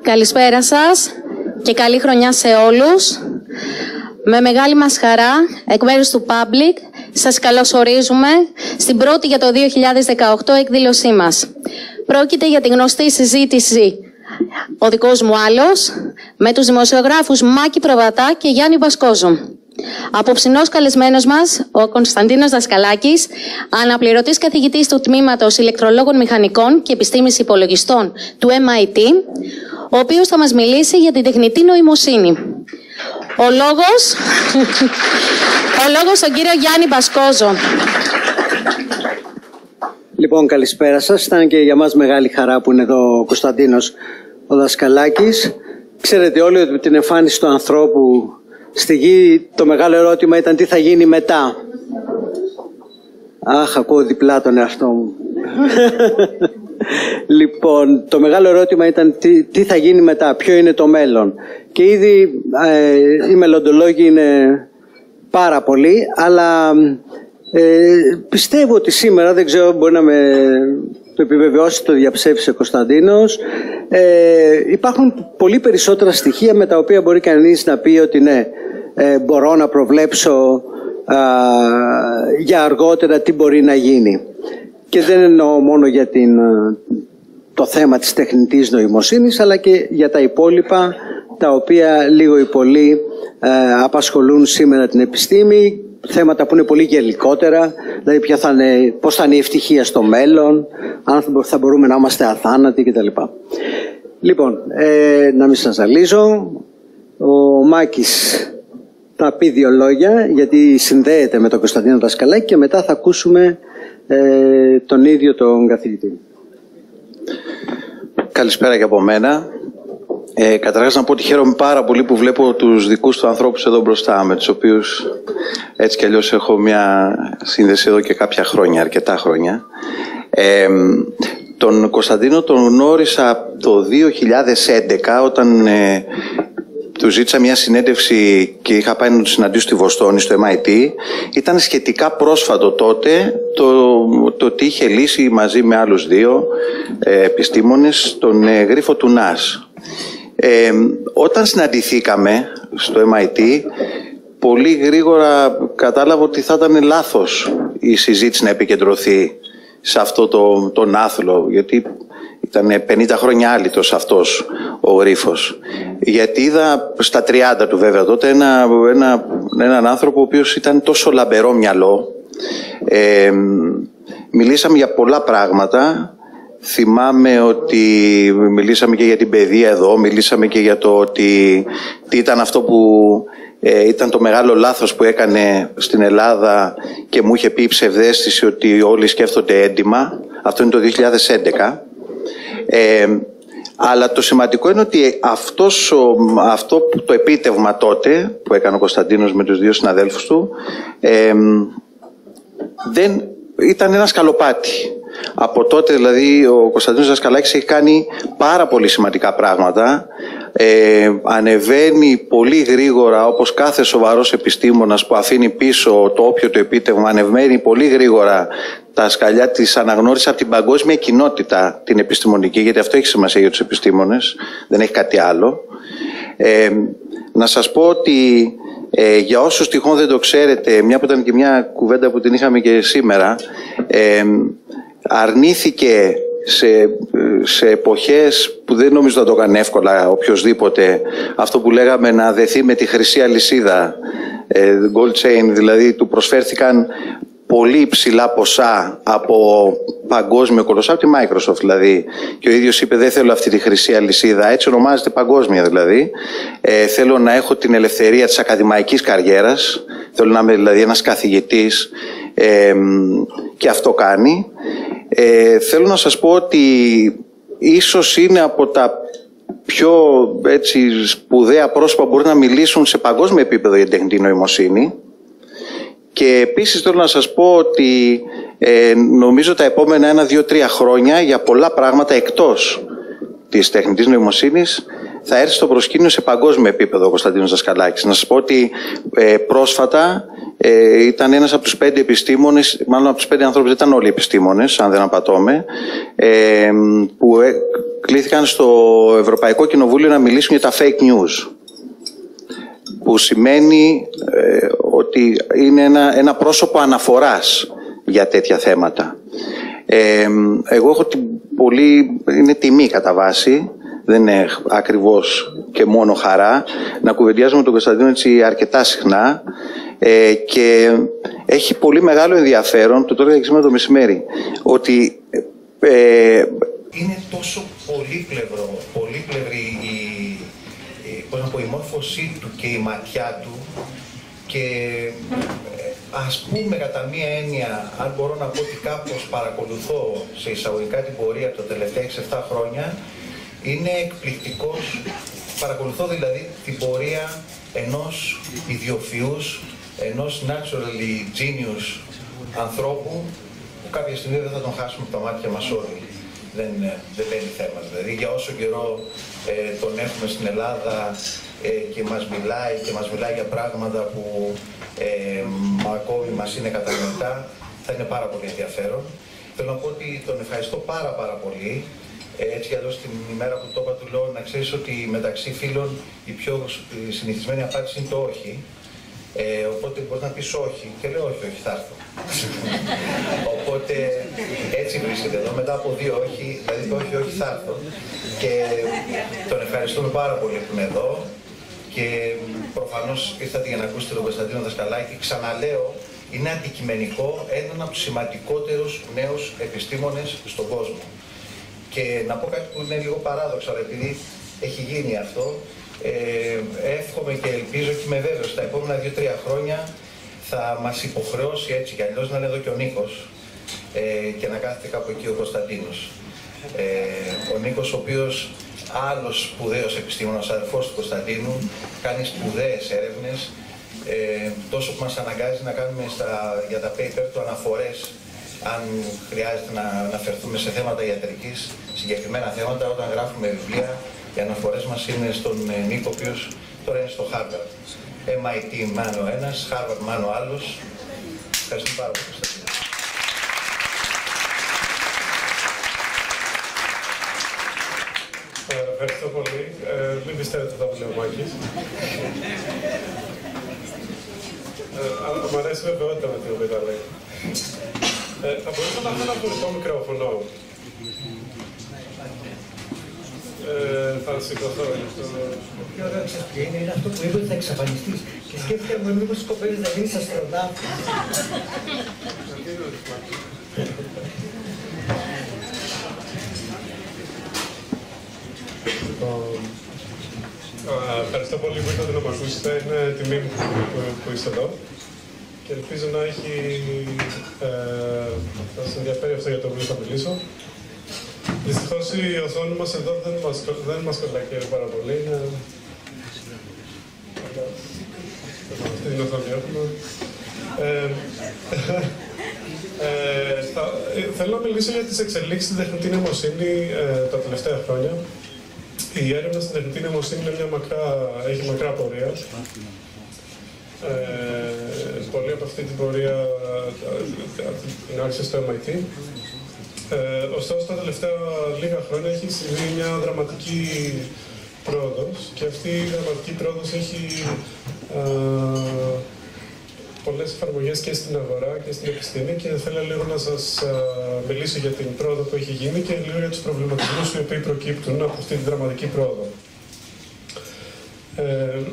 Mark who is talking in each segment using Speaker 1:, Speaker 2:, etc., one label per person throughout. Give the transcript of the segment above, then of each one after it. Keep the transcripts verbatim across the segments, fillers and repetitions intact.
Speaker 1: Καλησπέρα σας και καλή χρονιά σε όλους. Με μεγάλη μας χαρά, εκ μέρους του Public, σας καλωσορίζουμε στην πρώτη για το δύο χιλιάδες δεκαοκτώ εκδήλωσή μας. Πρόκειται για τη γνωστή συζήτηση «Ο δικός μου άλλος» με τους δημοσιογράφους Μάκη Προβατά και Γιάννη Βασκόζο. Απόψινός καλεσμένος μας, ο Κωνσταντίνος Δασκαλάκης, αναπληρωτής καθηγητής του Τμήματος Ηλεκτρολόγων Μηχανικών και Επιστήμης Υπολογιστών του εμ άι τι, ο οποίος θα μας μιλήσει για την τεχνητή νοημοσύνη. Ο λόγος, ο λόγος στον κύριο Γιάννη Βασκόζο.
Speaker 2: Λοιπόν, καλησπέρα σας. Ήταν και για μας μεγάλη χαρά που είναι εδώ ο Κωνσταντίνος ο Δασκαλάκης. Ξέρετε όλοι ότι με την εμφάνιση του ανθρώπου στη γη το μεγάλο ερώτημα ήταν τι θα γίνει μετά. Αχ, ακούω διπλά τον εαυτό μου. Λοιπόν, το μεγάλο ερώτημα ήταν τι, τι θα γίνει μετά, ποιο είναι το μέλλον. Και ήδη ε, οι μελλοντολόγοι είναι πάρα πολλοί, αλλά ε, πιστεύω ότι σήμερα, δεν ξέρω, μπορεί να με το επιβεβαιώσει, το διαψεύσει ο Κωνσταντίνος, ε, υπάρχουν πολύ περισσότερα στοιχεία με τα οποία μπορεί κανείς να πει ότι ναι, ε, μπορώ να προβλέψω α, για αργότερα τι μπορεί να γίνει. Και δεν εννοώ μόνο για την, το θέμα της τεχνητής νοημοσύνης, αλλά και για τα υπόλοιπα, τα οποία λίγο ή πολύ ε, απασχολούν σήμερα την επιστήμη, θέματα που είναι πολύ γελικότερα, δηλαδή ποια θα είναι, πώς θα είναι η ευτυχία στο μέλλον, αν θα μπορούμε να είμαστε αθάνατοι κτλ. Λοιπόν, ε, να μην σας ζαλίζω, ο Μάκης θα πει δύο λόγια, γιατί συνδέεται με τον Κωνσταντίνο Δασκαλάκη και μετά θα ακούσουμε ε, τον ίδιο τον καθηγητή.
Speaker 3: Καλησπέρα και από μένα. Ε, καταρχάς να πω ότι χαίρομαι πάρα πολύ που βλέπω τους δικούς του ανθρώπους εδώ μπροστά, με τους οποίους έτσι κι αλλιώς έχω μια σύνδεση εδώ και κάποια χρόνια, αρκετά χρόνια. Ε, τον Κωνσταντίνο τον γνώρισα το δύο χιλιάδες έντεκα όταν ε, του ζήτησα μια συνέντευξη και είχα πάει να του συναντήσω στη Βοστόνη, στο εμ άι τι. Ήταν σχετικά πρόσφατο τότε το, το ότι είχε λύσει μαζί με άλλους δύο ε, επιστήμονες τον ε, γρίφο του νας. Ε, όταν συναντηθήκαμε στο εμ άι τι, πολύ γρήγορα κατάλαβα ότι θα ήταν λάθος η συζήτηση να επικεντρωθεί σε αυτό το, τον άθλο, γιατί ήταν πενήντα χρόνια άλυτος αυτός ο γρίφος. Γιατί είδα στα τριάντα του βέβαια τότε ένα, ένα, έναν άνθρωπο ο οποίος ήταν τόσο λαμπερό μυαλό. Ε, μιλήσαμε για πολλά πράγματα. Θυμάμαι ότι μιλήσαμε και για την παιδεία εδώ, μιλήσαμε και για το ότι τι ήταν αυτό που ε, ήταν το μεγάλο λάθος που έκανε στην Ελλάδα και μου είχε πει η ψευδαίσθηση ότι όλοι σκέφτονται έντιμα. Αυτό είναι το δύο χιλιάδες έντεκα. Ε, αλλά το σημαντικό είναι ότι αυτός, αυτό το επίτευγμα τότε που έκανε ο Κωνσταντίνος με τους δύο συναδέλφους του ε, δεν ήταν ένα σκαλοπάτι. Από τότε δηλαδή ο Κωνσταντίνος Δασκαλάκης έχει κάνει πάρα πολύ σημαντικά πράγματα. Ε, ανεβαίνει πολύ γρήγορα, όπως κάθε σοβαρός επιστήμονας που αφήνει πίσω το όποιο το επίτευγμα, ανεβαίνει πολύ γρήγορα τα σκαλιά της αναγνώρισης από την παγκόσμια κοινότητα την επιστημονική, γιατί αυτό έχει σημασία για τους επιστήμονες, δεν έχει κάτι άλλο. Ε, να σας πω ότι ε, για όσους τυχόν δεν το ξέρετε, μια που ήταν και μια κουβέντα που την είχαμε και σήμερα, ε, αρνήθηκε σε, σε εποχές που δεν νομίζω να το έκανε εύκολα οποιοσδήποτε, αυτό που λέγαμε να δεθεί με τη χρυσή αλυσίδα, ε, gold chain, δηλαδή του προσφέρθηκαν πολύ υψηλά ποσά από παγκόσμιο κολοσσό, από τη Microsoft δηλαδή, και ο ίδιος είπε δεν θέλω αυτή τη χρυσή αλυσίδα, έτσι ονομάζεται παγκόσμια δηλαδή, ε, θέλω να έχω την ελευθερία της ακαδημαϊκής καριέρας, θέλω να είμαι δηλαδή ένας καθηγητής, ε, και αυτό κάνει. Ε, θέλω να σας πω ότι ίσως είναι από τα πιο έτσι, σπουδαία πρόσωπα που μπορεί να μιλήσουν σε παγκόσμιο επίπεδο για την τεχνητή νοημοσύνη. Και επίσης θέλω να σας πω ότι ε, νομίζω τα επόμενα ένα, δύο, τρία χρόνια για πολλά πράγματα εκτός της τεχνητής νοημοσύνης θα έρθει στο προσκήνιο σε παγκόσμιο επίπεδο ο Κωνσταντίνος Δασκαλάκης. Να σας πω ότι ε, πρόσφατα ε, ήταν ένας από τους πέντε επιστήμονες, μάλλον από τους πέντε ανθρώπους, δεν ήταν όλοι επιστήμονες, αν δεν απατώμε, ε, που ε, κλήθηκαν στο Ευρωπαϊκό Κοινοβούλιο να μιλήσουν για τα fake news, που σημαίνει ε, ότι είναι ένα, ένα πρόσωπο αναφοράς για τέτοια θέματα. Ε, εγώ έχω την πολύ, είναι τιμή κατά βάση, δεν είναι ακριβώς και μόνο χαρά, να κουβεντιάζουμε με τον Κωνσταντίνο έτσι αρκετά συχνά ε, και έχει πολύ μεγάλο ενδιαφέρον, το τώρα και σήμερα το μεσημέρι, ότι ε,
Speaker 4: είναι τόσο πολύπλευρο, πολύπλευρη η, η, πώς να πω, η μόρφωσή του και η ματιά του και ας πούμε κατά μία έννοια, αν μπορώ να πω ότι κάπως παρακολουθώ σε εισαγωγικά την πορεία τα τελευταία έξι εφτά χρόνια, είναι εκπληκτικός, παρακολουθώ δηλαδή την πορεία ενός ιδιοφυούς, ενός naturally genius ανθρώπου που κάποια στιγμή δεν θα τον χάσουμε από τα μάτια μας όλοι. Δεν, δεν παίρνει θέμα. Δηλαδή για όσο καιρό ε, τον έχουμε στην Ελλάδα ε, και μας μιλάει και μας μιλάει για πράγματα που ε, ακόμη μας είναι κατανοητά, θα είναι πάρα πολύ ενδιαφέρον. Θέλω να πω ότι τον ευχαριστώ πάρα πάρα πολύ. Έτσι κι αλλιώς την ημέρα που το είπα του λέω να ξέρεις ότι μεταξύ φίλων η πιο συνηθισμένη απάντηση είναι το όχι. Ε, οπότε μπορείς να πεις όχι και λέω όχι, όχι θα έρθω. Οπότε έτσι βρίσκεται εδώ, μετά από δύο όχι, δηλαδή το όχι, όχι θα έρθω. Και τον ευχαριστούμε πάρα πολύ που είναι εδώ και προφανώς ήρθατε για να ακούσετε τον Κωνσταντίνο Δασκαλάκη. Ξαναλέω, είναι αντικειμενικό έναν από τους σημαντικότερους νέους επιστήμονες στον κόσμο. Και να πω κάτι που είναι λίγο παράδοξο, αλλά επειδή έχει γίνει αυτό, ε, εύχομαι και ελπίζω και είμαι βέβαιος στα επόμενα δύο τρία χρόνια θα μας υποχρεώσει έτσι κι αλλιώς να είναι εδώ και ο Νίκος ε, και να κάθεται κάπου εκεί ο Κωνσταντίνος. Ε, ο Νίκος, ο οποίος άλλος σπουδαίος επιστήμονας, αδερφός του Κωνσταντίνου, κάνει σπουδαίες έρευνες, ε, τόσο που μας αναγκάζει να κάνουμε στα, για τα paper του αναφορές αν χρειάζεται να αναφερθούμε σε θέματα ιατρικής, συγκεκριμένα θέματα, όταν γράφουμε βιβλία, οι αναφορές μας είναι στον Νίκο, ο οποίος τώρα είναι στο Harvard. εμ άι τι μάνο ο ένας, Harvard μάνο ο άλλος. Ευχαριστούμε πάρα πολύ, Κωνσταντίνο.
Speaker 5: Ευχαριστώ πολύ. Ε, μην πιστεύετε τα βλέπει ο Μάκης. ε, Μ' αρέσει βεβαιότητα με την οποία τα λέει. Ε, θα μπορούσα να έχω ένα φορητό μικρόφωνο. Ε, θα σηκωθώ γι' αυτό.
Speaker 6: Το πιο ωραίο ξαφνικά είναι, είναι αυτό που είπε ότι θα εξαφανιστείς. Και σκέφτηκα μου μήπως σκοπεύεις να γίνεις αστροναύτης.
Speaker 5: Ευχαριστώ πολύ που ήρθατε να με ακούσετε. Είναι τιμή μου που, που είστε εδώ. Και ελπίζω να έχει, ε, θα σας ενδιαφέρει αυτό για το οποίο θα μιλήσω. Δυστυχώς η οθόνη μας εδώ δεν μας, δεν μας κολλάει πάρα πολύ. Είναι... Αυτή την οθόνη έχουμε. Ε, ε, θα, ε, θέλω να μιλήσω για τις εξελίξεις στην τεχνητή νοημοσύνη ε, τα τελευταία χρόνια. Η έρευνα στην τεχνητή νοημοσύνη είναι μια μακρά, έχει μακρά πορεία. Ε, πολλή από αυτή την πορεία την άρχισε στο εμ άι τι. Ε, ωστόσο, τα τελευταία λίγα χρόνια έχει συμβεί μια δραματική πρόοδος και αυτή η δραματική πρόοδος έχει ε, πολλές εφαρμογές και στην αγορά και στην επιστήμη και θέλω λίγο να σας ε, μιλήσω για την πρόοδο που έχει γίνει και λίγο για τους προβληματισμούς οι οποίοι προκύπτουν από αυτή τη δραματική πρόοδο. Ε,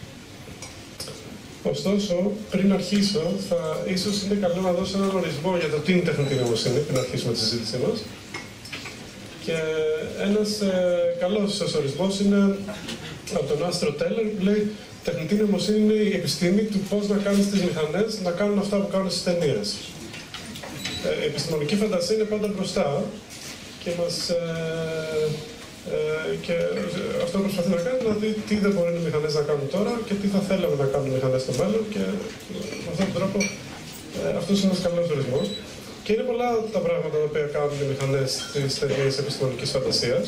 Speaker 5: Ωστόσο, πριν αρχίσω, θα, ίσως είναι καλό να δώσω έναν ορισμό για το τι είναι τεχνητή νοημοσύνη, πριν αρχίσουμε τη συζήτησή μας. Και ένας ε, καλός ορισμός είναι από τον Άστρο Τέλερ που λέει τεχνητή νοημοσύνη είναι η επιστήμη του πώς να κάνεις τις μηχανές να κάνουν αυτά που κάνουν στις ταινίες. Ε, η επιστημονική φαντασία είναι πάντα μπροστά και μας... Ε, Ε, και αυτό που προσπαθεί να κάνει είναι να δει τι δεν μπορεί οι μηχανές να κάνουν τώρα και τι θα θέλαμε να κάνουν οι μηχανές στο μέλλον και με αυτόν τον τρόπο ε, αυτός είναι ένας καλός ορισμός. Και είναι πολλά τα πράγματα τα οποία κάνουν οι μηχανές στις ταινίες επιστημονικής φαντασίας.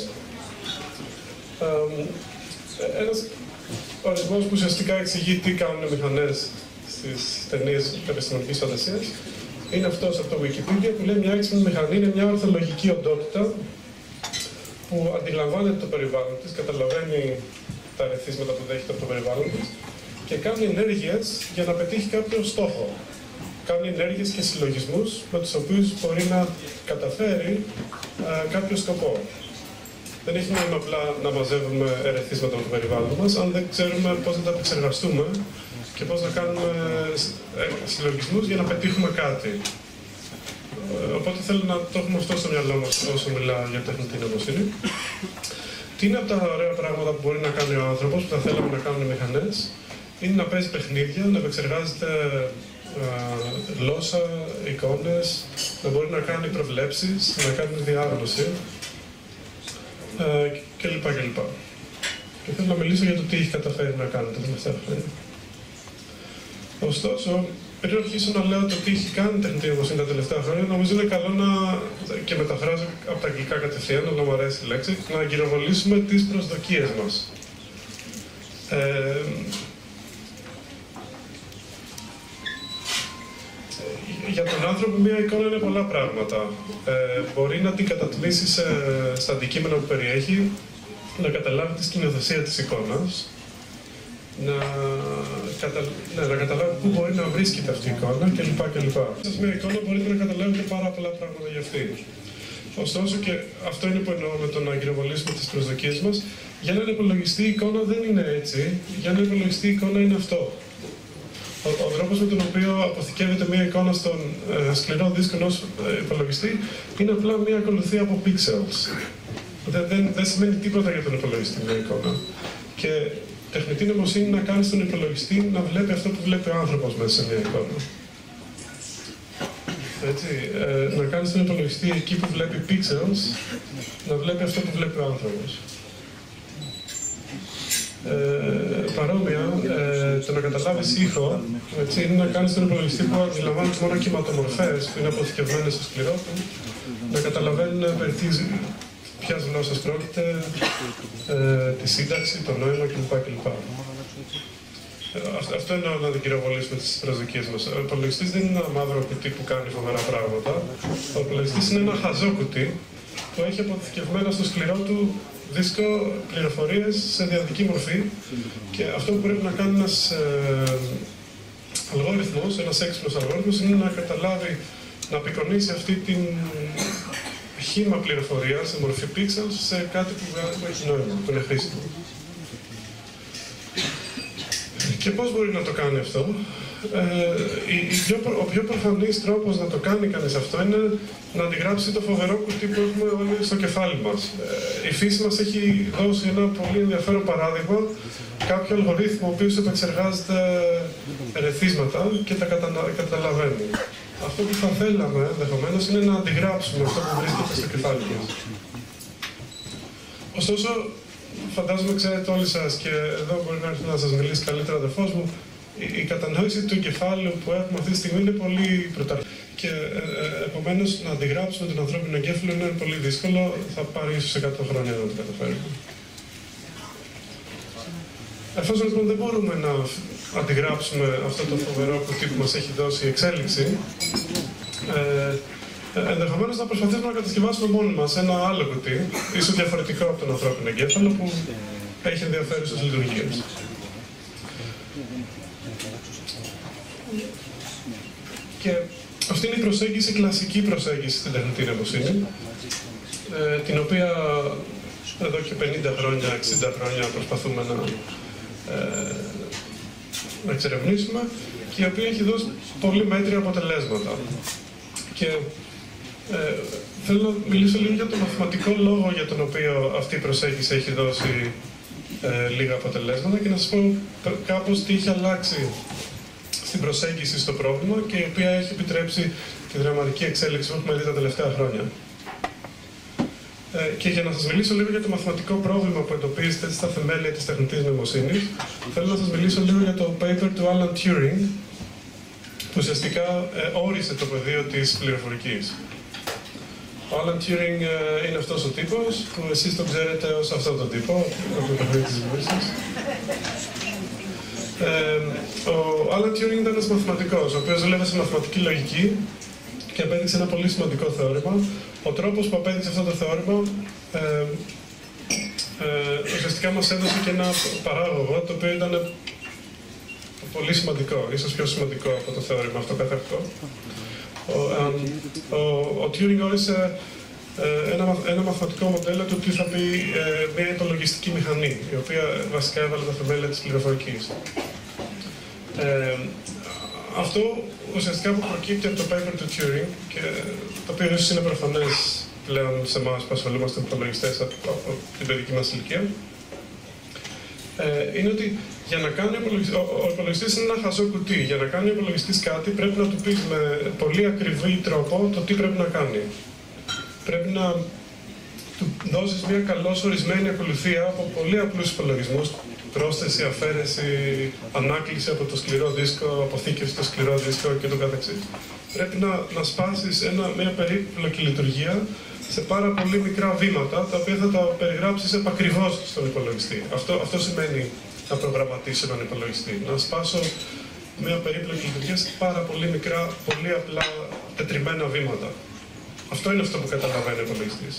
Speaker 5: Ε, ένας ορισμός που ουσιαστικά εξηγεί τι κάνουν οι μηχανές στις ταινίες επιστημονικής φαντασίας είναι αυτός από το Wikipedia που λέει μια έξυπνη μηχανή είναι μια ορθολογική οντότητα που αντιλαμβάνεται το περιβάλλον της, καταλαβαίνει τα ερεθίσματα που δέχεται από το περιβάλλον της και κάνει ενέργειες για να πετύχει κάποιο στόχο. Κάνει ενέργειες και συλλογισμούς με τους οποίους μπορεί να καταφέρει α, κάποιο σκοπό. Δεν έχει νόημα απλά να μαζεύουμε ερεθίσματα από το περιβάλλον μας, αν δεν ξέρουμε πώς να τα επεξεργαστούμε και πώς να κάνουμε συλλογισμούς για να πετύχουμε κάτι. Οπότε θέλω να το έχουμε αυτό στο μυαλό μας όσο μιλάω για τεχνητή νοημοσύνη. Τι είναι από τα ωραία πράγματα που μπορεί να κάνει ο άνθρωπος, που θα θέλαμε να κάνουν οι μηχανές, είναι να παίζει παιχνίδια, να επεξεργάζεται α, γλώσσα, εικόνες, να μπορεί να κάνει προβλέψεις, να κάνει διάγνωση κλπ. κλπ. Και θέλω να μιλήσω για το τι έχει καταφέρει να κάνει τα τελευταία χρόνια. Ωστόσο, πριν αρχίσω να λέω το τι έχει κάνει η τεχνητή νοημοσύνη τα τελευταία χρόνια, νομίζω είναι καλό να, και μεταφράζω από τα αγγλικά κατευθείαν, αλλά μου αρέσει η λέξη, να γυροβολήσουμε τις προσδοκίες μας. Ε, για τον άνθρωπο μια εικόνα είναι πολλά πράγματα. Ε, μπορεί να την κατατμήσει σε, στα αντικείμενα που περιέχει, να καταλάβει τη σκηνοθεσία της εικόνας, να, κατα... ναι, να καταλάβει πού μπορεί να βρίσκεται αυτή η εικόνα κλπ. κλπ. Σε μια εικόνα μπορείτε να καταλάβετε πάρα πολλά πράγματα για αυτή. Ωστόσο, και αυτό είναι που εννοώ με το να γυροβολήσουμε τις προσδοκίες μας, για έναν υπολογιστή η εικόνα δεν είναι έτσι, για έναν υπολογιστή η εικόνα είναι αυτό. Ο, ο τρόπος με τον οποίο αποθηκεύεται μια εικόνα στον ε, σκληρό δίσκο ενός ε, υπολογιστή είναι απλά μια ακολουθία από pixels. Δεν, δεν, δεν σημαίνει τίποτα για τον υπολογιστή μια εικόνα. Και τεχνητή νοημοσύνη να κάνει στον υπολογιστή να βλέπει αυτό που βλέπει ο άνθρωπος μέσα σε μια εικόνα. Έτσι, ε, να κάνει στον υπολογιστή εκεί που βλέπει pixels, να βλέπει αυτό που βλέπει ο άνθρωπος. Ε, παρόμοια, ε, το να καταλάβεις ήχο, έτσι, είναι να κάνεις τον υπολογιστή που αντιλαμβάνεται μόνο κυματομορφές που είναι αποθηκευμένες στο σκληρό του, να καταλαβαίνουν περί ποιας γλώσσας πρόκειται, ε, τη σύνταξη, το νόημα κλπ. κλπ. Ε, αυτό είναι να την κυροβολήσουμε τις προσδοκίες μας. Ο υπολογιστής δεν είναι ένα μαύρο κουτί που κάνει φοβερά πράγματα. Ο υπολογιστής είναι ένα χαζό κουτί που έχει αποθηκευμένα στο σκληρό του δίσκο πληροφορίες σε διαδική μορφή και αυτό που πρέπει να κάνει ένας ε, αλγόριθμος, ένας έξυπνος αλγόριθμος είναι να καταλάβει, να απεικονίσει αυτή την χήμα πληροφορία σε μορφή pixels σε κάτι που, που έχει νόημα, που είναι χρήσιμο. Και πώς μπορεί να το κάνει αυτό? Ε, η, η πιο, ο πιο προφανής τρόπος να το κάνει κανείς αυτό είναι να αντιγράψει το φοβερό κουτί που έχουμε όλοι στο κεφάλι μας. Ε, η φύση μας έχει δώσει ένα πολύ ενδιαφέρον παράδειγμα, κάποιο αλγορίθμο ο οποίος επεξεργάζεται ερεθίσματα και τα κατα, καταλαβαίνει. Αυτό που θα θέλαμε ενδεχομένως είναι να αντιγράψουμε αυτό που βρίσκεται στο κεφάλι μας. Ωστόσο, φαντάζομαι ξέρετε όλοι σας και εδώ μπορεί να έρθει να σας μιλήσει καλύτερα ο αδερφός μου, η, η κατανόηση του εγκεφάλου που έχουμε αυτή τη στιγμή είναι πολύ πρωταρχική και ε, ε, επομένως να αντιγράψουμε τον ανθρώπινο εγκέφαλο είναι πολύ δύσκολο, θα πάρει ίσως εκατό χρόνια να το καταφέρουμε. Εφόσον λοιπόν δεν μπορούμε να αντιγράψουμε αυτό το φοβερό κουτί που μας έχει δώσει η εξέλιξη, ε, ενδεχομένως να προσπαθήσουμε να κατασκευάσουμε μόνοι μας ένα άλλο κουτί, ίσως διαφορετικό από τον ανθρώπινο εγκέφαλο, που έχει ενδιαφέρουσες λειτουργίες. Και αυτή είναι η προσέγγιση, η κλασική προσέγγιση στην τεχνητή νοημοσύνη, ε, την οποία εδώ και πενήντα χρόνια, εξήντα χρόνια προσπαθούμε να, ε, να εξερευνήσουμε και η οποία έχει δώσει πολύ μέτρια αποτελέσματα. Και ε, θέλω να μιλήσω λίγο για το μαθηματικό λόγο για τον οποίο αυτή η προσέγγιση έχει δώσει ε, λίγα αποτελέσματα και να σας πω κάπως τι έχει αλλάξει στην προσέγγιση στο πρόβλημα και η οποία έχει επιτρέψει τη δραματική εξέλιξη που έχουμε δει τα τελευταία χρόνια. Ε, και για να σας μιλήσω λίγο για το μαθηματικό πρόβλημα που εντοπίζεται στα θεμέλια της τεχνητής νοημοσύνης, θέλω να σας μιλήσω λίγο για το paper του Alan Turing, που ουσιαστικά ε, όρισε το πεδίο της πληροφορικής. Ο Alan Turing ε, είναι αυτός ο τύπος, που εσείς τον ξέρετε ως αυτόν τον τύπο, από το παιχνίδι της Βούλησης. Ε, ο Alan Turing ήταν ένας μαθηματικός, ο οποίος δούλευε σε μαθηματική λογική και απέδειξε ένα πολύ σημαντικό θεώρημα. Ο τρόπος που απέδειξε αυτό το θεώρημα ε, ε, ουσιαστικά μας έδωσε και ένα παράγωγο το οποίο ήταν πολύ σημαντικό, ίσως πιο σημαντικό από το θεώρημα αυτό καθ' αυτό. Ο, ο, ο Turing όρισε ε, ένα, ένα μαθηματικό μοντέλο του τι θα πει ε, μια υπολογιστική μηχανή, η οποία βασικά έβαλε τα θεμέλια της πληροφορικής. Ε, αυτό ουσιαστικά που προκύπτει από το paper του Turing, και το οποίο ίσως είναι προφανές πλέον σε εμάς που ασχολούμαστε με υπολογιστές από, από την παιδική μας ηλικία, ε, είναι ότι για να κάνει υπολογιστή, ο, ο υπολογιστής είναι ένα χαζό κουτί. Για να κάνει ο υπολογιστής κάτι πρέπει να του πεις με πολύ ακριβή τρόπο το τι πρέπει να κάνει. Πρέπει να του δώσεις μια καλώς ορισμένη ακολουθία από πολύ απλούς υπολογισμούς. Πρόσθεση, αφαίρεση, ανάκληση από το σκληρό δίσκο, αποθήκευση στο σκληρό δίσκο και το καθεξής. Πρέπει να, να σπάσεις ένα, μια περίπλοκη λειτουργία σε πάρα πολύ μικρά βήματα, τα οποία θα τα περιγράψεις επακριβώς στον υπολογιστή. Αυτό, αυτό σημαίνει να προγραμματίσω έναν υπολογιστή. Να σπάσω μια περίπλοκη λειτουργία σε πάρα πολύ μικρά, πολύ απλά τετριμμένα βήματα. Αυτό είναι αυτό που καταλαβαίνει ο υπολογιστής.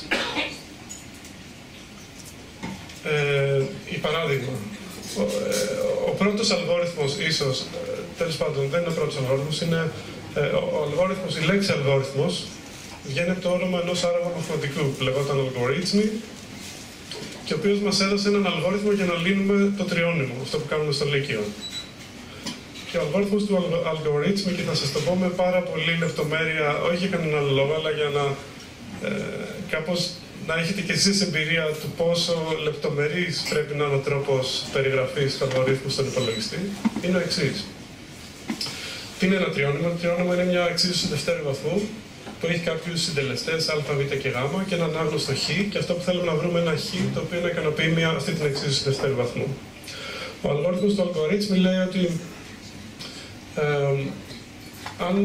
Speaker 5: Ε, για παράδειγμα, ο, ε, ο πρώτος αλγόριθμος ίσως, ε, τέλος πάντων δεν είναι ο πρώτος αλγόριθμος, είναι ε, ο, ο αλγόριθμος, η λέξη αλγόριθμος βγαίνει από το όνομα ενός άραβα μαθηματικού που λεγόταν αλγορίθμι, και ο οποίος μας έδωσε έναν αλγόριθμο για να λύνουμε το τριώνυμο, αυτό που κάνουμε στο Λύκειο. Και ο αλγόριθμος του αλγορίθμι, και θα σας το πω με πάρα πολύ λεπτομέρεια, όχι για κανέναν άλλο λόγο, αλλά για να ε, κάπως να έχετε και εσείς εμπειρία του πόσο λεπτομερής πρέπει να είναι ο τρόπος περιγραφής του αλγορίθμου στον υπολογιστή, είναι ο εξής. Τι είναι ένα τριώνυμο? Ένα τριώνυμο είναι μια εξίσωση δευτέρου βαθμού που έχει κάποιους συντελεστές α, β και γ και έναν άγνωστο χ, και αυτό που θέλουμε να βρούμε ένα χ το οποίο να ικανοποιεί μια, αυτή την εξίσωση δευτέρου βαθμού. Ο αλγόριθμος του αλγορίθμου λέει ότι ε, αν,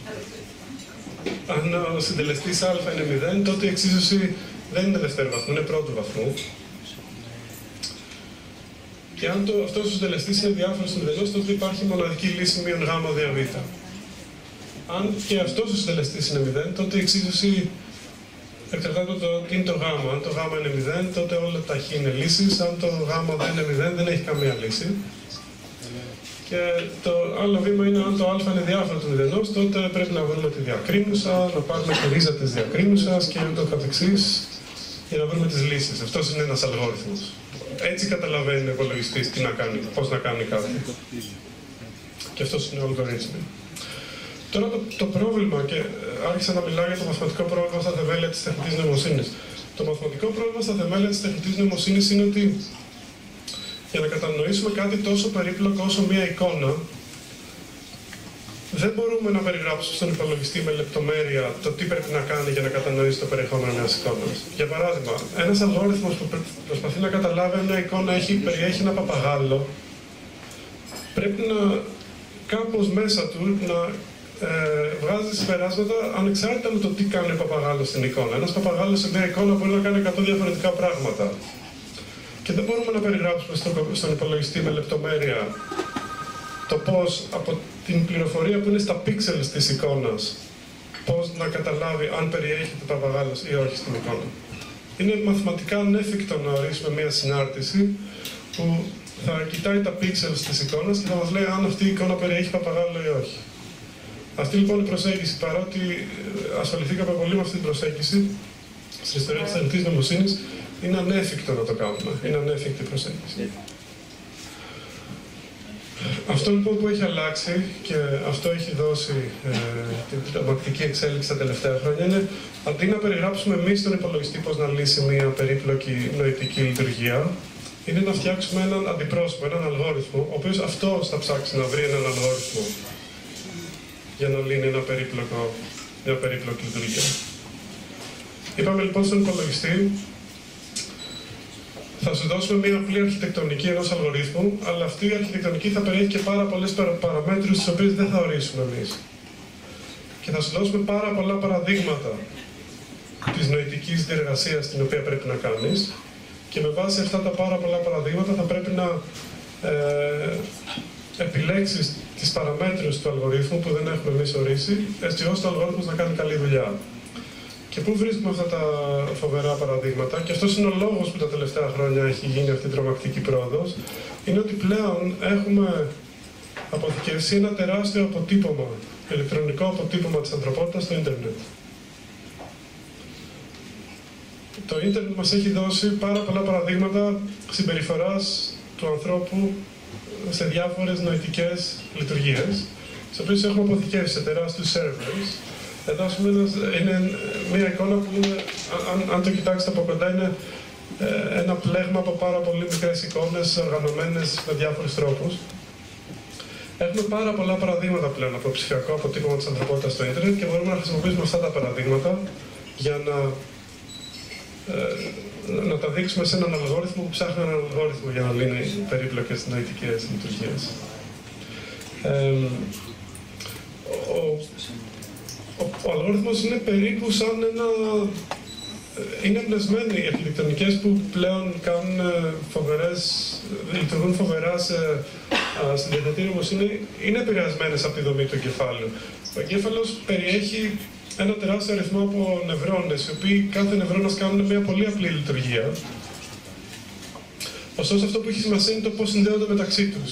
Speaker 5: αν ο συντελεστής α είναι μηδέν, τότε η εξίσωση δεν είναι δευτέρου βαθμού, είναι πρώτου βαθμού. Και αν το, αυτός ο συντελεστής είναι διάφορος του μηδενός, τότε υπάρχει μοναδική λύση μείον γ δια β. Αν και αυτός ο συντελεστής είναι μηδέν, τότε η εξίσωση εξαρτάται από το τι είναι το γ. Αν το γ είναι μηδέν, τότε όλα τα χ είναι λύσεις. Αν το γ δεν είναι μηδέν, δεν έχει καμία λύση. Και το άλλο βήμα είναι αν το α είναι διάφορο του μηδενός, τότε πρέπει να βρούμε τη διακρίνουσα, να πάρουμε τη ρίζα της διακρίνουσας και ούτω καθεξής για να βρούμε τις λύσεις. Αυτός είναι ένας αλγόριθμος. Έτσι καταλαβαίνει ο υπολογιστής τι να κάνει, πώς να κάνει κάτι. Και αυτός είναι ο αλγορίθμος. Τώρα το, το πρόβλημα, και άρχισα να μιλάω για το μαθηματικό πρόβλημα στα θεμέλια της τεχνητής νοημοσύνης. Το μαθηματικό πρόβλημα στα θεμέλια της τεχνητής νοημοσύνης είναι ότι για να κατανοήσουμε κάτι τόσο περίπλοκο όσο μία εικόνα, δεν μπορούμε να περιγράψουμε στον υπολογιστή με λεπτομέρεια το τι πρέπει να κάνει για να κατανοήσει το περιεχόμενο μιας εικόνας. Για παράδειγμα, ένας αλγόριθμος που προσπαθεί να καταλάβει αν μια εικόνα έχει, περιέχει ένα παπαγάλο, πρέπει να κάπως μέσα του να ε, βγάζει συμπεράσματα ανεξάρτητα με το τι κάνει ο παπαγάλος στην εικόνα. Ένας παπαγάλος σε μια εικόνα μπορεί να κάνει εκατό διαφορετικά πράγματα. Και δεν μπορούμε να περιγράψουμε στον υπολογιστή με λεπτομέρεια το πώς από την πληροφορία που είναι στα pixels της εικόνας, πώς να καταλάβει αν περιέχει το παπαγάλος ή όχι στην εικόνα. Είναι μαθηματικά ανέφικτο να ορίσουμε μια συνάρτηση που θα κοιτάει τα pixels της εικόνας και θα μας λέει αν αυτή η εικόνα περιέχει παπαγάλο ή όχι. Αυτή λοιπόν η προσέγγιση, παρότι ασχοληθήκαμε πολύ με αυτή την προσέγγιση στην ιστορία της τεχνητής νοημοσύνης, είναι ανέφικτο να το κάνουμε. Είναι ανέφικτη προσέγγιση. Αυτό λοιπόν που έχει αλλάξει και αυτό έχει δώσει ε, την τρομακτική εξέλιξη τα τελευταία χρόνια είναι αντί να περιγράψουμε εμείς τον υπολογιστή πώς να λύσει μια περίπλοκη νοητική λειτουργία, είναι να φτιάξουμε έναν αντιπρόσωπο, έναν αλγόριθμο, ο οποίος αυτός θα ψάξει να βρει έναν αλγόριθμο για να λύνει ένα περίπλοκο, μια περίπλοκη λειτουργία. Είπαμε λοιπόν στον υπολογιστή, θα σου δώσουμε μια απλή αρχιτεκτονική ενός αλγορίθμου, αλλά αυτή η αρχιτεκτονική θα περιέχει και πάρα πολλές παραμέτρους τις οποίες δεν θα ορίσουμε εμείς. Και θα σου δώσουμε πάρα πολλά παραδείγματα της νοητικής διεργασίας την οποία πρέπει να κάνεις και με βάση αυτά τα πάρα πολλά παραδείγματα θα πρέπει να ε, επιλέξεις τις παραμέτρους του αλγορίθμου που δεν έχουμε εμείς ορίσει, έτσι ώστε ο αλγόριθμος να κάνει καλή δουλειά. Και πού βρίσκουμε αυτά τα φοβερά παραδείγματα, και αυτός είναι ο λόγος που τα τελευταία χρόνια έχει γίνει αυτή η τρομακτική πρόοδος, είναι ότι πλέον έχουμε αποθηκεύσει ένα τεράστιο αποτύπωμα, ηλεκτρονικό αποτύπωμα της ανθρωπότητας στο ίντερνετ. Το ίντερνετ μας έχει δώσει πάρα πολλά παραδείγματα συμπεριφοράς του ανθρώπου σε διάφορες νοητικές λειτουργίες, τις οποίες έχουμε αποθηκεύσει σε τεράστιους servers. Εδώ, ας πούμε, είναι μια εικόνα που είναι, αν, αν το κοιτάξετε από κοντά, είναι ε, ένα πλέγμα από πάρα πολύ μικρές εικόνες οργανωμένες με διάφορους τρόπους. Έχουμε πάρα πολλά παραδείγματα πλέον από ψηφιακό αποτύπωμα της ανθρωπότητας στο ίντερνετ και μπορούμε να χρησιμοποιήσουμε αυτά τα παραδείγματα για να, ε, να τα δείξουμε σε έναν αλγόριθμο που ψάχνει έναν αλγόριθμο για να λύνει περίπλοκες νοητικές λειτουργίες. Ε, ο, ο, ο αλγόριθμος είναι περίπου σαν ένα... Είναι εμπνευσμένοι οι αρχιτεκτονικές που πλέον κάνουν φοβερές, λειτουργούν φοβερά σε, στην τεχνητή νοημοσύνη, είναι επηρεασμένες από τη δομή του εγκεφάλου. Ο εγκέφαλος περιέχει ένα τεράστιο αριθμό από νευρώνες, οι οποίοι κάθε νευρώνας κάνουν μια πολύ απλή λειτουργία. Ωστόσο, αυτό που έχει σημασία είναι το πώς συνδέονται μεταξύ τους.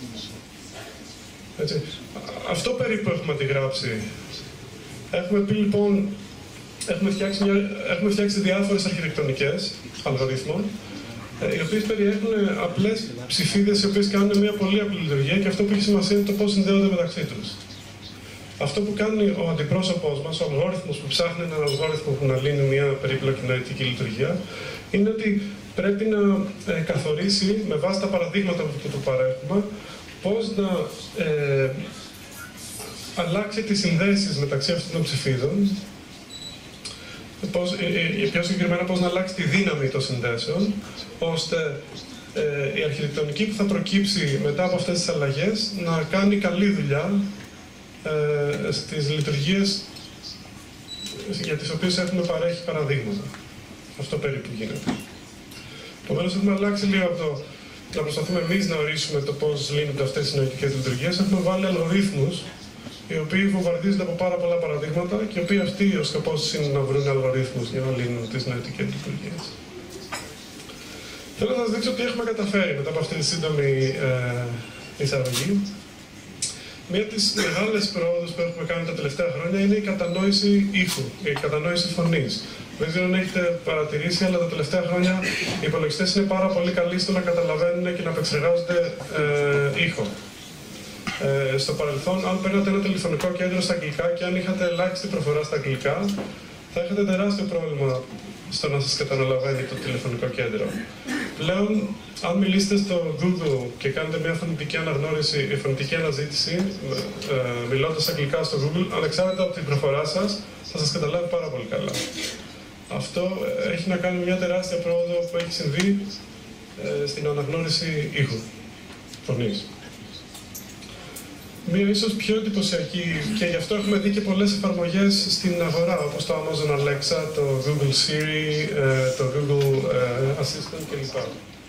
Speaker 5: Έτσι. Αυτό περίπου έχουμε αντιγράψει. Έχουμε πει λοιπόν, έχουμε φτιάξει, μια, έχουμε φτιάξει διάφορες αρχιτεκτονικές αλγορίθμων, οι οποίες περιέχουν απλές ψηφίδες, οι οποίες κάνουν μια πολύ απλή λειτουργία, και αυτό που έχει σημασία είναι το πώς συνδέονται μεταξύ τους. Αυτό που κάνει ο αντιπρόσωπός μας, ο αλγόριθμος που ψάχνει έναν αλγόριθμο που να λύνει μια περίπλοκη νοητική λειτουργία, είναι ότι πρέπει να ε, καθορίσει με βάση τα παραδείγματα που του παρέχουμε πώς να ε, αλλάξει τις συνδέσεις μεταξύ αυτών των ψηφίδων, πώς, ε, πιο συγκεκριμένα πώς να αλλάξει τη δύναμη των συνδέσεων, ώστε ε, η αρχιτεκτονική που θα προκύψει μετά από αυτές τις αλλαγές να κάνει καλή δουλειά ε, στις λειτουργίες για τις οποίες έχουμε παρέχει παραδείγματα. Αυτό περίπου γίνεται. Επομένως, έχουμε αλλάξει λίγο από το να προσπαθούμε εμείς να ορίσουμε το πώς λύνονται αυτές οι νοητικές λειτουργίες. Έχουμε βάλει αλγορίθμους οι οποίοι βομβαρδίζονται από πάρα πολλά παραδείγματα και οι οποίοι αυτοί ο σκοπός είναι να βρουν αλγορίθμους για να λύνουν τις νοητικές λειτουργίες. Θέλω να σας δείξω τι έχουμε καταφέρει μετά από αυτή τη σύντομη ε, εισαγωγή. Μία από τις μεγάλες προόδους που έχουμε κάνει τα τελευταία χρόνια είναι η κατανόηση ήχου, η κατανόηση φωνής. Δεν ξέρω αν έχετε παρατηρήσει, αλλά τα τελευταία χρόνια οι υπολογιστές είναι πάρα πολύ καλοί στο να καταλαβαίνουν και να επεξεργάζονται ε, ήχο. Ε, στο παρελθόν, αν παίρνατε ένα τηλεφωνικό κέντρο στα αγγλικά και αν είχατε ελάχιστη προφορά στα αγγλικά, θα έχετε τεράστιο πρόβλημα στο να σας καταλαβαίνει το τηλεφωνικό κέντρο. Πλέον, αν μιλήσετε στο Google και κάνετε μια φωνητική αναγνώριση, η φωνητική αναζήτηση, ε, μιλώντας αγγλικά στο Google, ανεξάρτητα από την προφορά σας, θα σας καταλάβει πάρα πολύ καλά. Αυτό έχει να κάνει με μια τεράστια πρόοδο που έχει συμβεί ε, στην αναγνώριση ήχου, φωνής. Μία ίσως πιο εντυπωσιακή, και γι' αυτό έχουμε δει και πολλές εφαρμογές στην αγορά, όπως το Amazon Alexa, το Google Siri, το Google Assistant κλπ.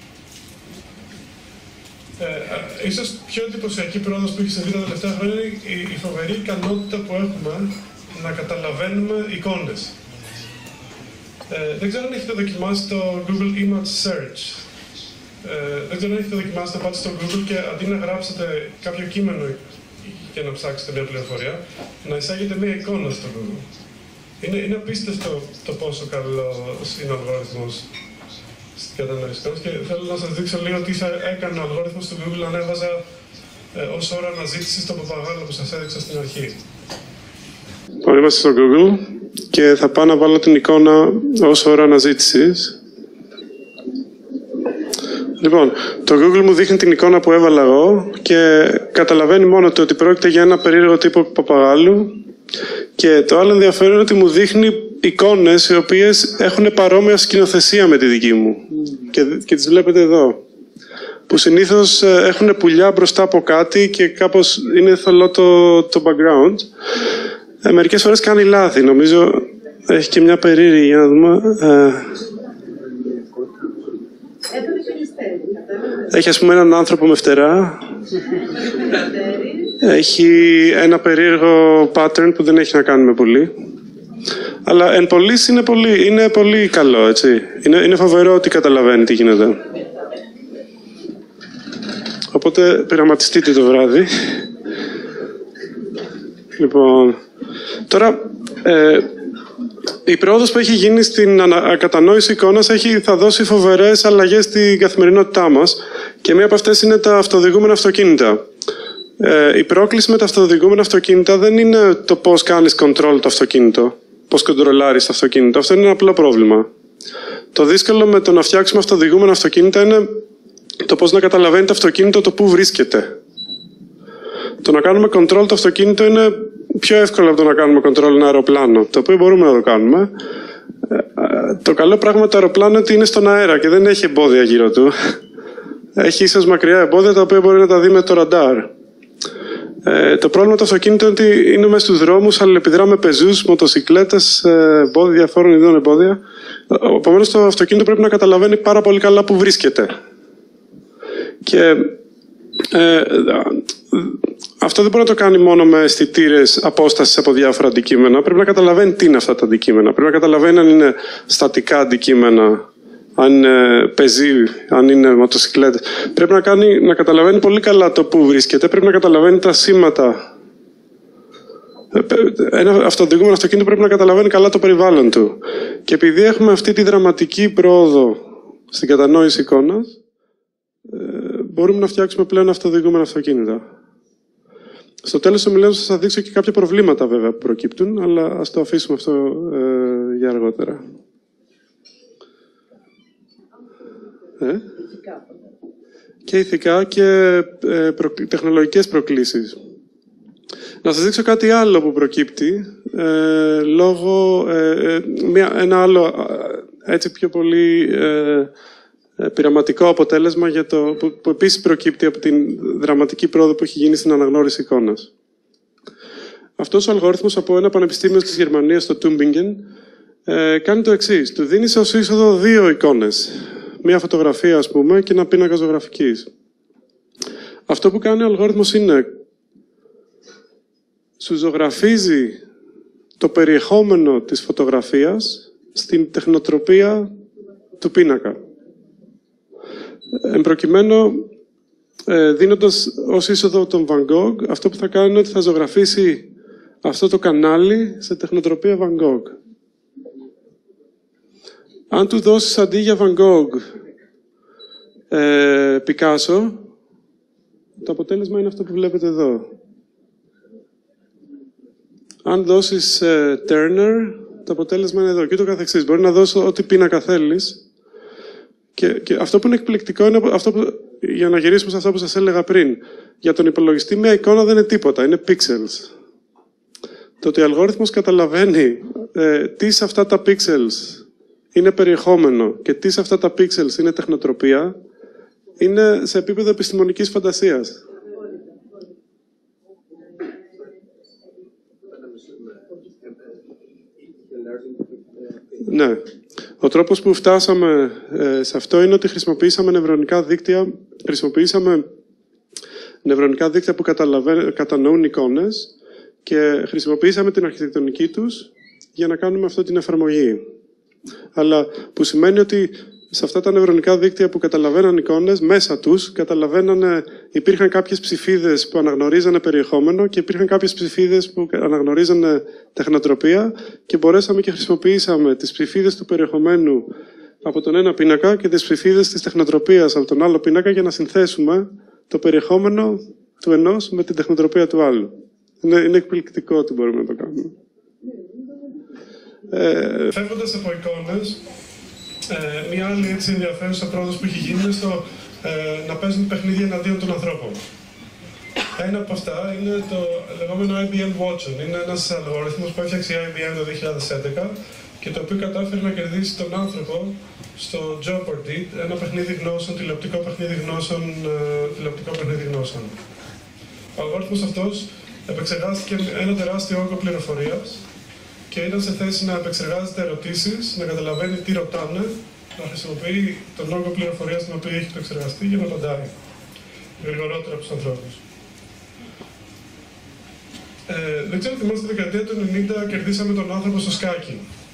Speaker 5: Ε, ίσως πιο εντυπωσιακή πρόοδος που έχει συμβεί τα τελευταία χρόνια είναι η, η φοβερή ικανότητα που έχουμε να καταλαβαίνουμε εικόνες. Ε, δεν ξέρω αν έχετε δοκιμάσει το Google Image Search. Ε, δεν ξέρω αν έχετε δοκιμάσει να πάτε στο Google και αντί να γράψετε κάποιο κείμενο και να ψάξετε μια πληροφορία, να εισάγετε μια εικόνα στο Google. Είναι, είναι απίστευτο το πόσο καλό είναι ο αλγόριθμος στην κατανόηση. Και θέλω να σας δείξω λίγο τι θα έκανε ο αλγόριθμος του Google αν έβαζα ε, ως ώρα αναζήτηση στον παπαγάλο που σας έδειξα στην αρχή. Λοιπόν, είμαστε στο Google και θα πάω να βάλω την εικόνα ως ώρα αναζήτησης. Λοιπόν, το Google μου δείχνει την εικόνα που έβαλα εγώ και καταλαβαίνει μόνο το ότι πρόκειται για ένα περίεργο τύπο παπαγάλου, και το άλλο ενδιαφέρον είναι ότι μου δείχνει εικόνες οι οποίες έχουν παρόμοια σκηνοθεσία με τη δική μου και, και τις βλέπετε εδώ, που συνήθως έχουν πουλιά μπροστά από κάτι και κάπως είναι θολό το, το background. Ε, μερικές φορές κάνει λάθη, νομίζω έχει και μια περίεργη, για να δούμε. Ε, Έχει, ας πούμε, έναν άνθρωπο με φτερά. Έχει ένα περίεργο pattern που δεν έχει να κάνει με πολύ. Αλλά εν πωλής είναι πολύ, είναι πολύ καλό, έτσι. Είναι, είναι φοβερό ότι καταλαβαίνει τι γίνεται. Οπότε πειραματιστείτε το βράδυ. Λοιπόν, τώρα, ε, η πρόοδος που έχει γίνει στην κατανόηση εικόνας έχει, θα δώσει φοβερές αλλαγές στην καθημερινότητά μας και μία από αυτές είναι τα αυτοοδηγούμενα αυτοκίνητα. Ε, η πρόκληση με τα αυτοοδηγούμενα αυτοκίνητα δεν είναι το πώς κάνεις control το αυτοκίνητο, πώς κοντρολάρεις το αυτοκίνητο. Αυτό είναι ένα απλό πρόβλημα. Το δύσκολο με το να φτιάξουμε αυτοοδηγούμενα αυτοκίνητα είναι το πώς να καταλαβαίνει το αυτοκίνητο το πού βρίσκεται. Το να κάνουμε control το αυτοκίνητο είναι πιο εύκολο από το να κάνουμε control ένα αεροπλάνο, το οποίο μπορούμε να το κάνουμε. Το καλό πράγμα με το αεροπλάνο είναι ότι είναι στον αέρα και δεν έχει εμπόδια γύρω του. Έχει ίσως μακριά εμπόδια τα οποία μπορεί να τα δει με το ραντάρ. Ε, το πρόβλημα του αυτοκίνητου είναι ότι είναι μέσα στους δρόμους, αλληλεπιδρά με πεζούς, μοτοσικλέτες, εμπόδια, διαφόρων ειδών εμπόδια. Επομένως το αυτοκίνητο πρέπει να καταλαβαίνει πάρα πολύ καλά που βρίσκεται. Και ε, αυτό δεν μπορεί να το κάνει μόνο με αισθητήρες απόστασης από διάφορα αντικείμενα. Πρέπει να καταλαβαίνει τι είναι αυτά τα αντικείμενα. Πρέπει να καταλαβαίνει αν είναι στατικά αντικείμενα, αν είναι πεζοί, αν είναι μοτοσικλέτες. Πρέπει να, κάνει, να καταλαβαίνει πολύ καλά το που βρίσκεται. Πρέπει να καταλαβαίνει τα σήματα. Ένα αυτοοδηγούμενο αυτοκίνητο πρέπει να καταλαβαίνει καλά το περιβάλλον του. Και επειδή έχουμε αυτή τη δραματική πρόοδο στην κατανόηση εικόνας, μπορούμε να φτιάξουμε πλέον αυτοοδηγούμενα αυτοκίνητα. Στο τέλος της ομιλίας θα δείξω και κάποια προβλήματα βέβαια που προκύπτουν, αλλά ας το αφήσουμε αυτό ε, για αργότερα. Ε? Και ηθικά και ε, προ, τεχνολογικές προκλήσεις. Να σας δείξω κάτι άλλο που προκύπτει, ε, λόγω, ε, μια, ένα άλλο έτσι πιο πολύ ε, πειραματικό αποτέλεσμα για το, που, που επίσης προκύπτει από την δραματική πρόοδο που έχει γίνει στην αναγνώριση εικόνας. Αυτός ο αλγόριθμος από ένα πανεπιστήμιο της Γερμανίας, το Tübingen, ε, κάνει το εξής. Του δίνει ως είσοδο δύο εικόνες. Μία φωτογραφία, ας πούμε, και ένα πίνακα ζωγραφικής. Αυτό που κάνει ο αλγόριθμος είναι σου ζωγραφίζει το περιεχόμενο της φωτογραφίας στην τεχνοτροπία του πίνακα. Εν προκειμένου, ε, δίνοντας ως είσοδο τον Van Gogh, αυτό που θα κάνει είναι ότι θα ζωγραφίσει αυτό το κανάλι σε τεχνοτροπία Van Gogh. Αν του δώσεις αντί για Van Gogh ε, Picasso, το αποτέλεσμα είναι αυτό που βλέπετε εδώ. Αν δώσεις ε, Turner, το αποτέλεσμα είναι εδώ και το καθεξής. Μπορεί να δώσω ό,τι πίνακα θέλεις. Και, και αυτό που είναι εκπληκτικό είναι αυτό που, για να γυρίσουμε σε αυτό που σας έλεγα πριν. Για τον υπολογιστή μια εικόνα δεν είναι τίποτα, είναι pixels. Το ότι ο αλγόριθμος καταλαβαίνει ε, τι σε αυτά τα pixels είναι περιεχόμενο και τι σε αυτά τα pixels είναι τεχνοτροπία, είναι σε επίπεδο επιστημονικής φαντασίας. Ναι. Ο τρόπος που φτάσαμε ε, σε αυτό είναι ότι χρησιμοποιήσαμε νευρονικά δίκτυα, χρησιμοποιήσαμε νευρονικά δίκτυα που κατανοούν εικόνες και χρησιμοποιήσαμε την αρχιτεκτονική τους για να κάνουμε αυτή την εφαρμογή. Αλλά που σημαίνει ότι σε αυτά τα νευρονικά δίκτυα που καταλαβαίναν εικόνες, μέσα τους καταλαβαίνανε, υπήρχαν κάποιες ψηφίδες που αναγνωρίζανε περιεχόμενο και υπήρχαν κάποιες ψηφίδες που αναγνωρίζανε τεχνοτροπία και μπορέσαμε και χρησιμοποιήσαμε τις ψηφίδες του περιεχομένου από τον ένα πίνακα και τις ψηφίδες της τεχνοτροπίας από τον άλλο πίνακα για να συνθέσουμε το περιεχόμενο του ενός με την τεχνοτροπία του άλλου. Είναι, είναι εκπληκτικό ότι μπορούμε να το κάνουμε. Ε, Φεύγοντας από εικόνες, Ε, μια άλλη έτσι ενδιαφέρουσα πρόοδος που έχει γίνει είναι στο ε, να παίζουν παιχνίδια εναντίον των ανθρώπων. Ένα από αυτά είναι το λεγόμενο άι μπι εμ Watson. Είναι ένας αλγόριθμος που έφτιαξε η άι μπι εμ το δύο χιλιάδες έντεκα και το οποίο κατάφερε να κερδίσει τον άνθρωπο στο Jeopardy, ένα παιχνίδι γνώσεων, τηλεοπτικό παιχνίδι γνώσεων, ε, τηλεοπτικό παιχνίδι γνώσεων. Ο αλγόριθμος αυτός επεξεργάστηκε ένα τεράστιο όγκο πληροφορίας και ήταν σε θέση να επεξεργάζεται ερωτήσεις, να καταλαβαίνει τι ρωτάνε, να χρησιμοποιεί τον όγκο πληροφορίας την οποία έχει επεξεργαστεί για να απαντάει γρηγορότερα από τους ανθρώπους. Ε, δεν ξέρω, θυμάστε, τη δεκαετία του ενενήντα κερδίσαμε τον άνθρωπο στο σκάκι.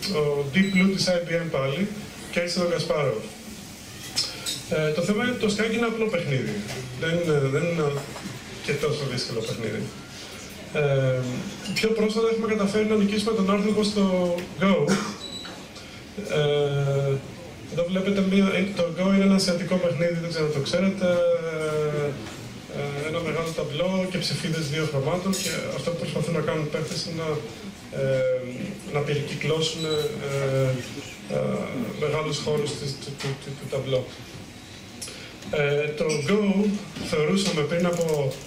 Speaker 5: ο Deep Blue της άι μπι εμ πάλι, και έτσι τον Κασπάροφ. Ε, το θέμα είναι ότι το σκάκι είναι απλό παιχνίδι. Δεν είναι, δεν είναι και τόσο δύσκολο παιχνίδι. Ε, πιο πρόσφατα έχουμε καταφέρει να νικήσουμε τον άνθρωπο στο Go. Ε, εδώ βλέπετε μία, το Go είναι ένα ασιατικό παιχνίδι, δεν ξέρω αν το ξέρετε. Ε, ένα μεγάλο ταμπλό και ψηφίδες δύο χρωμάτων, και αυτό που προσπαθούν να κάνουν οι παίκτες είναι να, ε, να περικυκλώσουν ε, ε, μεγάλους χώρους του, του, του, του, του ταμπλό. Ε, το Go θεωρούσαμε πριν από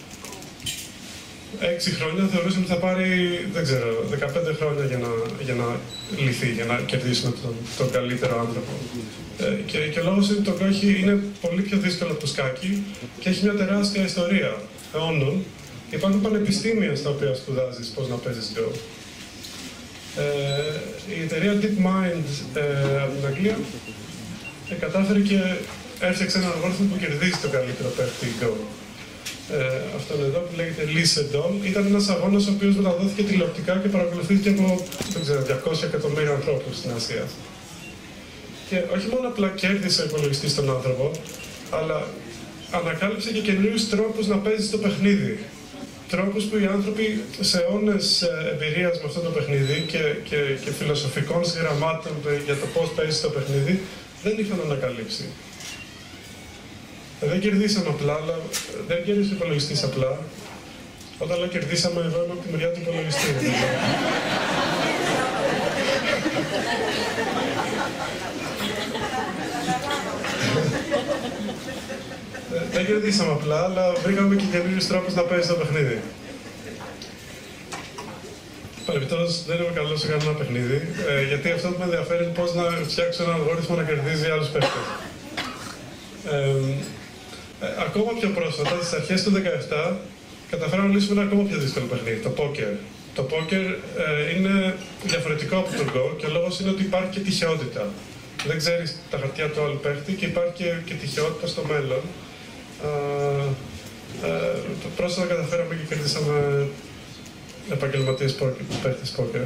Speaker 5: έξι χρόνια, θεωρούσαμε ότι θα πάρει, δεν ξέρω, δεκαπέντε χρόνια για να, για να λυθεί, για να κερδίσουμε τον, τον καλύτερο άνθρωπο. Ε, και, και ο λόγος είναι ότι το Go είναι πολύ πιο δύσκολο από το σκάκι και έχει μια τεράστια ιστορία αιώνων. Υπάρχουν πανεπιστήμια στα οποία σπουδάζεις πώς να παίζεις Go. Ε, η εταιρεία DeepMind ε, από την Αγγλία ε, κατάφερε και έφτιαξε έναν αλγόριθμο που κερδίζει τον καλύτερο παίκτη Go. Ε, αυτόν εδώ που λέγεται Lee Sedol ήταν ένας αγώνας ο οποίος μεταδόθηκε τηλεοπτικά και παρακολουθήθηκε από δεν ξέρω, διακόσια εκατομμύρια ανθρώπους στην Ασία. Και όχι μόνο απλά κέρδισε ο υπολογιστής στον άνθρωπο, αλλά ανακάλυψε και καινούριους τρόπους να παίζεις το παιχνίδι. Τρόπους που οι άνθρωποι σε αιώνες εμπειρίας με αυτό το παιχνίδι και, και, και φιλοσοφικών συγγραμμάτων για το πώς παίζεις το παιχνίδι δεν είχαν ανακαλύψει. Δεν κερδίσαμε απλά, αλλά δεν κέρδισε ο υπολογιστής απλά. Όταν λέω κερδίσαμε, εγώ είμαι από τη μεριά του υπολογιστή. Δεν κερδίσαμε απλά, αλλά βρήκαμε και καινούριους τρόπους να παίζει το παιχνίδι. Παρεμπιπτόντως, δεν είμαι καλός σε κανένα παιχνίδι, ε, γιατί αυτό που με ενδιαφέρει είναι πώς να φτιάξω έναν αλγόριθμο να κερδίζει άλλους παίκτες. Ε, Ε, ακόμα πιο πρόσφατα, στις αρχές του δύο χιλιάδες δεκαεπτά, καταφέραμε να λύσουμε ένα ακόμα πιο δύσκολο παιχνίδι, το πόκερ. Το πόκερ ε, είναι διαφορετικό από το Go και ο λόγος είναι ότι υπάρχει και τυχαιότητα. Δεν ξέρεις τα χαρτιά του άλλου παίχτη και υπάρχει και, και τυχαιότητα στο μέλλον. Ε, ε, πρόσφατα καταφέραμε και κερδίσαμε επαγγελματίες παίχτες πόκερ.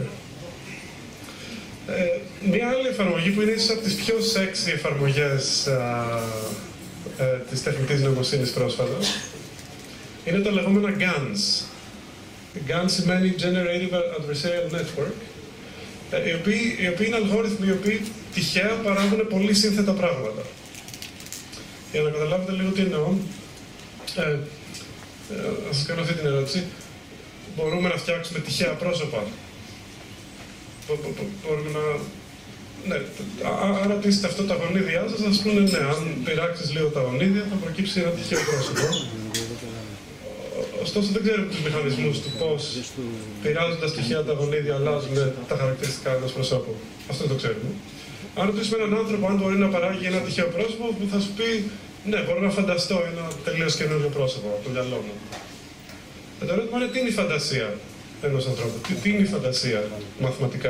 Speaker 5: Ε, μία άλλη εφαρμογή που είναι ίσως από τις πιο sexy εφαρμογές ε, Ε, της τεχνητής νοημοσύνης πρόσφατα, είναι τα λεγόμενα γκανς. γκανς σημαίνει Generative Adversarial Network, ε, οι, οποίοι, οι οποίοι είναι αλγόριθμοι οι οποίοι τυχαία παράγουν πολύ σύνθετα πράγματα. Για να καταλάβετε λίγο τι εννοώ, ε, ε, να σας κάνω αυτή την ερώτηση. Μπορούμε να φτιάξουμε τυχαία πρόσωπα. Μπορούμε να... Ναι, αν ρωτήσετε αυτό τα γονίδια σας, θα σας πούνε ναι, αν πειράξεις λίγο τα γονίδια θα προκύψει ένα τυχαίο πρόσωπο. Ωστόσο δεν ξέρουμε τους μηχανισμούς του πώς πειράζοντας τυχαία τα γονίδια αλλάζουν τα χαρακτηριστικά ενός προσώπου. Αυτό δεν το ξέρουμε. Αν ρωτήσουμε έναν άνθρωπο αν μπορεί να παράγει ένα τυχαίο πρόσωπο, θα σου πει ναι, μπορώ να φανταστώ ένα τελείως καινούριο πρόσωπο από το μυαλό μου. Και το ερώτημα είναι τι είναι η φαντασία ενός ανθρώπου, τι, τι είναι η φαντασία μαθηματικά.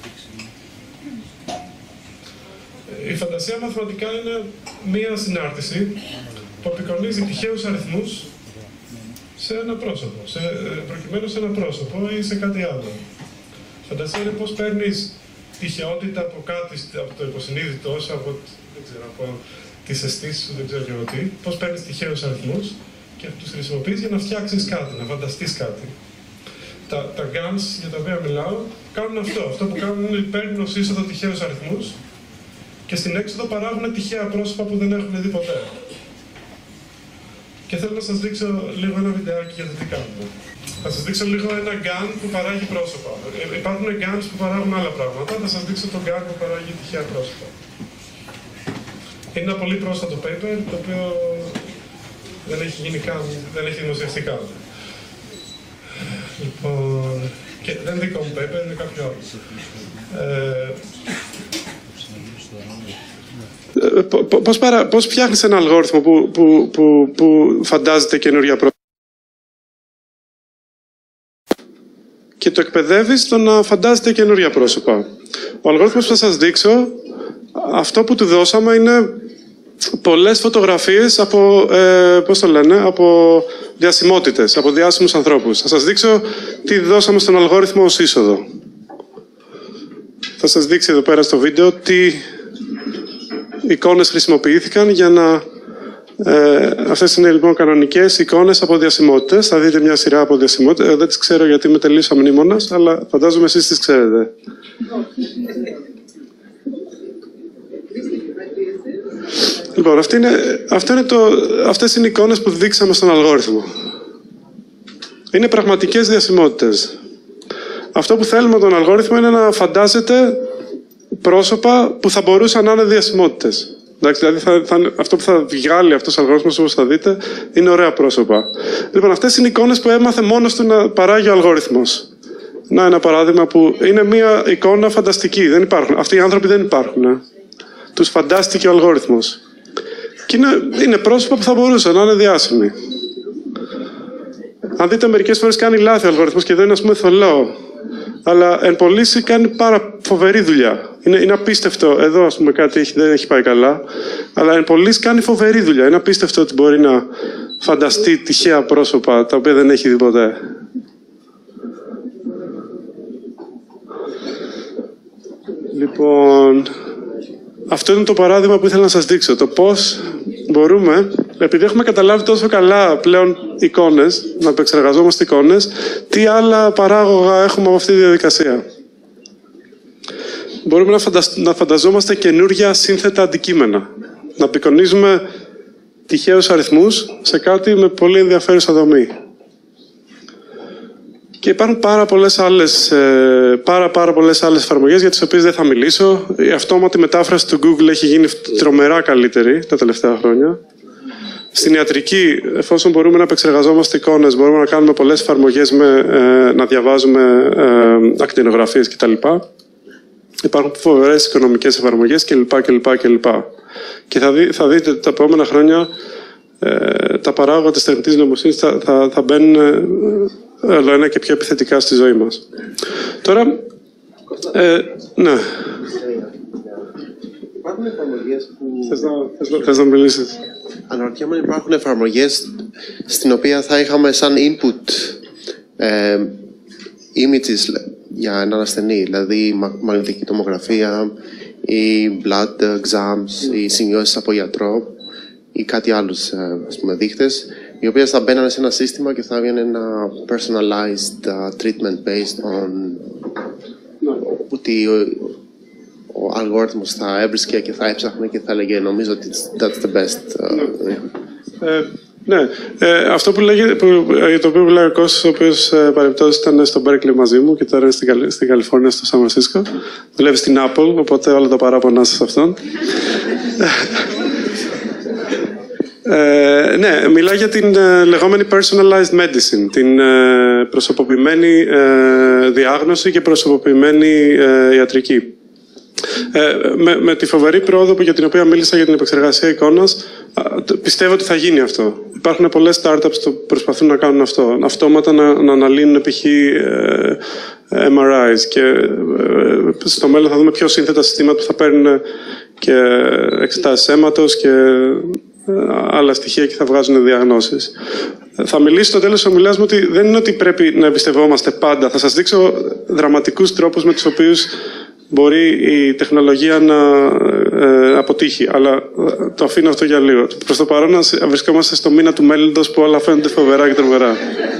Speaker 5: Η φαντασία μαθηματικά είναι μία συνάρτηση που απεικονίζει τυχαίους αριθμούς σε ένα πρόσωπο, σε, προκειμένου σε ένα πρόσωπο ή σε κάτι άλλο. Η φαντασία είναι πώς παίρνεις τυχαιότητα από κάτι, από το υποσυνείδητο, από, δεν ξέρω, από τις αισθήσεις σου, δεν ξέρω και εγώ τι, πώς παίρνεις τυχαίους αριθμούς και τους χρησιμοποιείς για να φτιάξεις κάτι, να φανταστείς κάτι. Τα, τα γκανς για τα οποία μιλάω κάνουν αυτό. Αυτό που κάνουν είναι παίρνουν ως είσοδο τυχαίους αριθμούς και στην έξοδο παράγουν τυχαία πρόσωπα που δεν έχουν δει ποτέ. Και θέλω να σας δείξω λίγο ένα βιντεάκι για το τι κάνουμε. Θα σας δείξω λίγο ένα γκαν που παράγει πρόσωπα. Ε, υπάρχουν γκανς που παράγουν άλλα πράγματα, θα σας δείξω το γκαν που παράγει τυχαία πρόσωπα. Είναι ένα πολύ πρόσφατο paper, το οποίο δεν έχει γίνει καν, δεν έχει δημοσιευτεί καν. Λοιπόν, και δεν είναι δικό μου paper, είναι κάποιο άλλο. Ε, Πώς, παρα, πώς φτιάχνεις ένα αλγόριθμο που, που, που, που φαντάζεται καινούργια πρόσωπα και το εκπαιδεύεις στο να φαντάζεται καινούργια πρόσωπα. Ο αλγόριθμος που θα σας δείξω, αυτό που του δώσαμε είναι πολλές φωτογραφίες από, ε, πώς το λένε, από διασημότητες, από διάσημους ανθρώπους. Θα σας δείξω τι δώσαμε στον αλγόριθμο ως είσοδο. θα σας δείξει εδώ πέρα στο βίντεο τι εικόνες χρησιμοποιήθηκαν για να... Ε, αυτές είναι λοιπόν κανονικές εικόνες από διασημότητες. Θα δείτε μια σειρά από διασημότητες. Ε, δεν τις ξέρω γιατί είμαι τελείως αμνήμονας, αλλά φαντάζομαι εσείς τις ξέρετε. Λοιπόν, αυτή είναι, αυτό είναι το, αυτές είναι οι εικόνες που δείξαμε στον αλγόριθμο. Είναι πραγματικές διασημότητες. Αυτό που θέλουμε τον αλγόριθμο είναι να φαντάζεται πρόσωπα που θα μπορούσαν να είναι διασημότητες. Εντάξει, δηλαδή θα, θα, αυτό που θα βγάλει αυτός ο αλγόριθμος, όπως θα δείτε, είναι ωραία πρόσωπα. Λοιπόν, αυτές είναι εικόνες που έμαθε μόνος του να παράγει ο αλγόριθμος. Να, ένα παράδειγμα που είναι μια εικόνα φανταστική. Δεν υπάρχουν. Αυτοί οι άνθρωποι δεν υπάρχουν. Ε. Τους φαντάστηκε ο αλγόριθμος. Και είναι, είναι πρόσωπα που θα μπορούσαν να είναι διάσημοι. Αν δείτε, μερικές φορές κάνει λάθη ο αλγόριθμος και εδώ είναι, ας πούμε, θολό. Αλλά εν πωλήσει κάνει πάρα φοβερή δουλειά. Είναι, είναι απίστευτο. Εδώ, ας πούμε, κάτι έχει, δεν έχει πάει καλά. Αλλά εν πωλήσει κάνει φοβερή δουλειά. Είναι απίστευτο ότι μπορεί να φανταστεί τυχαία πρόσωπα τα οποία δεν έχει δει ποτέ. Λοιπόν, αυτό είναι το παράδειγμα που ήθελα να σας δείξω. Το πώς μπορούμε, επειδή έχουμε καταλάβει τόσο καλά πλέον εικόνες, να επεξεργαζόμαστε εικόνες, τι άλλα παράγωγα έχουμε από αυτή τη διαδικασία. Μπορούμε να, φαντασ... να φανταζόμαστε καινούργια σύνθετα αντικείμενα. Να απεικονίζουμε τυχαίους αριθμούς σε κάτι με πολύ ενδιαφέρουσα δομή. Και υπάρχουν πάρα πολλές άλλες, πάρα, πάρα πολλές άλλες εφαρμογές για τις οποίες δεν θα μιλήσω. Η αυτόματη μετάφραση του Google έχει γίνει τρομερά καλύτερη τα τελευταία χρόνια. Στην ιατρική, εφόσον μπορούμε να επεξεργαζόμαστε εικόνες, μπορούμε να κάνουμε πολλές εφαρμογές με, ε, να διαβάζουμε ε, ακτινογραφίες κτλ. Υπάρχουν φοβερές οικονομικές εφαρμογές κλπ. κλπ, κλπ. Και θα, δει, θα δείτε τα επόμενα χρόνια ε, τα παράγωγα της τεχνητής νοημοσύνης θα, θα, θα μπαίνουν ε, όλο ένα και πιο επιθετικά στη ζωή μας. Τώρα, ε, ναι.
Speaker 7: Υπάρχουν εφαρμογές που...
Speaker 5: Θες να, θες να, θες να μιλήσεις.
Speaker 7: Αναρωτιέμαι, υπάρχουν εφαρμογές στην οποία θα είχαμε σαν input ε, images για έναν ασθενή, δηλαδή μαγνητική τομογραφία ή blood exams ή σημειώσεις από γιατρό ή κάτι άλλους ας πούμε, δείχτες, οι οποίες θα μπαίνανε σε ένα σύστημα και θα έβγαινε ένα personalized uh, treatment based on ότι ο, ο αλγόριθμος θα έβρισκε και θα έψαχνε και θα έλεγε νομίζω ότι that's the best. Uh,
Speaker 5: ε, ναι, ε, αυτό που λέγε, που, για το οποίο μιλάει ο Κώστας, ο οποίος ε, παρεπτώσεις ήταν στο Berkeley μαζί μου και τώρα είναι στην, Καλ, στην Καλιφόρνια, στο Σαν Φρανσίσκο. Δουλεύει στην Apple, οπότε όλα τα παράπονα σας αυτόν. Ε, ναι, μιλάει για την ε, λεγόμενη personalized medicine, την ε, προσωποποιημένη ε, διάγνωση και προσωποποιημένη ε, ιατρική. Ε, με, με τη φοβερή πρόοδο για την οποία μίλησα για την επεξεργασία εικόνας, πιστεύω ότι θα γίνει αυτό. Υπάρχουν πολλές startups που προσπαθούν να κάνουν αυτό. Αυτόματα να, να αναλύνουν π.χ. Ε, εμ αρ άις και ε, στο μέλλον θα δούμε πιο σύνθετα συστήματα που θα παίρνουν και εξετάσεις αίματος και άλλα στοιχεία και θα βγάζουν διαγνώσεις. Θα μιλήσω στο τέλος της ομιλίας μου ότι δεν είναι ότι πρέπει να εμπιστευόμαστε πάντα. Θα σας δείξω δραματικούς τρόπους με τους οποίους μπορεί η τεχνολογία να ε, αποτύχει, αλλά το αφήνω αυτό για λίγο. Προς το παρόν βρισκόμαστε στο μήνα του μέλλοντος που όλα φαίνονται φοβερά και τρομερά.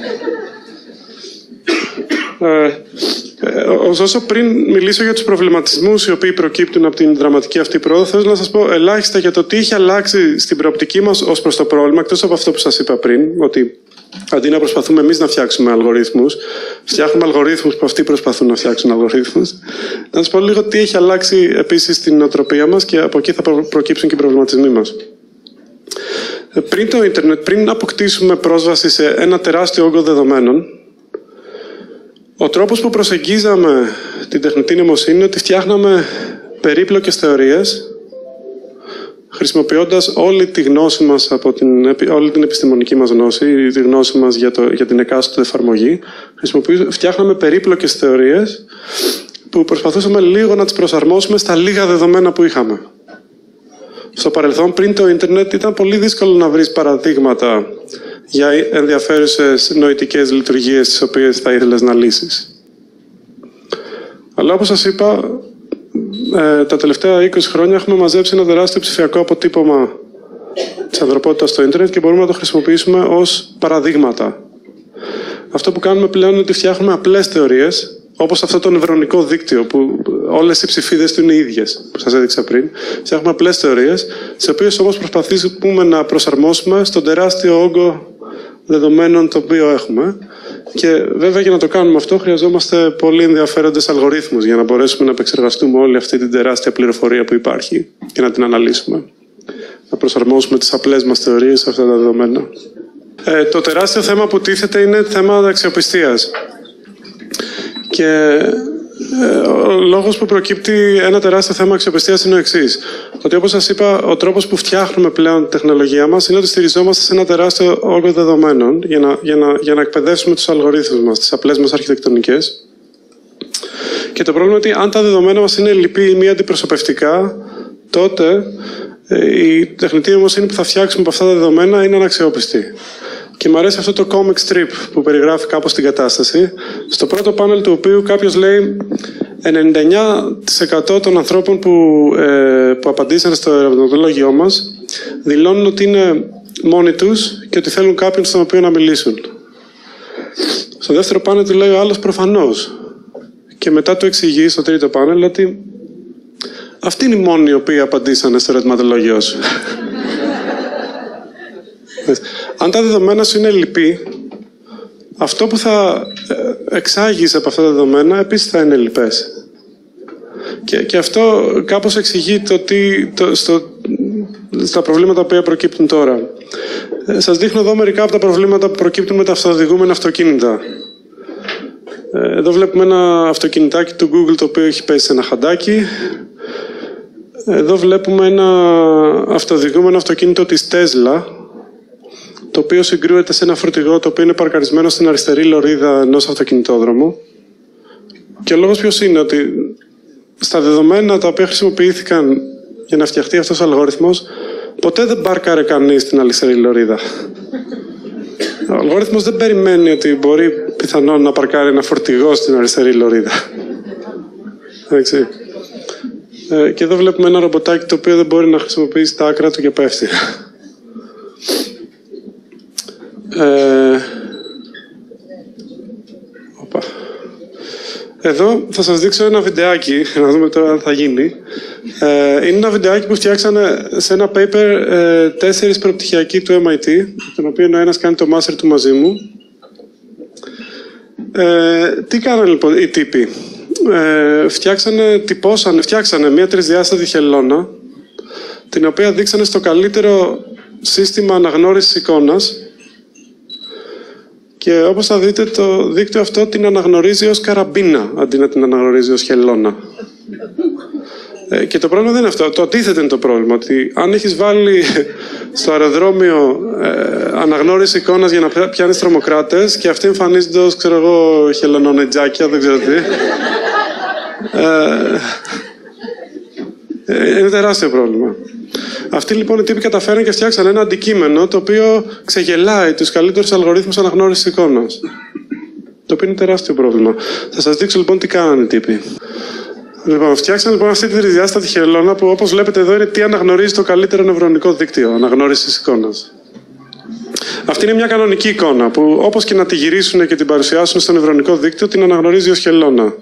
Speaker 5: Ε, ωστόσο, πριν μιλήσω για τους προβληματισμούς οι οποίοι προκύπτουν από την δραματική αυτή πρόοδο, θέλω να σας πω ελάχιστα για το τι έχει αλλάξει στην προοπτική μας ως προς το πρόβλημα, εκτός από αυτό που σας είπα πριν, ότι αντί να προσπαθούμε εμείς να φτιάξουμε αλγορίθμους, φτιάχνουμε αλγορίθμους που αυτοί προσπαθούν να φτιάξουν αλγορίθμους. Να σας πω λίγο τι έχει αλλάξει επίσης στην νοοτροπία μας και από εκεί θα προκύψουν και οι προβληματισμοί μας. Πριν το ίντερνετ, πριν αποκτήσουμε πρόσβαση σε ένα τεράστιο όγκο δεδομένων, ο τρόπος που προσεγγίζαμε την τεχνητή νοημοσύνη είναι ότι φτιάχναμε περίπλοκες θεωρίες, χρησιμοποιώντας όλη τη γνώση μας, από την, όλη την επιστημονική μας γνώση, τη γνώση μας για, το, για την εκάστοτε εφαρμογή, φτιάχναμε περίπλοκες θεωρίες που προσπαθούσαμε λίγο να τις προσαρμόσουμε στα λίγα δεδομένα που είχαμε. Στο παρελθόν, πριν το ίντερνετ, ήταν πολύ δύσκολο να βρεις παραδείγματα για ενδιαφέρουσες νοητικές λειτουργίες τις οποίες θα ήθελες να λύσεις. Αλλά όπως σας είπα, ε, τα τελευταία είκοσι χρόνια έχουμε μαζέψει ένα τεράστιο ψηφιακό αποτύπωμα της ανθρωπότητας στο ίντερνετ και μπορούμε να το χρησιμοποιήσουμε ως παραδείγματα. Αυτό που κάνουμε πλέον είναι ότι φτιάχνουμε απλές θεωρίες, όπως αυτό το νευρονικό δίκτυο, που όλες οι ψηφίδες του είναι ίδιες, που σας έδειξα πριν. Φτιάχνουμε απλές θεωρίες, τις οποίες όμως προσπαθήσουμε να προσαρμόσουμε στον τεράστιο όγκο δεδομένων το οποίο έχουμε. Και βέβαια για να το κάνουμε αυτό χρειαζόμαστε πολύ ενδιαφέροντες αλγορίθμους για να μπορέσουμε να επεξεργαστούμε όλη αυτή την τεράστια πληροφορία που υπάρχει και να την αναλύσουμε. Να προσαρμόσουμε τις απλές μας θεωρίες σε αυτά τα δεδομένα. Ε, το τεράστιο θέμα που τίθεται είναι θέμα αξιοπιστίας. Και ε, ο λόγος που προκύπτει ένα τεράστιο θέμα αξιοπιστίας είναι ο εξής. Ότι όπως σας είπα, ο τρόπος που φτιάχνουμε πλέον τη τεχνολογία μας είναι ότι στηριζόμαστε σε ένα τεράστιο όγκο δεδομένων για να, για να, για να εκπαιδεύσουμε τους αλγορίθμους μας, τις απλές μας αρχιτεκτονικές. Και το πρόβλημα είναι ότι αν τα δεδομένα μας είναι λυπή ή μη αντιπροσωπευτικά, τότε η τεχνητή νοημοσύνη που θα φτιάξουμε από αυτά τα δεδομένα είναι αναξιόπιστη. Και μου αρέσει αυτό το comic strip που περιγράφει κάπως την κατάσταση, στο πρώτο πάνελ του οποίου κάποιος λέει ενενήντα εννέα τοις εκατό των ανθρώπων που, ε, που απαντήσαν στο ερωτηματολόγιό μας δηλώνουν ότι είναι μόνοι τους και ότι θέλουν κάποιον στον οποίο να μιλήσουν. Στο δεύτερο πάνελ του λέει ο άλλος προφανώς. Και μετά του εξηγεί στο τρίτο πάνελ ότι αυτοί είναι οι μόνοι οι οποίοι απαντήσανε στο ερωτηματολόγιό σου. Αν τα δεδομένα σου είναι λυπή, αυτό που θα εξάγεις από αυτά τα δεδομένα επίσης θα είναι λυπές. Και, και αυτό κάπως εξηγεί το τι, το, στο, στα προβλήματα που προκύπτουν τώρα. Ε, σας δείχνω εδώ μερικά από τα προβλήματα που προκύπτουν με τα αυτοοδηγούμενα αυτοκίνητα. Ε, εδώ βλέπουμε ένα αυτοκινητάκι του Google το οποίο έχει πέσει σε ένα χαντάκι. Εδώ βλέπουμε ένα αυτοοδηγούμενο αυτοκίνητο της Tesla, το οποίο συγκρούεται σε ένα φορτηγό το οποίο είναι παρκαρισμένο στην αριστερή λωρίδα ενός αυτοκινητόδρομου. Και ο λόγος ποιος είναι, ότι στα δεδομένα τα οποία χρησιμοποιήθηκαν για να φτιαχτεί αυτός ο αλγόριθμος, ποτέ δεν πάρκαρε κανείς στην αριστερή λωρίδα. Ο αλγόριθμος δεν περιμένει ότι μπορεί πιθανόν να παρκάρει ένα φορτηγό στην αριστερή λωρίδα. Εντάξει. Ε, και εδώ βλέπουμε ένα ρομποτάκι το οποίο δεν μπορεί να χρησιμοποιήσει τα άκρα του και πέφτει. Ε, οπα. Εδώ θα σας δείξω ένα βιντεάκι, να δούμε τώρα αν θα γίνει. Ε, είναι ένα βιντεάκι που φτιάξανε σε ένα paper ε, τέσσερις προπτυχιακοί του εμ άι τι, τον οποίο ο ένας κάνει το master του μαζί μου. Ε, τι κάνανε λοιπόν οι τύποι. Ε, φτιάξανε, τυπώσανε, φτιάξανε μια τρισδιάστατη χελώνα, την οποία δείξανε στο καλύτερο σύστημα αναγνώρισης εικόνας. Και όπως θα δείτε, το δίκτυο αυτό την αναγνωρίζει ως καραμπίνα, αντί να την αναγνωρίζει ως χελώνα. Ε, και το πρόβλημα δεν είναι αυτό. Το αντίθετο είναι το πρόβλημα. Ότι αν έχεις βάλει στο αεροδρόμιο ε, αναγνώριση εικόνας για να πιάνεις τρομοκράτες και αυτοί εμφανίζονται ως, ξέρω εγώ, χελωνονετζάκια, δεν ξέρω τι. Ε, είναι τεράστιο πρόβλημα. Αυτοί λοιπόν οι τύποι καταφέραν και φτιάξαν ένα αντικείμενο το οποίο ξεγελάει τους καλύτερους αλγορίθμους αναγνώρισης εικόνας. Το οποίο είναι τεράστιο πρόβλημα. Θα σας δείξω λοιπόν τι κάνανε οι τύποι. Λοιπόν, φτιάξαν λοιπόν αυτή τη τρισδιάστατη χελώνα που όπως βλέπετε εδώ είναι τι αναγνωρίζει το καλύτερο νευρονικό δίκτυο αναγνώρισης εικόνας. Αυτή είναι μια κανονική εικόνα που όπως και να τη γυρίσουν και την παρουσιάσουν στο νευρονικό δίκτυο την αναγνωρίζει ως χελώνα.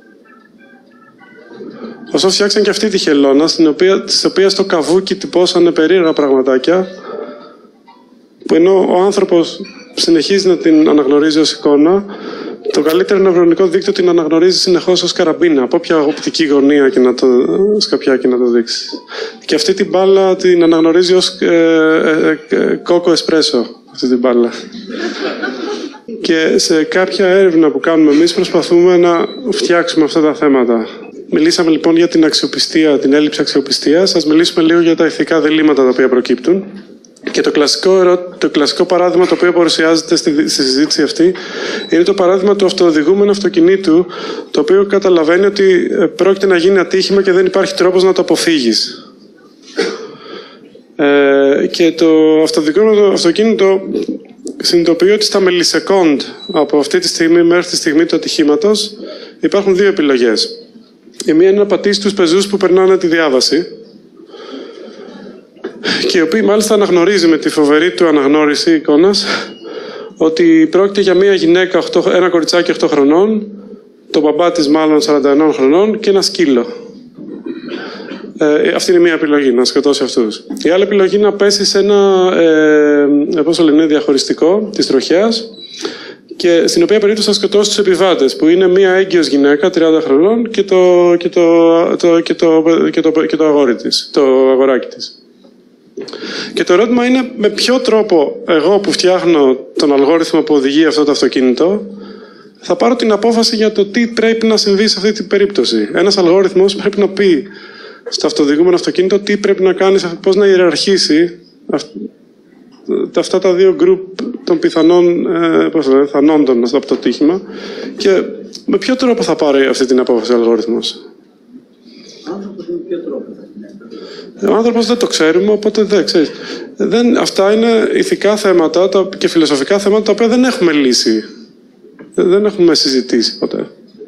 Speaker 5: Ωστόσο φτιάξαν και αυτή τη χελώνα, στην οποία, της οποίας στο καβούκι τυπώσανε περίεργα πραγματάκια, που ενώ ο άνθρωπος συνεχίζει να την αναγνωρίζει ως εικόνα, το καλύτερο νευρονικό δίκτυο την αναγνωρίζει συνεχώς ως καραμπίνα, από όποια οπτική γωνία και να το σκαπιά και να το δείξει. Και αυτή την μπάλα την αναγνωρίζει ως ε, ε, ε, κόκο εσπρέσο, αυτή την μπάλα. Και σε κάποια έρευνα που κάνουμε εμείς προσπαθούμε να φτιάξουμε αυτά τα θέματα. Μιλήσαμε λοιπόν για την αξιοπιστία, την έλλειψη αξιοπιστίας. Ας μιλήσουμε λίγο για τα ηθικά διλήμματα τα οποία προκύπτουν. Και το κλασικό, το κλασικό παράδειγμα το οποίο παρουσιάζεται στη, στη συζήτηση αυτή είναι το παράδειγμα του αυτοοδηγούμενου αυτοκινήτου, το οποίο καταλαβαίνει ότι πρόκειται να γίνει ατύχημα και δεν υπάρχει τρόπος να το αποφύγεις. Ε, και το αυτοοδηγούμενο αυτοκίνητο συνειδητοποιεί ότι στα μιλισεκόντ από αυτή τη στιγμή μέχρι τη στιγμή του ατυχήματος υπάρχουν δύο επιλογές. Η μία είναι να πατήσει τους πεζούς που περνάνε τη διάβαση και η οποία μάλιστα αναγνωρίζει με τη φοβερή του αναγνώριση εικόνας ότι πρόκειται για μία γυναίκα, ένα κοριτσάκι οκτώ χρονών, το μπαμπά της μάλλον σαράντα ενός χρονών και ένα σκύλο. Ε, αυτή είναι μία επιλογή, να σκοτώσει αυτούς. Η άλλη επιλογή είναι να πέσει σε ένα ε, πώς το λένε, διαχωριστικό της τροχέας και στην οποία περίπτωση θα σκοτώσει τους επιβάτες, που είναι μία έγκυος γυναίκα τριάντα χρονών και το, και το, το, και το, και το, και το αγόρι της, το αγοράκι της. Και το ερώτημα είναι με ποιο τρόπο εγώ που φτιάχνω τον αλγόριθμο που οδηγεί αυτό το αυτοκίνητο θα πάρω την απόφαση για το τι πρέπει να συμβεί σε αυτή την περίπτωση. Ένας αλγόριθμος πρέπει να πει στο αυτοδηγούμενο αυτοκίνητο τι πρέπει να κάνει, πώς να ιεραρχήσει αυτά τα δύο γκρουπ των πιθανών ε, θανόντων από το τύχημα και με ποιο τρόπο θα πάρει αυτή την απόφαση ο αλγόριθμος. Ο άνθρωπος δεν το ξέρουμε, οπότε δεν ξέρεις. Δεν, αυτά είναι ηθικά θέματα και φιλοσοφικά θέματα τα οποία δεν έχουμε λύσει. Δεν έχουμε συζητήσει ποτέ.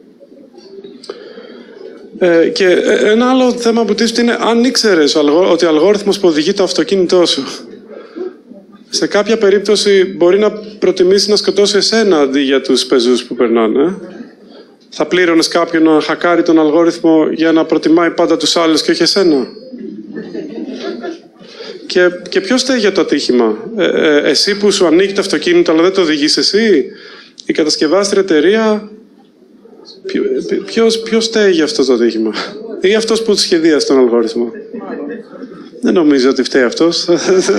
Speaker 5: Ε, και ένα άλλο θέμα που τίθεται είναι αν ήξερες ότι ο αλγόριθμος που οδηγεί το αυτοκίνητό σου σε κάποια περίπτωση μπορεί να προτιμήσει να σκοτώσει εσένα αντί για τους πεζούς που περνάνε. Θα πλήρωνες κάποιον να χακάρει τον αλγόριθμο για να προτιμάει πάντα τους άλλους και όχι εσένα. Και, και ποιος φταίει για το ατύχημα. Ε, ε, εσύ που σου ανήκει το αυτοκίνητο αλλά δεν το οδηγείς εσύ. Η κατασκευάστρια εταιρεία. Ποιο, ποιος, ποιος φταίει για αυτό το ατύχημα. Ή αυτός που σχεδίασε τον αλγόριθμο. Δεν νομίζω ότι φταίει αυτός.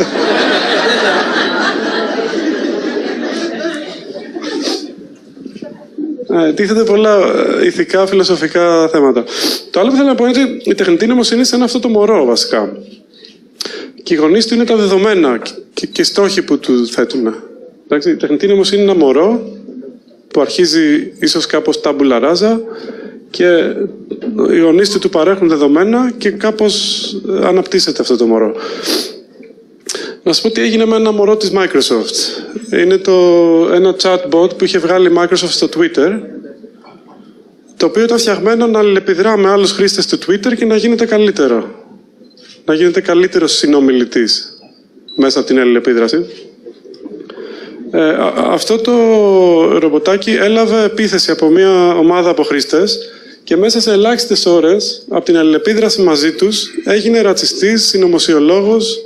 Speaker 5: Ε, τίθεται πολλά ηθικά, φιλοσοφικά θέματα. Το άλλο που θέλω να πω είναι ότι η τεχνητή νοημοσύνη είναι σαν αυτό το μωρό βασικά. Και οι γονείς του είναι τα δεδομένα και, και οι στόχοι που του θέτουν. Εντάξει, η τεχνητή νοημοσύνη είναι ένα μωρό που αρχίζει ίσως κάπως τάμπουλα ράζα και οι γονείς του του παρέχουν δεδομένα και κάπως αναπτύσσεται αυτό το μωρό. Να σας πω τι έγινε με ένα μωρό της Microsoft. Είναι το, ένα chatbot που είχε βγάλει Microsoft στο Twitter, το οποίο ήταν φτιαγμένο να αλληλεπιδρά με άλλους χρήστες του Twitter και να γίνεται καλύτερο. Να γίνεται καλύτερος συνομιλητής μέσα από την αλληλεπίδραση. Ε, αυτό το ρομποτάκι έλαβε επίθεση από μια ομάδα από χρήστες και μέσα σε ελάχιστες ώρες από την αλληλεπίδραση μαζί τους έγινε ρατσιστής, συνωμοσιολόγος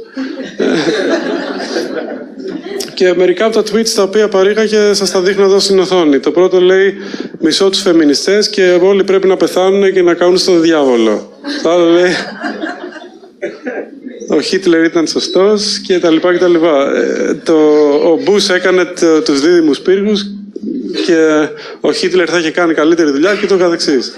Speaker 5: και μερικά από τα tweets τα οποία παρήγαγε σας τα δείχνω εδώ στην οθόνη. Το πρώτο λέει μισώ τους φεμινιστές και όλοι πρέπει να πεθάνουν και να κάνουν στον διάβολο. Το άλλο λέει ο Χίτλερ ήταν σωστός και τα λοιπά και τα λοιπά. Ε, το, ο Μπούς έκανε το, τους δίδυμους πύργους και ο Χίτλερ θα είχε κάνει καλύτερη δουλειά και το καθεξής.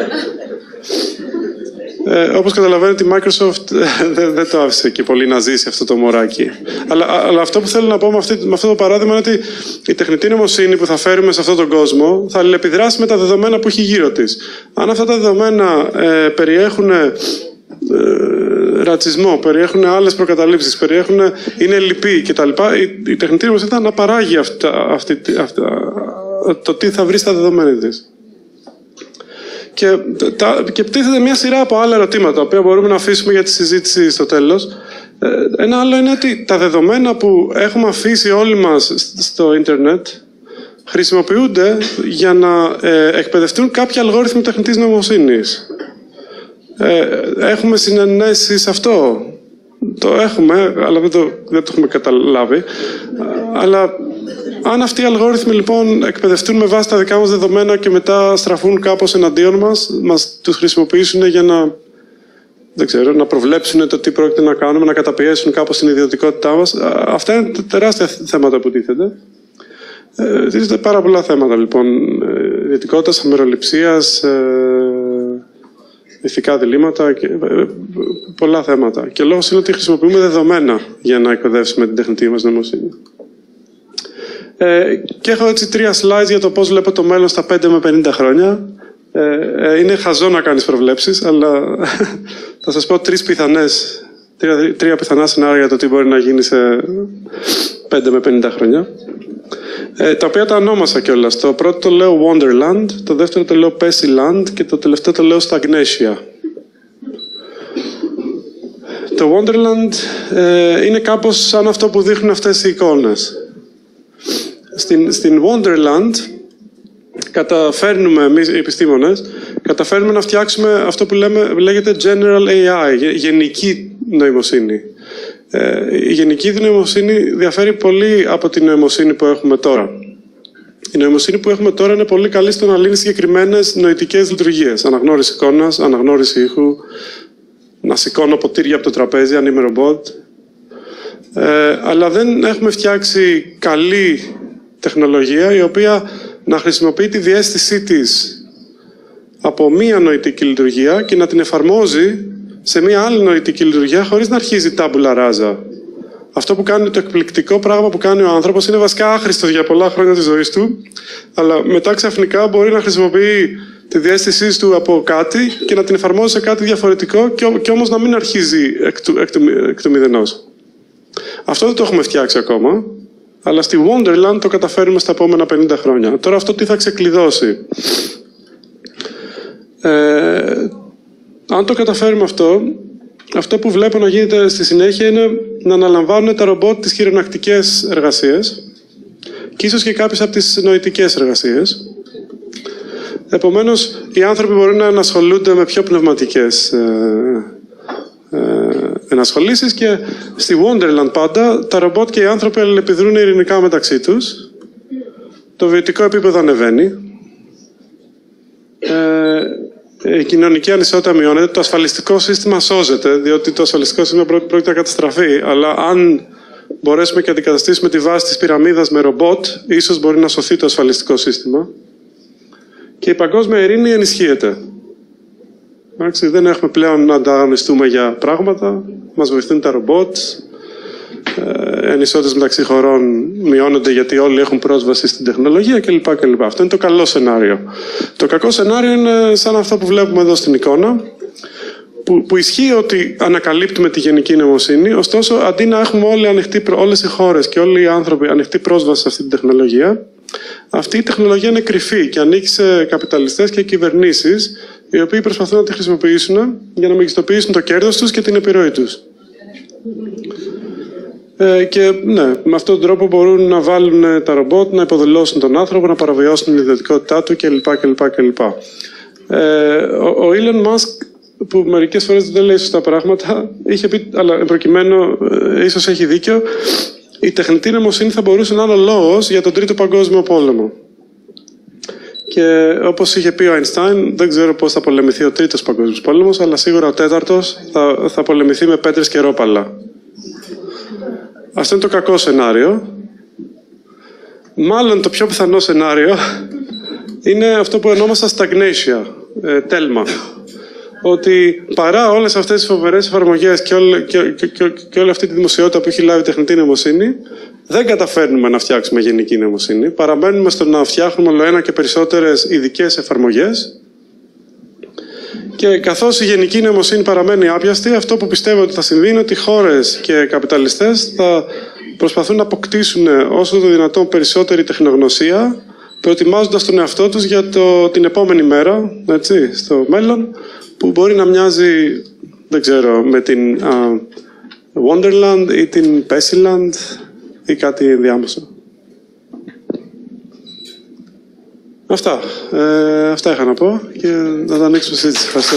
Speaker 5: Ε, όπως καταλαβαίνετε η Microsoft δεν, δεν το άφησε και πολύ να ζήσει αυτό το μωράκι. Αλλά, αλλά αυτό που θέλω να πω με, αυτή, με αυτό το παράδειγμα είναι ότι η τεχνητή νοημοσύνη που θα φέρουμε σε αυτόν τον κόσμο θα αλληλεπιδράσει με τα δεδομένα που έχει γύρω της. Αν αυτά τα δεδομένα ε, περιέχουν ε, ρατσισμό, περιέχουν άλλες προκαταλήψεις, περιέχουν, είναι λυπή κτλ. Η, η τεχνητή νοημοσύνη θα αναπαράγει αυτά, αυτή, αυτά, το τι θα βρει στα δεδομένα της. Και, τα, και πτήθεται μια σειρά από άλλα ερωτήματα, τα οποία μπορούμε να αφήσουμε για τη συζήτηση στο τέλος. Ε, ένα άλλο είναι ότι τα δεδομένα που έχουμε αφήσει όλοι μας στο ίντερνετ χρησιμοποιούνται για να ε, εκπαιδευτούν κάποιοι αλγόριθμοι τεχνητής νοημοσύνης. Ε, έχουμε συνενέσει σε αυτό. Το έχουμε, αλλά δεν το, δεν το έχουμε καταλάβει. Αλλά αν αυτοί οι αλγόριθμοι λοιπόν εκπαιδευτούν με βάση τα δικά μας δεδομένα και μετά στραφούν κάπως εναντίον μας, μας τους χρησιμοποιήσουν για να, δεν ξέρω, να προβλέψουν το τι πρόκειται να κάνουμε, να καταπιέσουν κάπως την ιδιωτικότητά μας. Αυτά είναι τεράστια θέματα που τίθεται. Ε, τίθεται πάρα πολλά θέματα λοιπόν. Ιδιωτικότητας, αμεροληψίας, ε, ηθικά διλήμματα και ε, πολλά θέματα. Και ο λόγος είναι ότι χρησιμοποιούμε δεδομένα για να εκπαιδεύσουμε την τεχνητή μας νοημοσύνη. Ε, και έχω έτσι τρία slides για το πώς βλέπω το μέλλον στα πέντε με πενήντα χρόνια. Ε, ε, είναι χαζό να κάνεις προβλέψεις, αλλά θα σας πω τρεις πιθανές, τρία, τρία πιθανά σενάρια για το τι μπορεί να γίνει σε πέντε με πενήντα χρόνια. ε, τα οποία τα ονόμασα κιόλας. Το πρώτο το λέω Wonderland, το δεύτερο το λέω Pessyland και το τελευταίο το λέω Stagnatia. Το Wonderland ε, είναι κάπως σαν αυτό που δείχνουν αυτές οι εικόνες. Στην, στην Wonderland καταφέρνουμε εμείς οι επιστήμονες, καταφέρνουμε να φτιάξουμε αυτό που λέμε, λέγεται General έι άι, γενική νοημοσύνη. Ε, η γενική νοημοσύνη διαφέρει πολύ από την νοημοσύνη που έχουμε τώρα. Η νοημοσύνη που έχουμε τώρα είναι πολύ καλή στο να λύνει συγκεκριμένες νοητικές λειτουργίες. Αναγνώριση εικόνας, αναγνώριση ήχου, να σηκώνω ποτήρια από το τραπέζι αν είμαι ρομπότ. Ε, αλλά δεν έχουμε φτιάξει καλή τεχνολογία η οποία να χρησιμοποιεί τη διαίσθησή της από μία νοητική λειτουργία και να την εφαρμόζει σε μία άλλη νοητική λειτουργία χωρίς να αρχίζει τάμπουλα ράζα. Αυτό που κάνει, το εκπληκτικό πράγμα που κάνει ο άνθρωπος, είναι βασικά άχρηστος για πολλά χρόνια της ζωής του, αλλά μετά ξαφνικά μπορεί να χρησιμοποιεί τη διαίσθησή του από κάτι και να την εφαρμόζει σε κάτι διαφορετικό και, και όμως να μην αρχίζει εκ του, εκ του, εκ του μηδενός. Αυτό δεν το έχουμε φτιάξει ακόμα, αλλά στη Wonderland το καταφέρουμε στα επόμενα πενήντα χρόνια. Τώρα αυτό τι θα ξεκλειδώσει. Ε, αν το καταφέρουμε αυτό, αυτό που βλέπω να γίνεται στη συνέχεια είναι να αναλαμβάνουν τα ρομπότ τις χειρονακτικές εργασίες και ίσως και κάποιες από τις νοητικές εργασίες. Επομένως, οι άνθρωποι μπορούν να ενασχολούνται με πιο πνευματικές ε, ε, ενασχολήσεις και στη Wonderland πάντα τα ρομπότ και οι άνθρωποι αλληλεπιδρούν ειρηνικά μεταξύ τους. Το βιωτικό επίπεδο ανεβαίνει. Ε, η κοινωνική ανισότητα μειώνεται. Το ασφαλιστικό σύστημα σώζεται, διότι το ασφαλιστικό σύστημα πρόκειται να καταστραφεί. Αλλά αν μπορέσουμε και αντικαταστήσουμε τη βάση της πυραμίδας με ρομπότ, ίσως μπορεί να σωθεί το ασφαλιστικό σύστημα. Και η παγκόσμια ειρήνη ενισχύεται. Εντάξει, δεν έχουμε πλέον να ανταγωνιστούμε για πράγματα. Μας βοηθούν τα ρομπότ. Ε, ενισότητες μεταξύ χωρών μειώνονται γιατί όλοι έχουν πρόσβαση στην τεχνολογία κλπ. κλπ. Αυτό είναι το καλό σενάριο. Το κακό σενάριο είναι σαν αυτό που βλέπουμε εδώ στην εικόνα, που, που ισχύει ότι ανακαλύπτουμε τη γενική νοημοσύνη, ωστόσο αντί να έχουμε όλοι ανοιχτή, όλες οι χώρες και όλοι οι άνθρωποι ανοιχτή πρόσβαση σε αυτή την τεχνολογία, αυτή η τεχνολογία είναι κρυφή και ανήκει σε καπιταλιστές και κυβερνήσεις, οι οποίοι προσπαθούν να τη χρησιμοποιήσουν για να μεγιστοποιήσουν το κέρδος τους και την επιρροή τους. Ε, και ναι, με αυτόν τον τρόπο μπορούν να βάλουν τα ρομπότ, να υποδηλώσουν τον άνθρωπο, να παραβιώσουν την ιδιωτικότητά του κλπ. κλπ, κλπ. Ε, ο, ο Elon Musk, που μερικές φορές δεν λέει σωστά πράγματα, είχε πει, αλλά προκειμένου ε, ίσως έχει δίκιο, η τεχνητή νοημοσύνη θα μπορούσε να είναι ο λόγος για τον Τρίτο Παγκόσμιο Πόλεμο. Και όπως είχε πει ο Αϊνστάιν, δεν ξέρω πώς θα πολεμηθεί ο Τρίτος Παγκόσμιος Πόλεμος, αλλά σίγουρα ο Τέταρτος θα, θα πολεμηθεί με πέτρες και ρόπαλα. Αυτό είναι το κακό σενάριο. Μάλλον το πιο πιθανό σενάριο είναι αυτό που ονόμασα Stagnatia, ε, τέλμα. Ότι παρά όλες αυτές τις φοβερές εφαρμογές και, όλη, και, και, και, και όλη αυτή τη δημοσιότητα που έχει λάβει η τεχνητή νοημοσύνη, δεν καταφέρνουμε να φτιάξουμε γενική νοημοσύνη. Παραμένουμε στο να φτιάχνουμε όλο ένα και περισσότερες ειδικές εφαρμογές. Και καθώς η γενική νοημοσύνη παραμένει άπιαστη, αυτό που πιστεύω ότι θα συμβεί είναι ότι χώρες και καπιταλιστές θα προσπαθούν να αποκτήσουν όσο το δυνατόν περισσότερη τεχνογνωσία, προετοιμάζοντας τον εαυτό τους για το, την επόμενη μέρα, έτσι, στο μέλλον, που μπορεί να μοιάζει, δεν ξέρω, με την uh, Wonderland ή την Pessyland ή κάτι ενδιάμεσο. Αυτά. Ε, αυτά είχα να πω και να τα ανοίξουμε συζήτηση. Ευχαριστώ.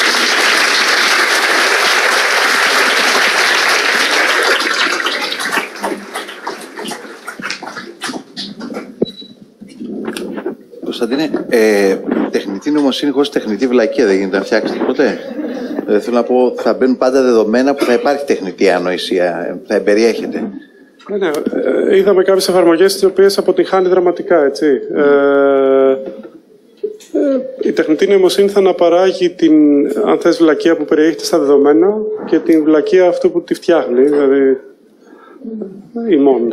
Speaker 3: Κωνσταντίνε, ε, τεχνητή νοημοσύνη χωρίς τεχνητή βλακεία δεν γίνεται να φτιάξει ποτέ. Ε, θέλω να πω, θα μπαίνουν πάντα δεδομένα που θα υπάρχει τεχνητή ανοησία, θα εμπεριέχεται.
Speaker 5: Ναι, ναι. Ε, είδαμε κάποιες εφαρμογές τις οποίες αποτυγχάνει δραματικά, έτσι. Ε, ε, η τεχνητή νοημοσύνη θα αναπαράγει την, αν θες, βλακεία που περιέχεται στα δεδομένα και την βλακεία αυτού που τη φτιάχνει, δηλαδή ημών.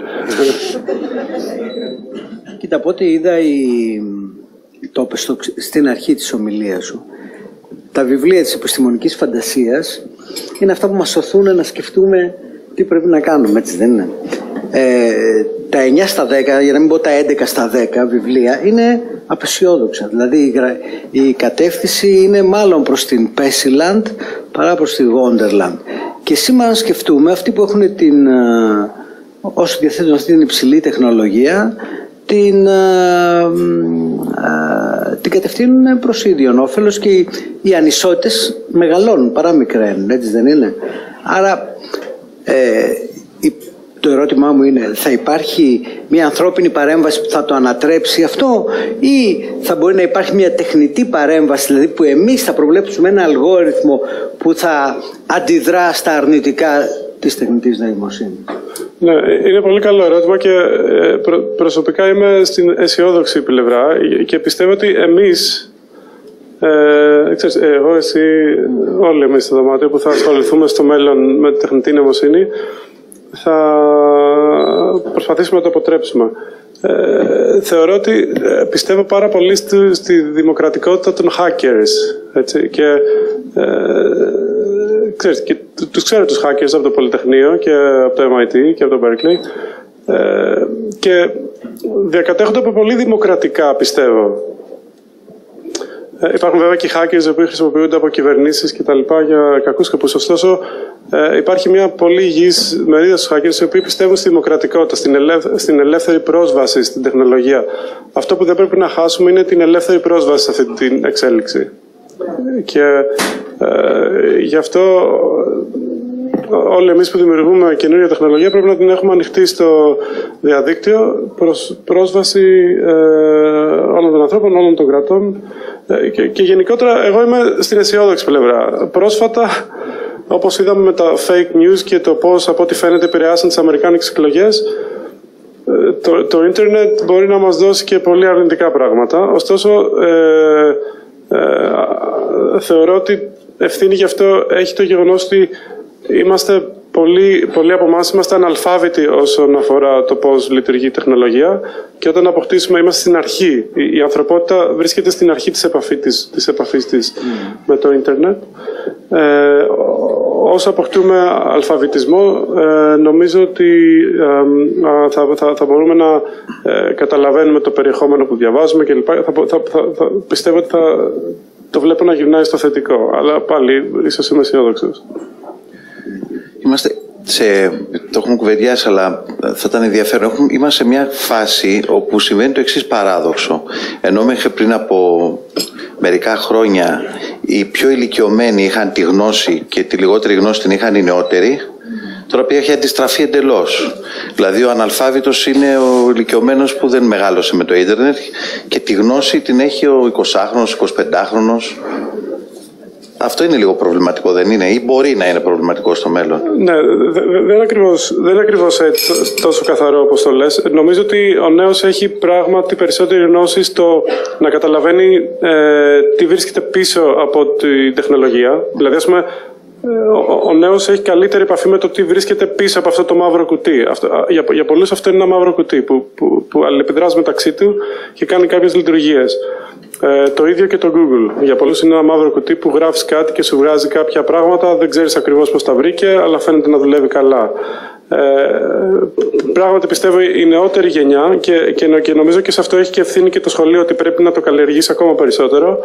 Speaker 2: Κοίτα, από ό,τι είδα η... το, στο, στην αρχή της ομιλίας σου, τα βιβλία της επιστημονικής φαντασίας είναι αυτά που μας σωθούν να σκεφτούμε τι πρέπει να κάνουμε, έτσι δεν είναι. Ε, τα εννιά στα δέκα, για να μην πω τα έντεκα στα δέκα βιβλία, είναι απεσιόδοξα. Δηλαδή η κατεύθυνση είναι μάλλον προς την Pessyland παρά προς τη Wonderland. Και σήμερα σκεφτούμε αυτοί που έχουν την, όσοι διαθέτουν αυτή την υψηλή τεχνολογία, την, την κατευθύνουν προς ίδιον όφελος και οι, οι ανισότητες μεγαλώνουν παρά μικραίνουν, έτσι δεν είναι? Άρα ε, το ερώτημά μου είναι, θα υπάρχει μια ανθρώπινη παρέμβαση που θα το ανατρέψει αυτό, ή θα μπορεί να υπάρχει μια τεχνητή παρέμβαση, δηλαδή που εμείς θα προβλέψουμε ένα αλγόριθμο που θα αντιδρά στα αρνητικά της τεχνητής νοημοσύνης?
Speaker 5: Ναι, είναι πολύ καλό ερώτημα και προ, προσωπικά είμαι στην αισιόδοξη πλευρά και πιστεύω ότι εμείς, ε, ξέρεις, εγώ, εσύ, όλοι εμείς στο δωμάτιο που θα ασχοληθούμε στο μέλλον με τη τεχνητή νοημοσύνη, θα προσπαθήσουμε να το αποτρέψουμε. Ε, θεωρώ ότι ε, πιστεύω πάρα πολύ στη, στη δημοκρατικότητα των hackers, έτσι, και, ε, ξέρεις, και τους ξέρω τους hackers από το Πολυτεχνείο και από το εμ άι τι και από το Berkeley, ε, και διακατέχονται από πολύ δημοκρατικά, πιστεύω. Ε, υπάρχουν βέβαια και hackers που χρησιμοποιούνται από κυβερνήσεις και τα λοιπά για κακούς σκοπούς. Ωστόσο, ε, υπάρχει μια πολύ υγιής μερίδα στους hackers οι οποίοι πιστεύουν στη δημοκρατικότητα, στην, ελεύθ, στην ελεύθερη πρόσβαση στην τεχνολογία. Αυτό που δεν πρέπει να χάσουμε είναι την ελεύθερη πρόσβαση σε αυτή την εξέλιξη. Και ε, γι' αυτό όλοι εμείς που δημιουργούμε καινούργια τεχνολογία πρέπει να την έχουμε ανοιχτή στο διαδίκτυο προς πρόσβαση ε, όλων των ανθρώπων, όλων των κρατών. Και, και γενικότερα εγώ είμαι στην αισιόδοξη πλευρά. Πρόσφατα, όπως είδαμε με τα fake news και το πώς από ό,τι φαίνεται επηρεάσαν τις αμερικάνικες εκλογές, το, το ίντερνετ μπορεί να μας δώσει και πολύ αρνητικά πράγματα. Ωστόσο, ε, ε, θεωρώ ότι ευθύνη γι' αυτό έχει το γεγονός ότι είμαστε πολλοί, πολλοί από εμάς είμαστε αναλφάβητοι όσον αφορά το πώς λειτουργεί η τεχνολογία, και όταν αποκτήσουμε, είμαστε στην αρχή. Η, η ανθρωπότητα βρίσκεται στην αρχή της επαφής της, της, επαφής της mm. με το ίντερνετ. Ε, όσο αποκτούμε αλφαβητισμό, ε, νομίζω ότι ε, θα, θα, θα μπορούμε να ε, καταλαβαίνουμε το περιεχόμενο που διαβάζουμε κλπ. Θα, θα, θα, θα, πιστεύω ότι θα το βλέπω να γυρνάει στο θετικό, αλλά πάλι ίσως είμαι αισιόδοξος.
Speaker 3: Είμαστε σε, το έχουμε κουβεντιάσει, αλλά θα ήταν ενδιαφέρον. Έχουμε, είμαστε σε μια φάση όπου συμβαίνει το εξής παράδοξο. Ενώ μέχρι πριν από μερικά χρόνια οι πιο ηλικιωμένοι είχαν τη γνώση και τη λιγότερη γνώση την είχαν οι νεότεροι, τώρα πια έχει αντιστραφεί εντελώς. Δηλαδή ο αναλφάβητος είναι ο ηλικιωμένος που δεν μεγάλωσε με το ίντερνετ και τη γνώση την έχει ο εικοσάχρονος, εικοσιπεντάχρονος. Αυτό είναι λίγο προβληματικό, δεν είναι? Ή μπορεί να είναι προβληματικό στο μέλλον?
Speaker 5: Ναι, δεν είναι ακριβώς, δεν είναι ακριβώς έτσι, τόσο καθαρό όπως το λες. Νομίζω ότι ο νέος έχει πράγματι περισσότερη γνώση στο να καταλαβαίνει ε, τι βρίσκεται πίσω από τη τεχνολογία. Δηλαδή, ας πούμε, ο, ο νέος έχει καλύτερη επαφή με το τι βρίσκεται πίσω από αυτό το μαύρο κουτί. Αυτό, για, για πολλούς αυτό είναι ένα μαύρο κουτί που, που, που αλληλεπιδράζει μεταξύ του και κάνει κάποιες λειτουργίες. Ε, το ίδιο και το Google. Για πολλούς είναι ένα μαύρο κουτί που γράφεις κάτι και σου βγάζει κάποια πράγματα, δεν ξέρεις ακριβώς πώς τα βρήκε, αλλά φαίνεται να δουλεύει καλά. Ε, πράγματι πιστεύω η νεότερη γενιά, και, και, και νομίζω και σε αυτό έχει και ευθύνη και το σχολείο, ότι πρέπει να το καλλιεργήσει ακόμα περισσότερο,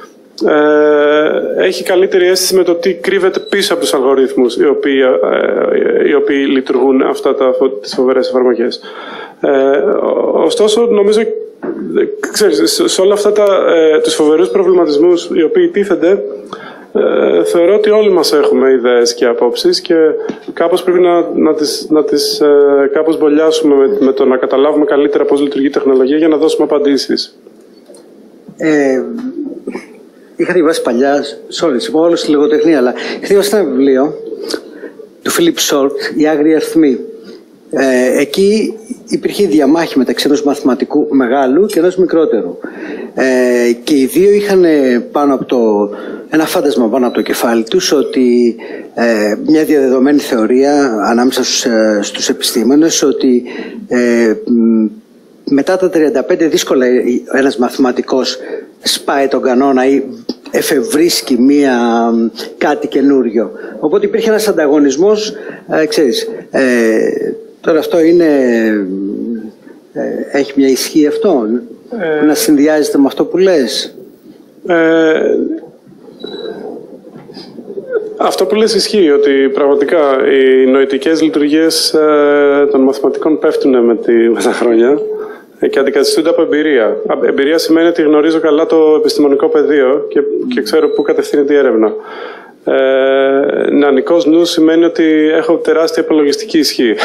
Speaker 5: ε, έχει καλύτερη αίσθηση με το τι κρύβεται πίσω από τους αλγορίθμους οι οποίοι, ε, οι οποίοι λειτουργούν αυτά τα, τις φοβερές εφαρμογές. Ε, ωστόσο, νομίζω, ξέρεις, σε όλα αυτά τα, ε, τους φοβερούς προβληματισμούς οι οποίοι τίθενται, ε, θεωρώ ότι όλοι μας έχουμε ιδέες και απόψεις και κάπως πρέπει να, να τις, να τις ε, κάπως μπολιάσουμε με, με το να καταλάβουμε καλύτερα πώς λειτουργεί η τεχνολογία για να δώσουμε απαντήσεις.
Speaker 2: Ε, είχα διαβάσει παλιά, sorry, είπα όλο στη λογοτεχνία, αλλά είχα διαβάσει ένα βιβλίο του Φίλιπ Σόρτ, «Οι Άγριοι Αριθμοί». Ε, εκεί υπήρχε διαμάχη μεταξύ ενός μαθηματικού μεγάλου και ενός μικρότερου. Ε, και οι δύο είχαν πάνω από το, ένα φάντασμα πάνω από το κεφάλι τους ότι ε, μια διαδεδομένη θεωρία ανάμεσα στους, ε, στους επιστήμονες ότι ε, μετά τα τριάντα πέντε δύσκολα ένας μαθηματικός σπάει τον κανόνα ή εφευρίσκει μία, κάτι καινούριο. Οπότε υπήρχε ένας ανταγωνισμός, ε, ξέρεις, ε, τώρα αυτό είναι Ε, έχει μια ισχύ αυτό, ε, να συνδυάζεται με αυτό που λες?
Speaker 5: Ε, αυτό που λες ισχύει, ότι πραγματικά οι νοητικές λειτουργίες ε, των μαθηματικών πέφτουν με, τη, με τα χρόνια και αντικαθιστούνται από εμπειρία. Εμπειρία σημαίνει ότι γνωρίζω καλά το επιστημονικό πεδίο και, και ξέρω πού κατευθύνεται η έρευνα. Ε, νεανικός νου σημαίνει ότι έχω τεράστια υπολογιστική ισχύ.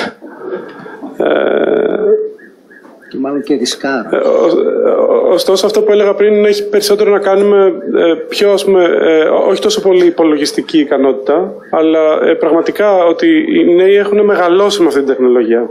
Speaker 5: Ε,
Speaker 2: και μάλλον και ρισκάρω.
Speaker 5: Ε, ωστόσο, αυτό που έλεγα πριν έχει περισσότερο να κάνει με ε, πιο, ας πούμε, ε, όχι τόσο πολύ υπολογιστική ικανότητα, αλλά ε, πραγματικά ότι οι νέοι έχουν μεγαλώσει με αυτή την τεχνολογία.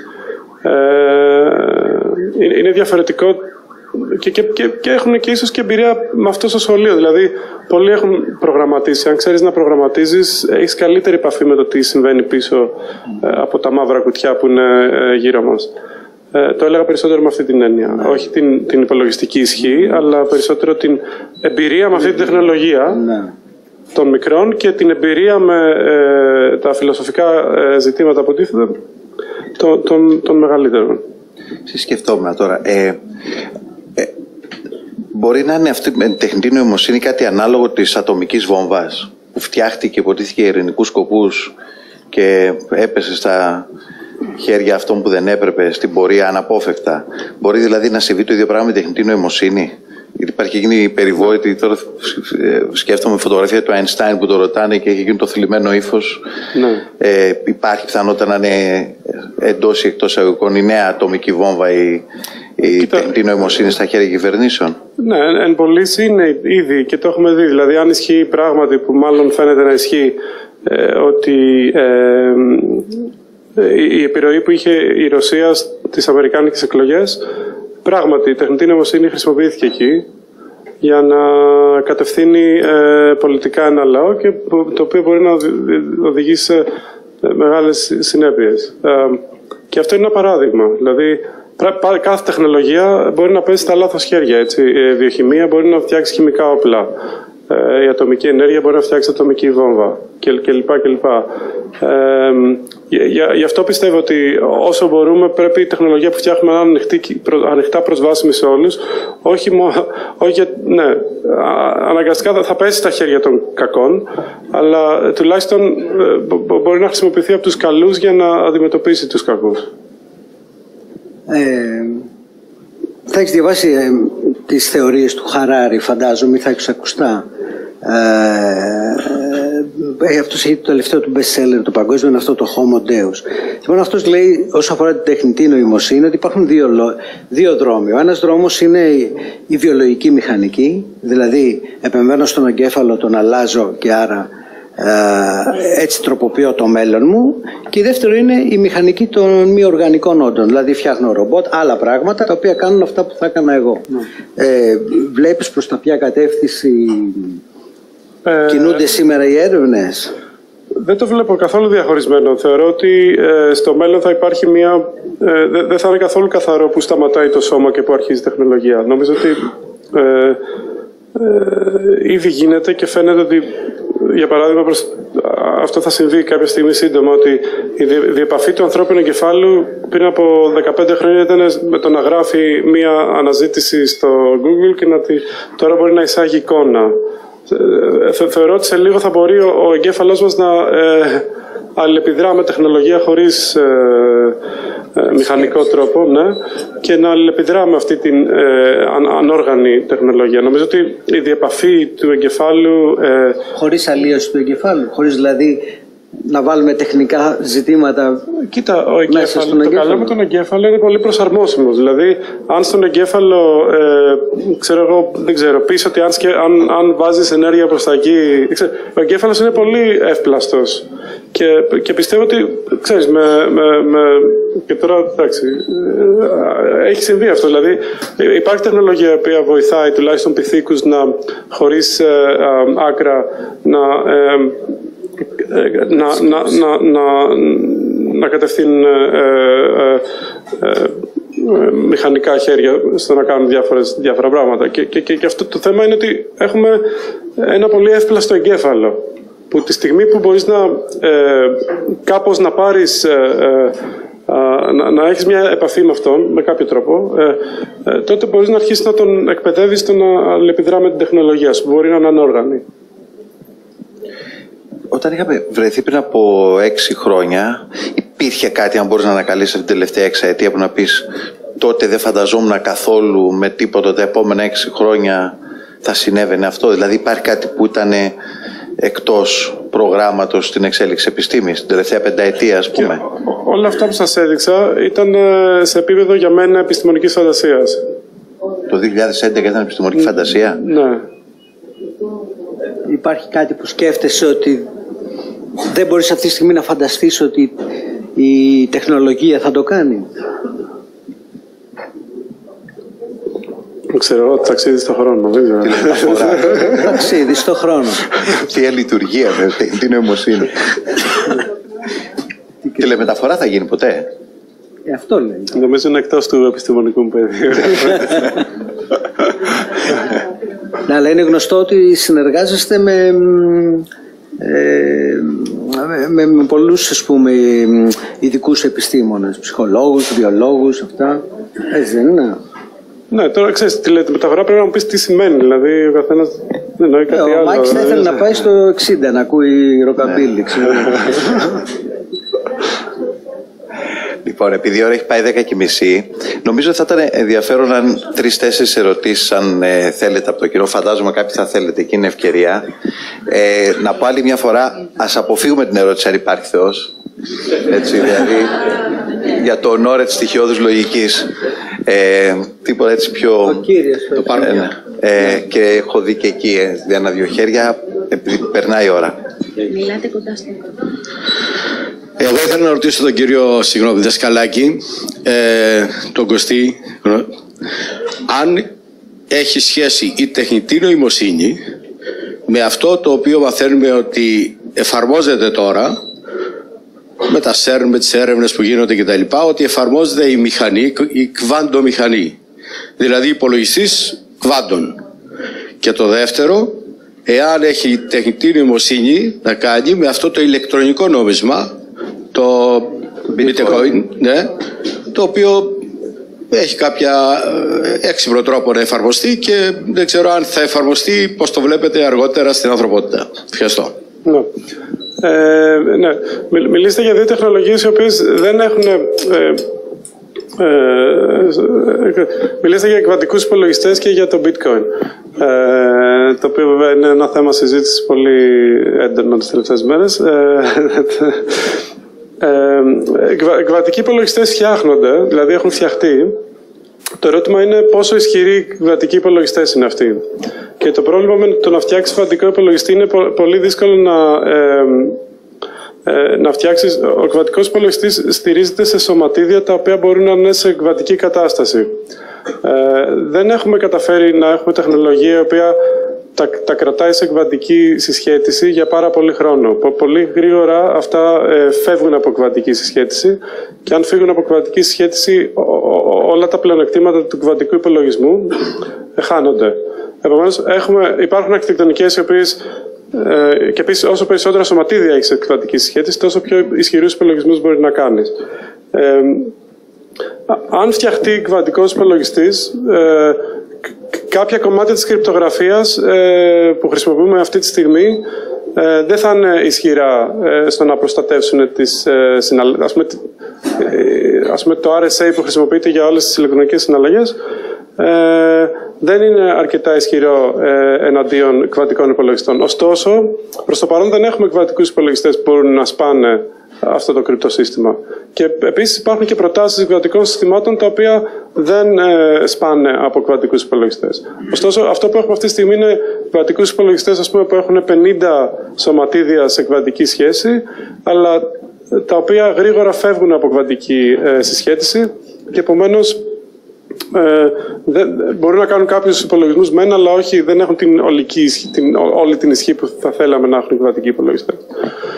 Speaker 5: Ε, είναι διαφορετικό και, και, και, και έχουν και ίσως και εμπειρία με αυτό στο σχολείο. Δηλαδή, πολλοί έχουν προγραμματίσει. Αν ξέρεις να προγραμματίζεις, έχεις καλύτερη επαφή με το τι συμβαίνει πίσω ε, από τα μαύρα κουτιά που είναι ε, γύρω μας. Ε, το έλεγα περισσότερο με αυτή την έννοια. Ναι. Όχι την, την υπολογιστική ισχύ, αλλά περισσότερο την εμπειρία με αυτή την τεχνολογία, ναι, των μικρών και την εμπειρία με ε, τα φιλοσοφικά ε, ζητήματα που τίθενται των, των, των μεγαλύτερων.
Speaker 3: Σκεφτόμουν τώρα. Ε, ε, μπορεί να είναι αυτή με την τεχνητή νοημοσύνη κάτι ανάλογο της ατομικής βόμβας που φτιάχτηκε και υποτίθηκε για ειρηνικούς σκοπούς και έπεσε στα χέρια αυτών που δεν έπρεπε στην πορεία αναπόφευκτα. Μπορεί δηλαδή να συμβεί το ίδιο πράγμα με την τεχνητή νοημοσύνη? Γιατί υπάρχει γίνει η περιβόητη, τώρα σκέφτομαι φωτογραφία του Αϊνστάιν που το ρωτάνε και έχει γίνει το θλιμμένο ύφος. Ναι. Ε, υπάρχει πιθανότητα να είναι εντός ή εκτός αγωγικών η νέα ατομική βόμβα, η, η τεχνητή νοημοσύνη στα χέρια κυβερνήσεων? Ναι,
Speaker 5: εν πωλής είναι ήδη και το έχουμε δει. Δηλαδή, αν ισχύει πράγματι, που μάλλον φαίνεται να ισχύει, ε, ότι ε, η επιρροή που είχε η Ρωσία στις αμερικάνικες εκλογές, πράγματι η τεχνητή νοημοσύνη χρησιμοποιήθηκε εκεί για να κατευθύνει ε, πολιτικά ένα λαό και το οποίο μπορεί να οδηγήσει σε μεγάλες συνέπειες. Ε, και αυτό είναι ένα παράδειγμα. Δηλαδή, κάθε τεχνολογία μπορεί να πέσει στα λάθος χέρια. Έτσι. Η βιοχημία μπορεί να φτιάξει χημικά όπλα. Η ατομική ενέργεια μπορεί να φτιάξει ατομική βόμβα κλπ. κλπ. Ε, γι' αυτό πιστεύω ότι όσο μπορούμε πρέπει η τεχνολογία που φτιάχνουμε να είναι ανοιχτή, ανοιχτά προσβάσιμη σε όλους. Όχι, όχι, ναι, αναγκαστικά θα πέσει στα χέρια των κακών, αλλά τουλάχιστον μπορεί να χρησιμοποιηθεί από τους καλούς για να αντιμετωπίσει τους κακούς.
Speaker 2: Ε, θα έχεις διαβάσει ε, τις θεωρίες του Χαράρη, φαντάζομαι, θα έχεις ακουστά. Ε, ε, αυτός έχει το τελευταίο του best seller, το παγκόσμιο, είναι αυτό το Homo Deus. Λοιπόν, αυτός λέει όσον αφορά την τεχνητή νοημοσύνη ότι υπάρχουν δύο, δύο δρόμοι. Ο ένας δρόμος είναι η, η βιολογική μηχανική, δηλαδή επεμβαίνω στον εγκέφαλο, τον αλλάζω και άρα ε, έτσι τροποποιώ το μέλλον μου. Και η δεύτερη είναι η μηχανική των μη οργανικών όντων, δηλαδή φτιάχνω ρομπότ, άλλα πράγματα τα οποία κάνουν αυτά που θα έκανα εγώ. Mm. Ε, βλέπεις προς τα ποια κατεύθυνση Ε, κινούνται σήμερα οι έρευνες?
Speaker 5: Δεν το βλέπω καθόλου διαχωρισμένο. Θεωρώ ότι ε, στο μέλλον θα υπάρχει μια... Ε, δεν δε θα είναι καθόλου καθαρό που σταματάει το σώμα και που αρχίζει η τεχνολογία. Νομίζω ότι ε, ε, ήδη γίνεται και φαίνεται ότι, για παράδειγμα, προς, αυτό θα συμβεί κάποια στιγμή σύντομα, ότι η διεπαφή του ανθρώπινου εγκεφάλου πριν από δεκαπέντε χρόνια ήταν με το να γράφει μια αναζήτηση στο Google και να τη, τώρα μπορεί να εισάγει εικόνα. Θεωρώ ότι σε λίγο θα μπορεί ο εγκέφαλός μας να ε, αλληλεπιδρά με τεχνολογία χωρίς ε, ε, μηχανικό τρόπο, ναι, και να αλληλεπιδρά με αυτή την ε, αν, ανόργανη τεχνολογία. Νομίζω ότι η διεπαφή του εγκεφάλου... Ε,
Speaker 2: χωρίς αλλίωση του εγκεφάλου, χωρίς δηλαδή να βάλουμε τεχνικά ζητήματα.
Speaker 5: Κοίτα, ο εγκέφαλο, το εγκέφαλο. Καλό με τον εγκέφαλο είναι πολύ προσαρμόσιμος. Δηλαδή, αν στον εγκέφαλο, ε, ξέρω εγώ, δεν ξέρω, πεις ότι αν, αν, αν βάζεις ενέργεια προς τα εκεί, ξέρω, ο εγκέφαλος είναι πολύ εύπλαστος. Και, και πιστεύω ότι, ξέρεις, με, με, με, και τώρα, εντάξει, ε, έχει συμβεί αυτό. Δηλαδή, υπάρχει τεχνολογία που βοηθάει τουλάχιστον πυθίκους να, χωρίς ε, ε, άκρα, να... Ε, Να, να, να, να, να κατευθύνουν ε, ε, ε, ε, μηχανικά χέρια στο να κάνουν διάφορες, διάφορα πράγματα. Και, και, και, και αυτό το θέμα είναι ότι έχουμε ένα πολύ εύπλαστο εγκέφαλο που τη στιγμή που μπορείς να ε, κάπως να πάρεις ε, να, να έχεις μια επαφή με αυτόν, με κάποιο τρόπο, ε, ε, τότε μπορείς να αρχίσεις να τον εκπαιδεύεις στο να αλληλεπιδρά με την τεχνολογία σου, μπορεί να είναι ανόργανη.
Speaker 3: Όταν είχαμε βρεθεί πριν από έξι χρόνια, υπήρχε κάτι, αν μπορείς να ανακαλύψεις την τελευταία εξαετία, που να πεις τότε δεν φανταζόμουν καθόλου με τίποτα τα επόμενα έξι χρόνια θα συνέβαινε αυτό? Δηλαδή υπάρχει κάτι που ήταν εκτός προγράμματος στην εξέλιξη επιστήμης, την τελευταία πενταετία, ας πούμε?
Speaker 5: Και όλα αυτά που σας έδειξα ήταν σε επίπεδο για μένα επιστημονικής φαντασίας.
Speaker 3: Το δύο χιλιάδες έντεκα ήταν επιστημονική φαντασία.
Speaker 5: Ναι.
Speaker 2: Υπάρχει κάτι που σκέφτεσαι ότι δεν μπορείς αυτή τη στιγμή να φανταστείς ότι η τεχνολογία θα το κάνει?
Speaker 5: Δεν ξέρω, ταξίδι στον χρόνο.
Speaker 2: Ταξίδι στον χρόνο.
Speaker 3: Τι λειτουργία, τι νοημοσύνη. Τηλεμεταφορά θα γίνει ποτέ?
Speaker 2: Ε, αυτό λέει.
Speaker 5: Νομίζω είναι εκτός του επιστημονικού μου πεδίου.
Speaker 2: Ναι, αλλά είναι γνωστό ότι συνεργάζεστε με, ε, με, με πολλούς, ας πούμε, ειδικούς επιστήμονες, ψυχολόγους, βιολόγους, αυτά. Έτσι δεν είναι?
Speaker 5: Ναι, τώρα ξέρεις, τηλεμεταφορά πρέπει να μου πεις τι σημαίνει. Δηλαδή ο καθένας δεν εννοεί κάτι άλλο.
Speaker 2: Ο Μάκης θα ήθελε να πάει στο εξήντα να ακούει ροκαμπίλι.
Speaker 3: Λοιπόν, επειδή η ώρα έχει πάει δέκα και μισή, νομίζω ότι θα ήταν ενδιαφέρον αν τρεις-τέσσερις ερωτήσεις, αν ε, θέλετε από το κοινό. Φαντάζομαι κάποιοι θα θέλετε και είναι ευκαιρία. Ε, να πω άλλη μια φορά, ας αποφύγουμε την ερώτηση αν υπάρχει Θεός. Έτσι, δηλαδή, για το ονόρε της στοιχειώδους λογικής. Ε, τίποτα έτσι πιο...
Speaker 2: Ο Κύριος.
Speaker 3: Το πάρουμε. Ε, ναι. ε, και έχω δει και εκεί, ε, για ένα δυο χέρια, επειδή περνάει η ώρα.
Speaker 1: Μιλάτε κοντά στο μικρόφωνο.
Speaker 8: Εγώ ήθελα να ρωτήσω τον κύριο, συγγνώμη, Δασκαλάκη, ε, τον Κωστή, αν έχει σχέση η τεχνητή νοημοσύνη με αυτό το οποίο μαθαίνουμε ότι εφαρμόζεται τώρα, με τα σέρν, με τις έρευνες που γίνονται κτλ., ότι εφαρμόζεται η μηχανή, η κβαντομηχανή, δηλαδή υπολογιστής κβάντων. Και το δεύτερο, εάν έχει τεχνητή νοημοσύνη να κάνει με αυτό το ηλεκτρονικό νόμισμα, το Bitcoin, ναι, το οποίο έχει κάποια έξυπνο τρόπο να εφαρμοστεί και δεν ξέρω αν θα εφαρμοστεί, πώς το βλέπετε, αργότερα στην ανθρωπότητα. Ευχαριστώ.
Speaker 5: Ναι. Ε, ναι. Μιλήσατε για δύο τεχνολογίες οι οποίες δεν έχουν... Ε, ε, μιλήσατε για κβαντικούς υπολογιστές και για το Bitcoin. Ε, το οποίο βέβαια είναι ένα θέμα συζήτησης πολύ έντονο τις τελευταίες μέρες. Ε, ε, κβαντικοί υπολογιστές φτιάχνονται, δηλαδή έχουν φτιαχτεί. Το ερώτημα είναι πόσο ισχυροί κβαντικοί υπολογιστές είναι αυτοί. Και το πρόβλημα με το να φτιάξει κβαντικό υπολογιστή είναι πολύ δύσκολο να, ε, ε, να φτιάξεις. Ο κβαντικός υπολογιστής στηρίζεται σε σωματίδια τα οποία μπορούν να είναι σε κβαντική κατάσταση. Ε, δεν έχουμε καταφέρει να έχουμε τεχνολογία η οποία τα, τα κρατάει σε κβαντική συσχέτιση για πάρα πολύ χρόνο. Πολύ γρήγορα αυτά ε, φεύγουν από κβαντική συσχέτιση και αν φύγουν από κβαντική συσχέτιση ό, ό, όλα τα πλεονεκτήματα του κβαντικού υπολογισμού ε, χάνονται. Επομένως, έχουμε, υπάρχουν αρχιτεκτονικές οι οποίες ε, και επίσης όσο περισσότερα σωματίδια έχεις σε κβαντική συσχέτιση, τόσο πιο ισχυρούς υπολογισμούς μπορεί να κάνεις. Ε, αν φτιαχτεί κβαντικός υπολογιστής, ε, κάποια κομμάτια της κρυπτογραφίας ε, που χρησιμοποιούμε αυτή τη στιγμή ε, δεν θα είναι ισχυρά ε, στο να προστατεύσουν τις ε, συναλλαγές. Ας πούμε, ε, ας πούμε το αρ ες έι που χρησιμοποιείται για όλες τις ηλεκτρονικές συναλλαγές ε, δεν είναι αρκετά ισχυρό ε, εναντίον κβαντικών υπολογιστών. Ωστόσο, προς το παρόν δεν έχουμε κβαντικούς υπολογιστές που μπορούν να σπάνε αυτό το κρυπτοσύστημα. Και επίσης υπάρχουν και προτάσεις κβαντικών συστημάτων τα οποία δεν ε, σπάνε από κβαντικούς υπολογιστές. Ωστόσο, αυτό που έχουμε αυτή τη στιγμή είναι κβαντικούς υπολογιστές, ας πούμε, που έχουν πενήντα σωματίδια σε κβαντική σχέση, αλλά τα οποία γρήγορα φεύγουν από κβαντική ε, συσχέτιση και επομένως Ε, δεν, μπορούν να κάνουν κάποιους υπολογισμούς μεν, αλλά όχι, δεν έχουν την, ολική, την όλη την ισχύ που θα θέλαμε να έχουν οι κβαντικοί υπολογιστές.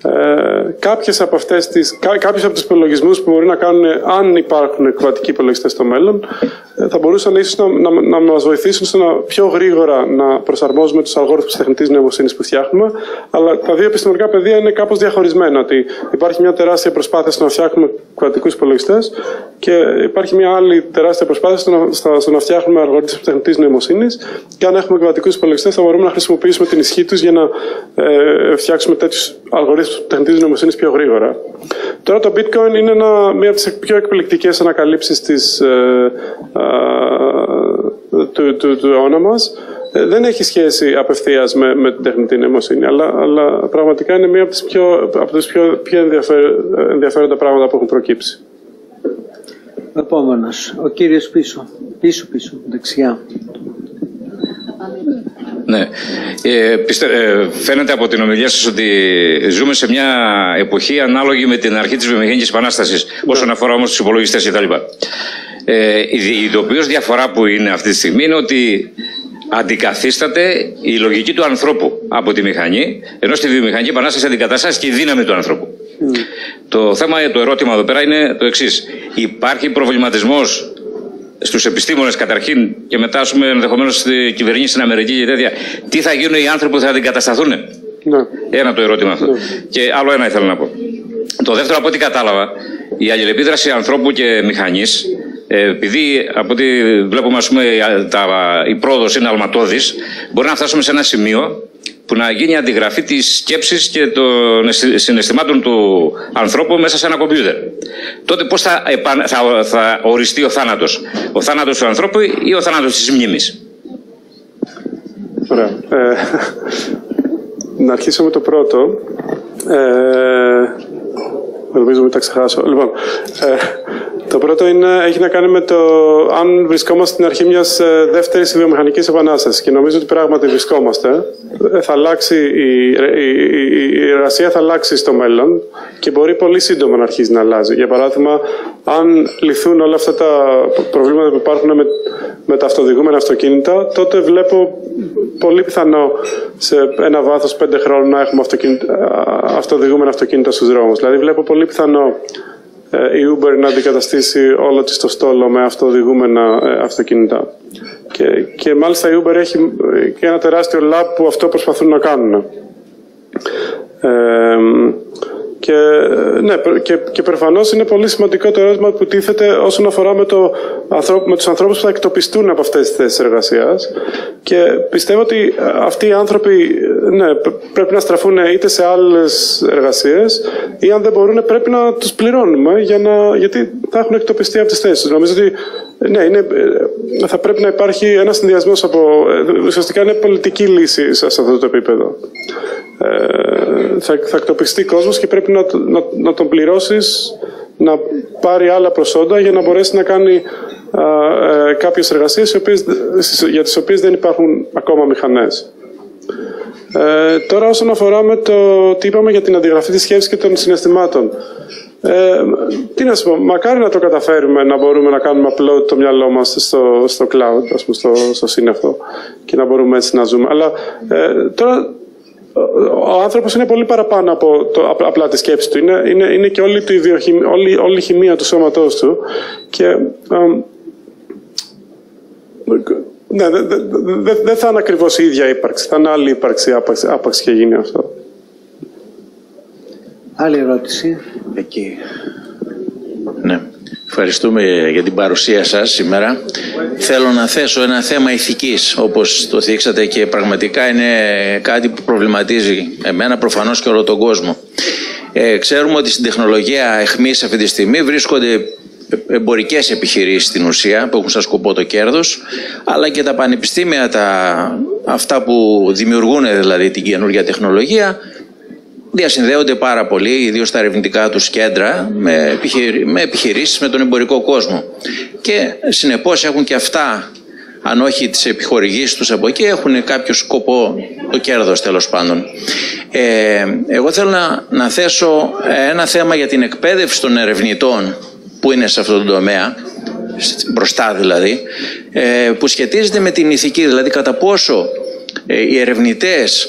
Speaker 5: Ε, κάποιες από αυτές τις, κά, κάποιους από τους υπολογισμούς που μπορεί να κάνουν, αν υπάρχουν κβαντικοί υπολογιστές στο μέλλον, ε, θα μπορούσαν ίσως να, να, να μας βοηθήσουν στο να πιο γρήγορα να προσαρμόζουμε τους αλγόριθμους της τεχνητής νοημοσύνης που φτιάχνουμε. Αλλά τα δύο επιστημονικά πεδία είναι κάπως διαχωρισμένα. Ότι υπάρχει μια τεράστια προσπάθεια στο να φτιάχνουμε κβαντικούς υπολογιστές και υπάρχει μια άλλη τεράστια προσπάθεια στο να, στο, στο να φτιάχνουμε αλγορίθμους τεχνητής νοημοσύνης. Και αν έχουμε κβαντικούς υπολογιστές, θα μπορούμε να χρησιμοποιήσουμε την ισχύ τους για να ε, φτιάξουμε τέτοιους αλγορίθμους τεχνητής νοημοσύνης πιο γρήγορα. Τώρα το bitcoin είναι ένα, μία από τις πιο εκπληκτικές ανακαλύψεις της, ε, ε, του, του, του αιώνα μας. Ε, δεν έχει σχέση απευθείας με, με την τεχνητή νοημοσύνη, αλλά, αλλά πραγματικά είναι μία από τις πιο, από τις πιο, πιο ενδιαφέροντα πράγματα που έχουν προκύψει.
Speaker 2: Ο επόμενος, ο κύριος πίσω, πίσω, πίσω, δεξιά.
Speaker 9: Ναι. Ε, πιστε, ε, φαίνεται από την ομιλία σας ότι ζούμε σε μια εποχή ανάλογη με την αρχή της βιομηχανικής επανάστασης, όσον αφορά όμως τους υπολογιστές κτλ. Ε, η ειδοποιώς διαφορά που είναι αυτή τη στιγμή είναι ότι αντικαθίσταται η λογική του ανθρώπου από τη μηχανή, ενώ στη βιομηχανική επανάσταση αντικαταστάθηκε η δύναμη του ανθρώπου. Mm. Το θέμα, το ερώτημα εδώ πέρα είναι το εξής. Υπάρχει προβληματισμός στους επιστήμονες καταρχήν και μετά ενδεχομένως στη κυβερνήση στην Αμερική και τέτοια, τι θα γίνουν οι άνθρωποι που θα αντικατασταθούν? Ναι. Ένα το ερώτημα αυτό. Ναι. Και άλλο ένα ήθελα να πω. Το δεύτερο, από ό,τι κατάλαβα, η αλληλεπίδραση ανθρώπου και μηχανής, επειδή από ό,τι βλέπουμε, ας πούμε, τα, η πρόοδος είναι αλματώδης, μπορεί να φτάσουμε σε ένα σημείο που να γίνει αντιγραφή της σκέψης και των συναισθημάτων του ανθρώπου μέσα σε ένα κομπιούτερ. Τότε πώς θα, θα, θα οριστεί ο θάνατος? Ο θάνατος του ανθρώπου ή ο θάνατος της μνήμης?
Speaker 5: Ωραία. Ε, να αρχίσω με το πρώτο. Ε, νομίζω μην τα ξεχάσω. Λοιπόν, ε, το πρώτο είναι, έχει να κάνει με το αν βρισκόμαστε στην αρχή μιας ε, δεύτερης βιομηχανικής επανάστασης. Και νομίζω ότι πράγματι βρισκόμαστε. Ε, θα αλλάξει η, η, η, η εργασία θα αλλάξει στο μέλλον και μπορεί πολύ σύντομα να αρχίσει να αλλάζει. Για παράδειγμα, αν λυθούν όλα αυτά τα προβλήματα που υπάρχουν με, με τα αυτοοδηγούμενα αυτοκίνητα, τότε βλέπω πολύ πιθανό σε ένα βάθος πέντε χρόνων να έχουμε αυτοοδηγούμενα αυτοκίνητα στους δρόμους. Δηλαδή βλέπω πολύ πιθανό η Uber να αντικαταστήσει όλο της το στόλο με αυτοοδηγούμενα αυτοκίνητα. Και, και μάλιστα η Uber έχει και ένα τεράστιο lab που αυτό προσπαθούν να κάνουν. Ε, και, ναι, και, και προφανώς είναι πολύ σημαντικό το ερώτημα που τίθεται όσον αφορά με, το, με τους ανθρώπους που θα εκτοπιστούν από αυτές τις θέσεις εργασίας. Και πιστεύω ότι αυτοί οι άνθρωποι, ναι, πρέπει να στραφούν είτε σε άλλες εργασίες ή αν δεν μπορούν πρέπει να τους πληρώνουμε για να, γιατί θα έχουν εκτοπιστεί από τις θέσεις τους. Νομίζω ότι ναι, είναι, θα πρέπει να υπάρχει ένας συνδυασμός από... Ουσιαστικά είναι πολιτική λύση σε αυτό το επίπεδο. Ε, θα, θα εκτοπιστεί κόσμος και πρέπει να, να, να τον πληρώσεις να πάρει άλλα προσόντα για να μπορέσει να κάνει α, ε, κάποιες εργασίες οι οποίες, για τις οποίες δεν υπάρχουν ακόμα μηχανές. Ε, τώρα όσον αφορά με το τι είπαμε για την αντιγραφή της σκέψης και των συναισθημάτων. Ε, τι να σου πω, μακάρι να το καταφέρουμε να μπορούμε να κάνουμε upload το μυαλό μας στο, στο cloud, ας πούμε, στο, στο σύννεφο και να μπορούμε έτσι να ζούμε. Αλλά ε, τώρα ο άνθρωπος είναι πολύ παραπάνω από το, απλά τη σκέψη του. Είναι, είναι, είναι και όλη, του όλη, όλη η χημεία του σώματός του. Και ε, ναι, δεν δε, δε, δε θα είναι ακριβώς η ίδια ύπαρξη. Θα είναι άλλη ύπαρξη άπαξ, άπαξ και γίνει αυτό.
Speaker 2: Άλλη ερώτηση.
Speaker 10: Εκεί. Ναι. Ευχαριστούμε για την παρουσία σας σήμερα. Θέλω να θέσω ένα θέμα ηθικής, όπως το θίξατε, και πραγματικά είναι κάτι που προβληματίζει εμένα, προφανώς και όλο τον κόσμο. Ε, ξέρουμε ότι στην τεχνολογία αιχμής αυτή τη στιγμή βρίσκονται εμπορικές επιχειρήσεις στην ουσία, που έχουν σαν σκοπό το κέρδος, αλλά και τα πανεπιστήμια, τα, αυτά που δημιουργούν δηλαδή την καινούργια τεχνολογία, διασυνδέονται πάρα πολύ, ιδίως τα ερευνητικά τους κέντρα, με, επιχειρη... με επιχειρήσεις, με τον εμπορικό κόσμο. Και συνεπώς έχουν και αυτά, αν όχι τις επιχορηγήσεις τους από εκεί, έχουν κάποιο σκοπό, το κέρδος τέλος πάντων. Ε, εγώ θέλω να, να θέσω ένα θέμα για την εκπαίδευση των ερευνητών που είναι σε αυτό το τομέα, μπροστά δηλαδή, ε, που σχετίζεται με την ηθική, δηλαδή κατά πόσο ε, οι ερευνητές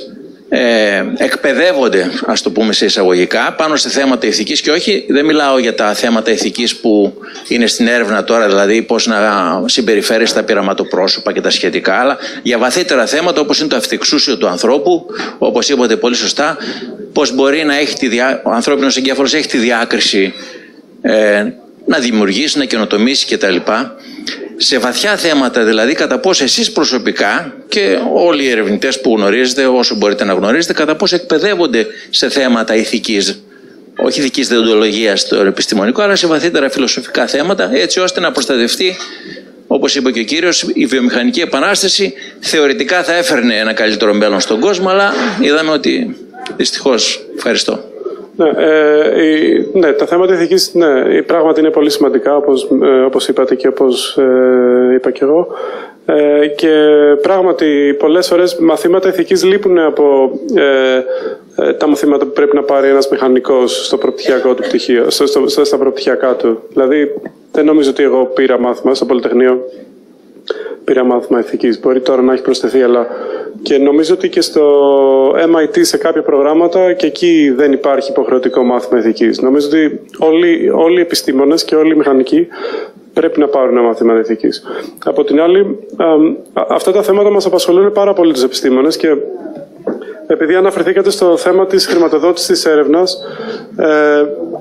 Speaker 10: ε, εκπαιδεύονται, ας το πούμε σε εισαγωγικά, πάνω σε θέματα ηθικής και όχι, δεν μιλάω για τα θέματα ηθικής που είναι στην έρευνα τώρα, δηλαδή πώς να συμπεριφέρει στα πειραματοπρόσωπα και τα σχετικά, αλλά για βαθύτερα θέματα όπως είναι το αυτεξούσιο του ανθρώπου, όπως είπατε πολύ σωστά, πώς μπορεί να έχει τη διά... ο ανθρώπινος εγκέφαλος έχει τη διάκριση ε, να δημιουργήσει, να καινοτομήσει κτλ. Σε βαθιά θέματα, δηλαδή, κατά πόσο εσείς προσωπικά και όλοι οι ερευνητές που γνωρίζετε, όσο μπορείτε να γνωρίζετε, κατά πόσο εκπαιδεύονται σε θέματα ηθικής, όχι ηθικής δεοντολογίας στο επιστημονικό, αλλά σε βαθύτερα φιλοσοφικά θέματα, έτσι ώστε να προστατευτεί, όπως είπε και ο κύριος, η βιομηχανική επανάσταση. Θεωρητικά θα έφερνε ένα καλύτερο μέλλον στον κόσμο, αλλά είδαμε ότι δυστυχώς. Ευχαριστώ.
Speaker 5: Ναι, ε, η, ναι, τα θέματα ηθικής, ναι, πράγματι είναι πολύ σημαντικά, όπως, ε, όπως είπατε και όπως ε, είπα και εγώ. Ε, και πράγματι, πολλές φορές μαθήματα ηθικής λείπουν από ε, ε, τα μαθήματα που πρέπει να πάρει ένας μηχανικός στο προπτυχιακό του πτυχίο, στο, στο, στα προπτυχιακά του. Δηλαδή, δεν νομίζω ότι εγώ πήρα μάθημα στο Πολυτεχνείο. Πήρα μάθημα ηθικής. Μπορεί τώρα να έχει προσθεθεί, αλλά και νομίζω ότι και στο εμ άι τι σε κάποια προγράμματα και εκεί δεν υπάρχει υποχρεωτικό μάθημα ηθικής. Νομίζω ότι όλοι, όλοι οι επιστήμονες και όλοι οι μηχανικοί πρέπει να πάρουν ένα μάθημα ηθικής. Από την άλλη, α, αυτά τα θέματα μας απασχολούν πάρα πολύ τους επιστήμονες και επειδή αναφερθήκατε στο θέμα της χρηματοδότησης της έρευνας, ε,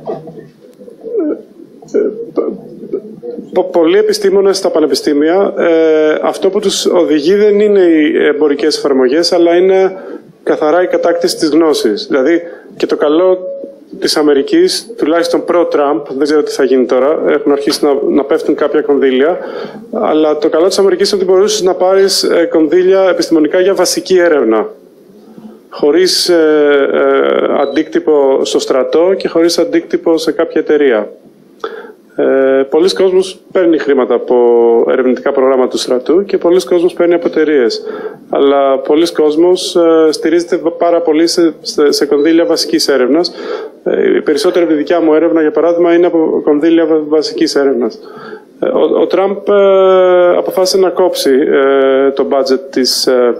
Speaker 5: πολλοί επιστήμονες στα πανεπιστήμια, ε, αυτό που τους οδηγεί δεν είναι οι εμπορικές εφαρμογές, αλλά είναι καθαρά η κατάκτηση της γνώσης. Δηλαδή, και το καλό της Αμερικής, τουλάχιστον προ-Τραμπ, δεν ξέρω τι θα γίνει τώρα, έχουν αρχίσει να, να πέφτουν κάποια κονδύλια, αλλά το καλό της Αμερικής είναι ότι μπορούσες να πάρεις ε, κονδύλια επιστημονικά για βασική έρευνα, χωρίς ε, ε, αντίκτυπο στο στρατό και χωρίς αντίκτυπο σε κάποια εταιρεία. Ε, πολλοί κόσμος παίρνει χρήματα από ερευνητικά προγράμματα του στρατού και πολλοί κόσμος παίρνει από εταιρείες. Αλλά πολλοί κόσμος ε, στηρίζεται πάρα πολύ σε, σε, σε κονδύλια βασικής έρευνας. Ε, η περισσότερη δικιά μου έρευνα, για παράδειγμα, είναι από κονδύλια βασικής έρευνας. Ε, ο, ο Τραμπ ε, αποφάσισε να κόψει ε, το budget της, ε,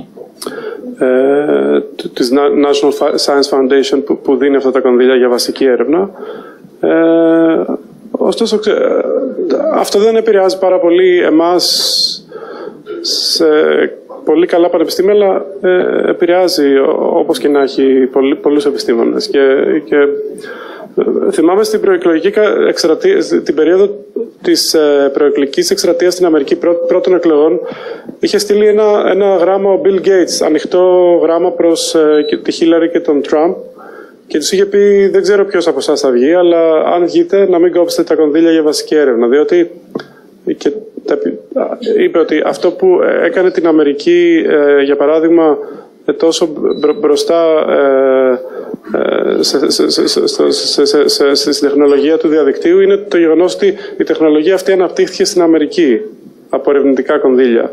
Speaker 5: ε, της National Science Foundation που, που δίνει αυτά τα κονδύλια για βασική έρευνα. Ε, Ωστόσο, αυτό δεν επηρεάζει πάρα πολύ εμάς σε πολύ καλά πανεπιστήμια, αλλά ε, επηρεάζει όπως και να έχει πολλοί, πολλούς επιστήμονες. Και, και θυμάμαι στην προεκλογική εκστρατεία, την περίοδο της προεκλογικής εκστρατείας στην Αμερική πρώτων εκλογών, είχε στείλει ένα, ένα γράμμα ο Bill Gates, ανοιχτό γράμμα προς ε, τη Hillary και τον Trump, και τους είχε πει, δεν ξέρω ποιος από εσάς θα βγει, αλλά αν βγείτε να μην κόψετε τα κονδύλια για βασική έρευνα. Διότι και τα, είπε ότι αυτό που έκανε την Αμερική, ε, για παράδειγμα, ε, τόσο μπροστά ε, ε, σε, σε, σε, σε, σε, σε, σε, στην τεχνολογία του διαδικτύου είναι το γεγονός ότι η τεχνολογία αυτή αναπτύχθηκε στην Αμερική από ερευνητικά κονδύλια.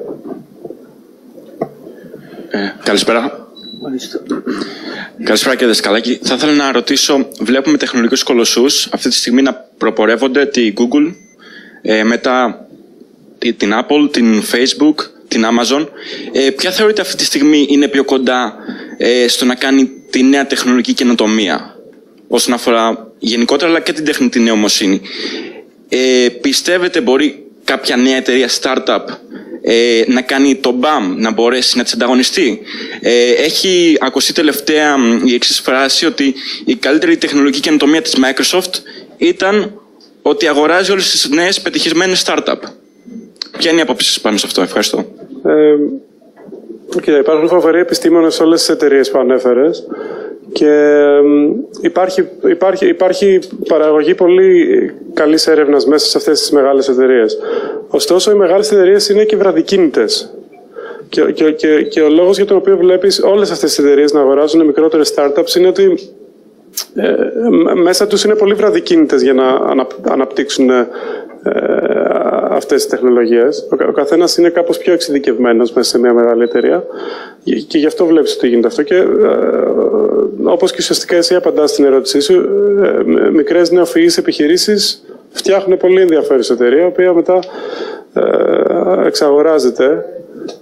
Speaker 11: Ε, καλησπέρα. Καλησπέρα κύριε Δασκαλάκη. Θα ήθελα να ρωτήσω, βλέπουμε τεχνολογικούς κολοσσούς αυτή τη στιγμή να προπορεύονται τη Google, ε, μετά την Apple, την Facebook, την Amazon. Ε, ποια θεωρείτε αυτή τη στιγμή είναι πιο κοντά ε, στο να κάνει τη νέα τεχνολογική καινοτομία όσον αφορά γενικότερα αλλά και την τεχνητή νοημοσύνη? Ε, πιστεύετε μπορεί κάποια νέα εταιρεία startup Ε, να κάνει το μπαμ, να μπορέσει να τις ανταγωνιστεί? Ε, έχει ακουστεί τελευταία η εξής φράση, ότι η καλύτερη τεχνολογική καινοτομία της Microsoft ήταν ότι αγοράζει όλες τις νέες πετυχισμένες startup. Ποια είναι η άποψη σας πάνω σε αυτό? Ευχαριστώ.
Speaker 5: Ε, okay, υπάρχουν φοβεροί επιστήμονες σε όλες τις εταιρείες που ανέφερες και υπάρχει, υπάρχει, υπάρχει παραγωγή πολύ καλής έρευνας μέσα σε αυτές τις μεγάλες εταιρείες. Ωστόσο, οι μεγάλες εταιρείες είναι και βραδικίνητες. Και, και, και, και ο λόγος για τον οποίο βλέπεις όλες αυτές τις εταιρείες να αγοράζουν μικρότερες startups είναι ότι ε, μέσα τους είναι πολύ βραδικίνητες για να ανα, αναπτύξουν ε, αυτές τις τεχνολογίες. Ο, ο καθένας είναι κάπως πιο εξειδικευμένος μέσα σε μια μεγάλη εταιρεία και γι' αυτό βλέπεις ότι γίνεται αυτό. Και ε, όπως και ουσιαστικά εσύ απαντάς στην ερώτησή σου, ε, μικρές νεοφυείς επιχειρήσεις φτιάχνουν πολύ ενδιαφέρουσα εταιρεία, η οποία μετά ε, εξαγοράζεται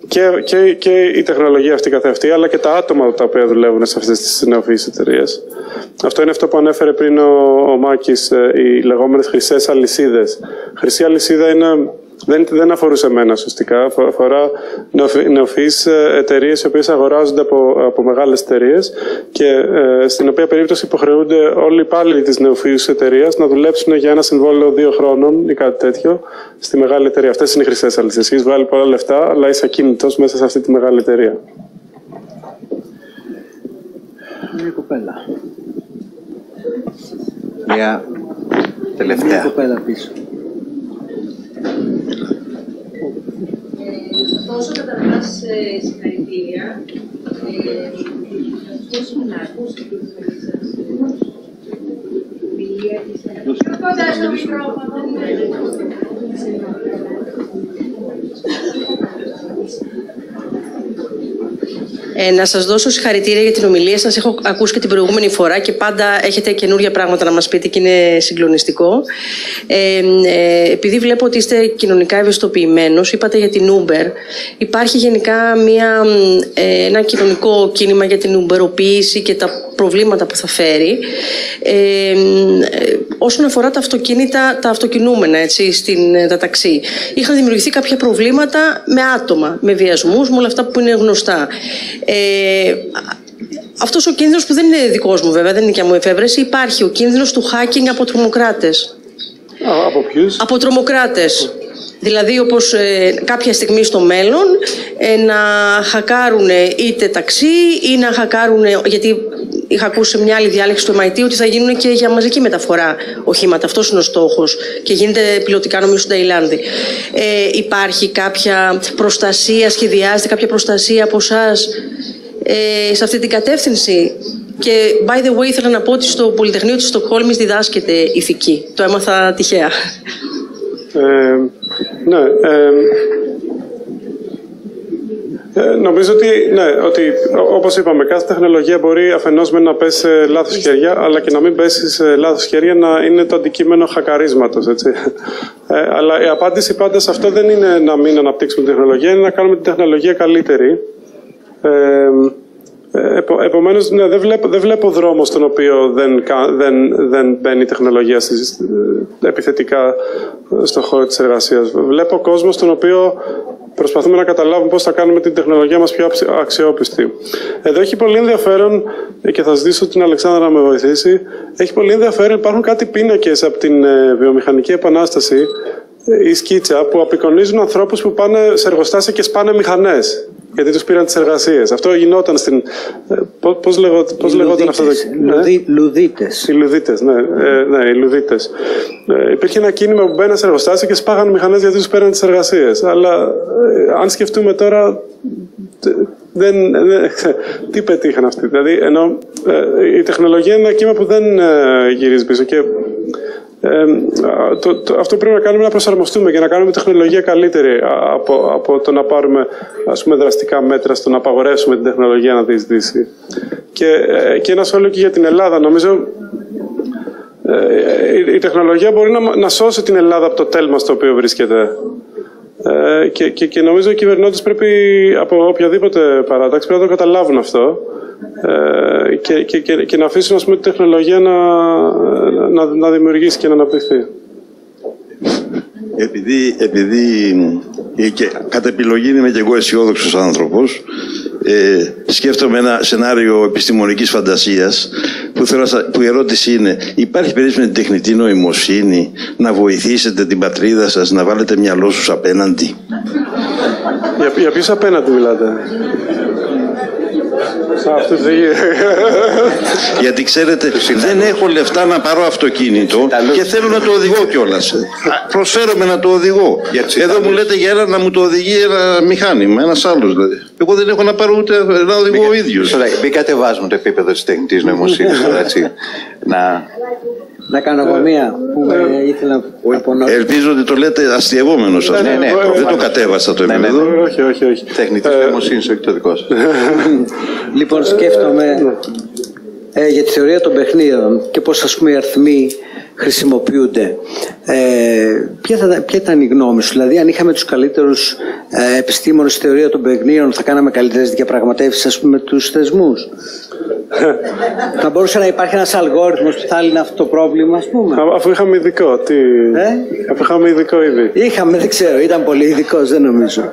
Speaker 5: και, και, και η τεχνολογία αυτή καθ' αυτή, αλλά και τα άτομα τα οποία δουλεύουν σε αυτές τις νεοφυείς εταιρείες. Αυτό είναι αυτό που ανέφερε πριν ο, ο Μάκης, οι λεγόμενες χρυσές αλυσίδες. Χρυσή αλυσίδα είναι, δεν, δεν αφορούσε εμένα ουσιαστικά, αφορά νεοφυείς εταιρείες οι οποίες αγοράζονται από, από μεγάλες εταιρείες και ε, στην οποία περίπτωση υποχρεούνται όλοι οι υπάλληλοι της νεοφυούς εταιρείας να δουλέψουν για ένα συμβόλαιο δύο χρόνων ή κάτι τέτοιο στη μεγάλη εταιρεία. Αυτές είναι οι χρυσές αλυσίδες. Έχεις βγάλει πολλά λεφτά, αλλά είσαι ακίνητος μέσα σε αυτή τη μεγάλη εταιρεία.
Speaker 2: Μια κοπέλα.
Speaker 3: Μια τελευταία.
Speaker 2: Μια κοπέλα πίσω.
Speaker 12: Τόσο καταρχάς συγχαρητήρια. Πώς είναι να ακούσετε τη ζωή σας. Μιλία και συγχαρητήρια. Κοντά στο μικρόφωνο. Ε, να σας δώσω συγχαρητήρια για την ομιλία σας. Έχω ακούσει και την προηγούμενη φορά και πάντα έχετε καινούργια πράγματα να μας πείτε και είναι συγκλονιστικό. Ε, ε, επειδή βλέπω ότι είστε κοινωνικά ευαισθητοποιημένος, είπατε για την Uber. Υπάρχει γενικά μια, ε, ένα κοινωνικό κίνημα για την Uberοποίηση και τα προβλήματα που θα φέρει. Ε, ε, όσον αφορά τα αυτοκίνητα, τα αυτοκινούμενα, έτσι, στην, τα ταξί. Είχαν δημιουργηθεί κάποια προβλήματα με άτομα, με βιασμούς, με όλα αυτά που είναι γνωστά. Ε, αυτός ο κίνδυνος που δεν είναι δικός μου βέβαια, δεν είναι και μου εφεύρεση, υπάρχει ο κίνδυνος του hacking από τρομοκράτες.
Speaker 5: Α, από ποιους?
Speaker 12: Από τρομοκράτες. Δηλαδή όπως ε, κάποια στιγμή στο μέλλον ε, να χακάρουν είτε ταξί ή να χακάρουν, γιατί είχα ακούσει σε μια άλλη διάλεξη του εμ άι τι ότι θα γίνουν και για μαζική μεταφορά οχήματα. Αυτός είναι ο στόχος και γίνεται πιλωτικά νομίζω στην Ταϊλάνδη. Ε, υπάρχει κάποια προστασία, σχεδιάζεται κάποια προστασία από εσάς ε, σε αυτή την κατεύθυνση? Και by the way ήθελα να πω ότι στο Πολυτεχνείο της Στοκχόλμης διδάσκεται ηθική. Το έμαθα τυχαία.
Speaker 5: Ε, ναι, ε, ε, νομίζω ότι, ναι, ότι όπως είπαμε, κάθε τεχνολογία μπορεί αφενός με να πέσει σε λάθος χέρια, αλλά και να μην πέσει σε λάθος χέρια να είναι το αντικείμενο χακαρίσματος, έτσι. Ε, αλλά η απάντηση πάντα σε αυτό δεν είναι να μην αναπτύξουμε την τεχνολογία, είναι να κάνουμε την τεχνολογία καλύτερη. Ε, Επο, επομένως, ναι, δεν, βλέπω, δεν βλέπω δρόμο στον οποίο δεν, δεν, δεν μπαίνει η τεχνολογία στις, επιθετικά στον χώρο της εργασίας. Βλέπω κόσμο στον οποίο προσπαθούμε να καταλάβουμε πώς θα κάνουμε την τεχνολογία μας πιο αξιόπιστη. Εδώ έχει πολύ ενδιαφέρον, και θα ζητήσω την Αλεξάνδρα να με βοηθήσει, έχει πολύ ενδιαφέρον, υπάρχουν κάτι πίνακες από την ε, βιομηχανική επανάσταση, η σκίτσα, που απεικονίζουν ανθρώπους που πάνε σε εργοστάσια και σπάνε μηχανές. Γιατί τους πήραν τις εργασίες. Αυτό γινόταν στην... Πώς, λέγω, πώς λεγόταν αυτό το...
Speaker 2: Λουδί, λουδίτες.
Speaker 5: Οι λουδίτες, ναι. Ε, ναι, οι λουδίτες. Ε, υπήρχε ένα κίνημα που μπαίναν σε εργοστάσια και σπάγαν μηχανές γιατί τους πήραν τις εργασίες. Αλλά ε, αν σκεφτούμε τώρα... Δεν, δεν, τι πετύχαν αυτοί. Δηλαδή, ενώ ε, η τεχνολογία είναι ένα κύμα που δεν ε, γυρίζει πίσω. Και, Ε, το, το, αυτό πρέπει να κάνουμε, να προσαρμοστούμε και να κάνουμε τεχνολογία καλύτερη από, από το να πάρουμε, ας πούμε, δραστικά μέτρα στο να απαγορεύσουμε την τεχνολογία να διεισδύσει. Και, και ένα σχόλιο και για την Ελλάδα. Νομίζω ε, η, η τεχνολογία μπορεί να, να σώσει την Ελλάδα από το τέλμα στο οποίο βρίσκεται. Ε, και, και, και νομίζω οι κυβερνώντες πρέπει, από οποιαδήποτε παράταξη, πρέπει να το καταλάβουν αυτό. Ε, και, και, και, και να αφήσουν, ας πούμε, τη τεχνολογία να, να, να δημιουργήσει και να αναπτυχθεί.
Speaker 13: Επειδή, επειδή και, κατά επιλογή είμαι και εγώ αισιόδοξος άνθρωπος, ε, σκέφτομαι ένα σενάριο επιστημονικής φαντασίας που, θέλω, που η ερώτηση είναι: υπάρχει περίπτωση με την τεχνητή νοημοσύνη να βοηθήσετε την πατρίδα σας να βάλετε μυαλό στους απέναντι?
Speaker 5: Για, για ποιους απέναντι μιλάτε?
Speaker 13: Γιατί ξέρετε, δεν έχω λεφτά να πάρω αυτοκίνητο και θέλω να το οδηγώ κιόλας. Προσφέρομαι να το οδηγώ. Εδώ μου λέτε για ένα να μου το οδηγεί ένα μηχάνημα, ένας άλλος δηλαδή. Εγώ δεν έχω να πάρω ούτε να οδηγώ ο ίδιος.
Speaker 3: Μην κατεβάζουμε το επίπεδο της τεχνητής νοημοσύνης. να...
Speaker 2: Να κάνω εγώ μία που με ήθελα να πω νωρίς.
Speaker 13: Ελπίζω ότι το λέτε αστειευόμενος σας.
Speaker 3: Ναι, ναι,
Speaker 13: δεν το κατέβασα το επίπεδο.
Speaker 5: Όχι, όχι, όχι.
Speaker 3: Τεχνητής νοημοσύνης, όχι το δικό σας.
Speaker 2: Λοιπόν, σκέφτομαι ε, για τη θεωρία των παιχνίδων και πώς, ας πούμε, οι αριθμοί χρησιμοποιούνται. Ε, ποια, θα, ποια ήταν η γνώμη σου? Δηλαδή, αν είχαμε τους καλύτερους ε, επιστήμονες στη θεωρία των παιχνίδων, θα κάναμε καλύτερες διαπραγματεύσεις, ας πούμε, με τους θεσμούς? Θα μπορούσε να υπάρχει ένας αλγόριθμος που θα λύνει αυτό το πρόβλημα, ας πούμε?
Speaker 5: Αφού είχαμε ειδικό, τι...
Speaker 2: Ε?
Speaker 5: Αφού είχαμε ειδικό ήδη.
Speaker 2: Είχαμε, δεν ξέρω, ήταν πολύ ειδικός, δεν νομίζω.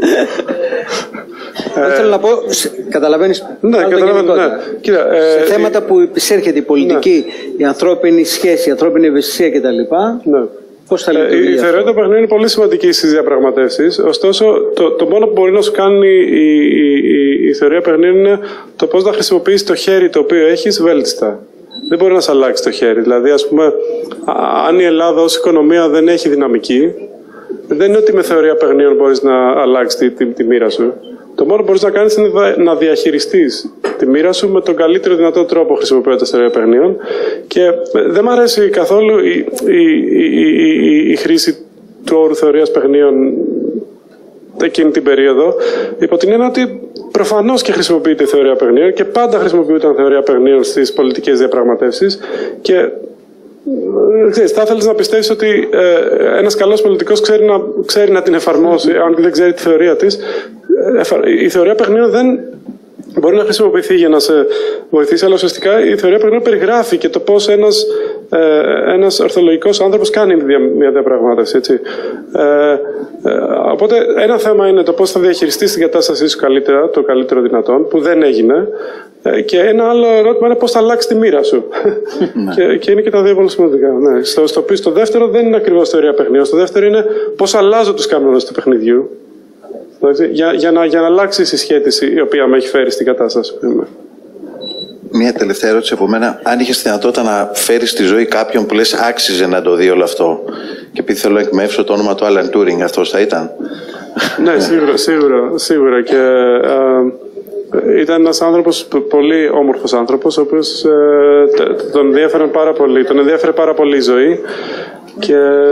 Speaker 2: Ε, θέλω να πω, καταλαβαίνεις,
Speaker 5: ναι, καταλαβαίνω, ναι. Κοίτα,
Speaker 2: σε
Speaker 5: ε,
Speaker 2: θέματα που επισέρχεται η πολιτική, ναι, η ανθρώπινη σχέση, η ανθρώπινη ευαισθησία κτλ. Ναι. Πώς θα λειτουργεί?
Speaker 5: Ε, η θεωρία των παιχνίων είναι πολύ σημαντική στις διαπραγματεύσεις. Ωστόσο, το, το μόνο που μπορεί να σου κάνει η, η, η, η θεωρία παιχνίων είναι το πώς να χρησιμοποιείς το χέρι το οποίο έχεις βέλτιστα. Δεν μπορεί να σε αλλάξει το χέρι. Δηλαδή, ας πούμε, αν η Ελλάδα ως οικονομία δεν έχει δυναμική, δεν είναι ότι με θεωρία παιχνίων μπορείς να αλλάξεις τη, τη, τη μοίρα σου. Το μόνο που μπορείς να κάνεις είναι να διαχειριστείς τη μοίρα σου με τον καλύτερο δυνατό τρόπο χρησιμοποιώντας θεωρία παιχνίων. Και δεν μου αρέσει καθόλου η, η, η, η, η χρήση του όρου θεωρίας παιχνίων εκείνη την περίοδο, υπό την έννοια ότι προφανώς και χρησιμοποιείται η θεωρία παιχνίων και πάντα χρησιμοποιούνταν θεωρία παιχνίων στις πολιτικές διαπραγματεύσεις. Και ξέρεις, θα ήθελες να πιστεύεις ότι ε, ένας καλός πολιτικός ξέρει να, ξέρει να την εφαρμόσει, αν δεν ξέρει τη θεωρία της. Η θεωρία παιχνίων δεν μπορεί να χρησιμοποιηθεί για να σε βοηθήσει, αλλά ουσιαστικά η θεωρία παιχνίων περιγράφει και το πώς ένας, ε, ένας ορθολογικός άνθρωπος κάνει μια διαπραγμάτευση. Έτσι. Ε, ε, οπότε ένα θέμα είναι το πώς θα διαχειριστείς την κατάστασή σου καλύτερα, το καλύτερο δυνατόν, που δεν έγινε. Και ένα άλλο ερώτημα είναι πώς θα αλλάξει τη μοίρα σου. και, και είναι και τα δύο πολύ σημαντικά. Ναι. Στο, στο, στο δεύτερο δεν είναι ακριβώς θεωρία παιχνίων. Στο δεύτερο είναι πώς αλλάζω τους κανόνες του παιχνιδιού. Για, για, να, για να αλλάξει η συσχέτιση η οποία με έχει φέρει στην κατάσταση που είμαι.
Speaker 3: Μια τελευταία ερώτηση από μένα. Αν είχες τη δυνατότητα να φέρεις στη ζωή κάποιον που λες άξιζε να το δει όλο αυτό, και επειδή θέλω να εκμεύσω το όνομα του Άλαν Τούρινγκ, αυτός θα ήταν?
Speaker 5: Ναι, σίγουρα, σίγουρα, σίγουρα. Και, ε, ήταν ένας άνθρωπος, πολύ όμορφος άνθρωπος, ο οποίος ε, τον ενδιαφέρε πάρα πολύ, τον ενδιαφέρε πάρα πολύ η ζωή. Και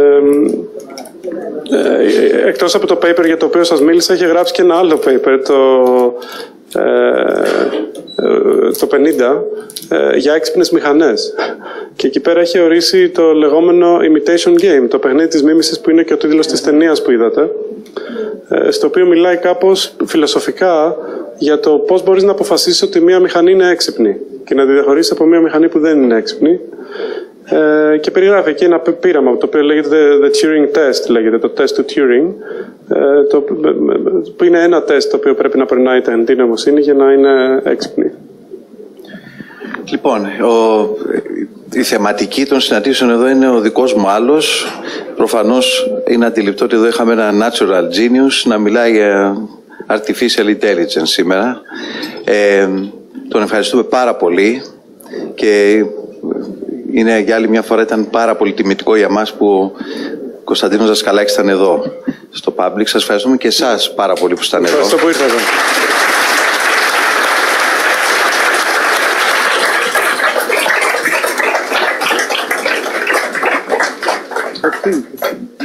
Speaker 5: ε, εκτός από το paper για το οποίο σας μίλησα, είχε γράψει και ένα άλλο paper, το, ε, το πενήντα, ε, για έξυπνες μηχανές. Και εκεί πέρα έχει ορίσει το λεγόμενο imitation game, το παιχνίδι της μίμησης, που είναι και ο τίτλος της ταινίας που είδατε, ε, στο οποίο μιλάει κάπως φιλοσοφικά για το πώς μπορείς να αποφασίσεις ότι μία μηχανή είναι έξυπνη και να τη διαχωρίσεις από μία μηχανή που δεν είναι έξυπνη. Ε, και περιγράφει εκεί ένα πείραμα το οποίο λέγεται The Turing Test, λέγεται το τεστ του Turing, ε, το, που είναι ένα τεστ το οποίο πρέπει να περνάει η τεχνητή νοημοσύνη για να είναι έξυπνη.
Speaker 3: Λοιπόν, ο, η θεματική των συναντήσεων εδώ είναι ο δικός μου άλλος. Προφανώς είναι αντιληπτό ότι εδώ είχαμε ένα natural genius να μιλάει για artificial intelligence σήμερα. Ε, τον ευχαριστούμε πάρα πολύ και είναι, για άλλη μια φορά ήταν πάρα πολύ τιμητικό για μας που ο Κωνσταντίνος Δασκαλάκης ήταν εδώ στο Public. Σας ευχαριστούμε και εσάς πάρα πολύ που ήσταν εδώ.
Speaker 5: Ευχαριστώ που ήρθατε. Thank you.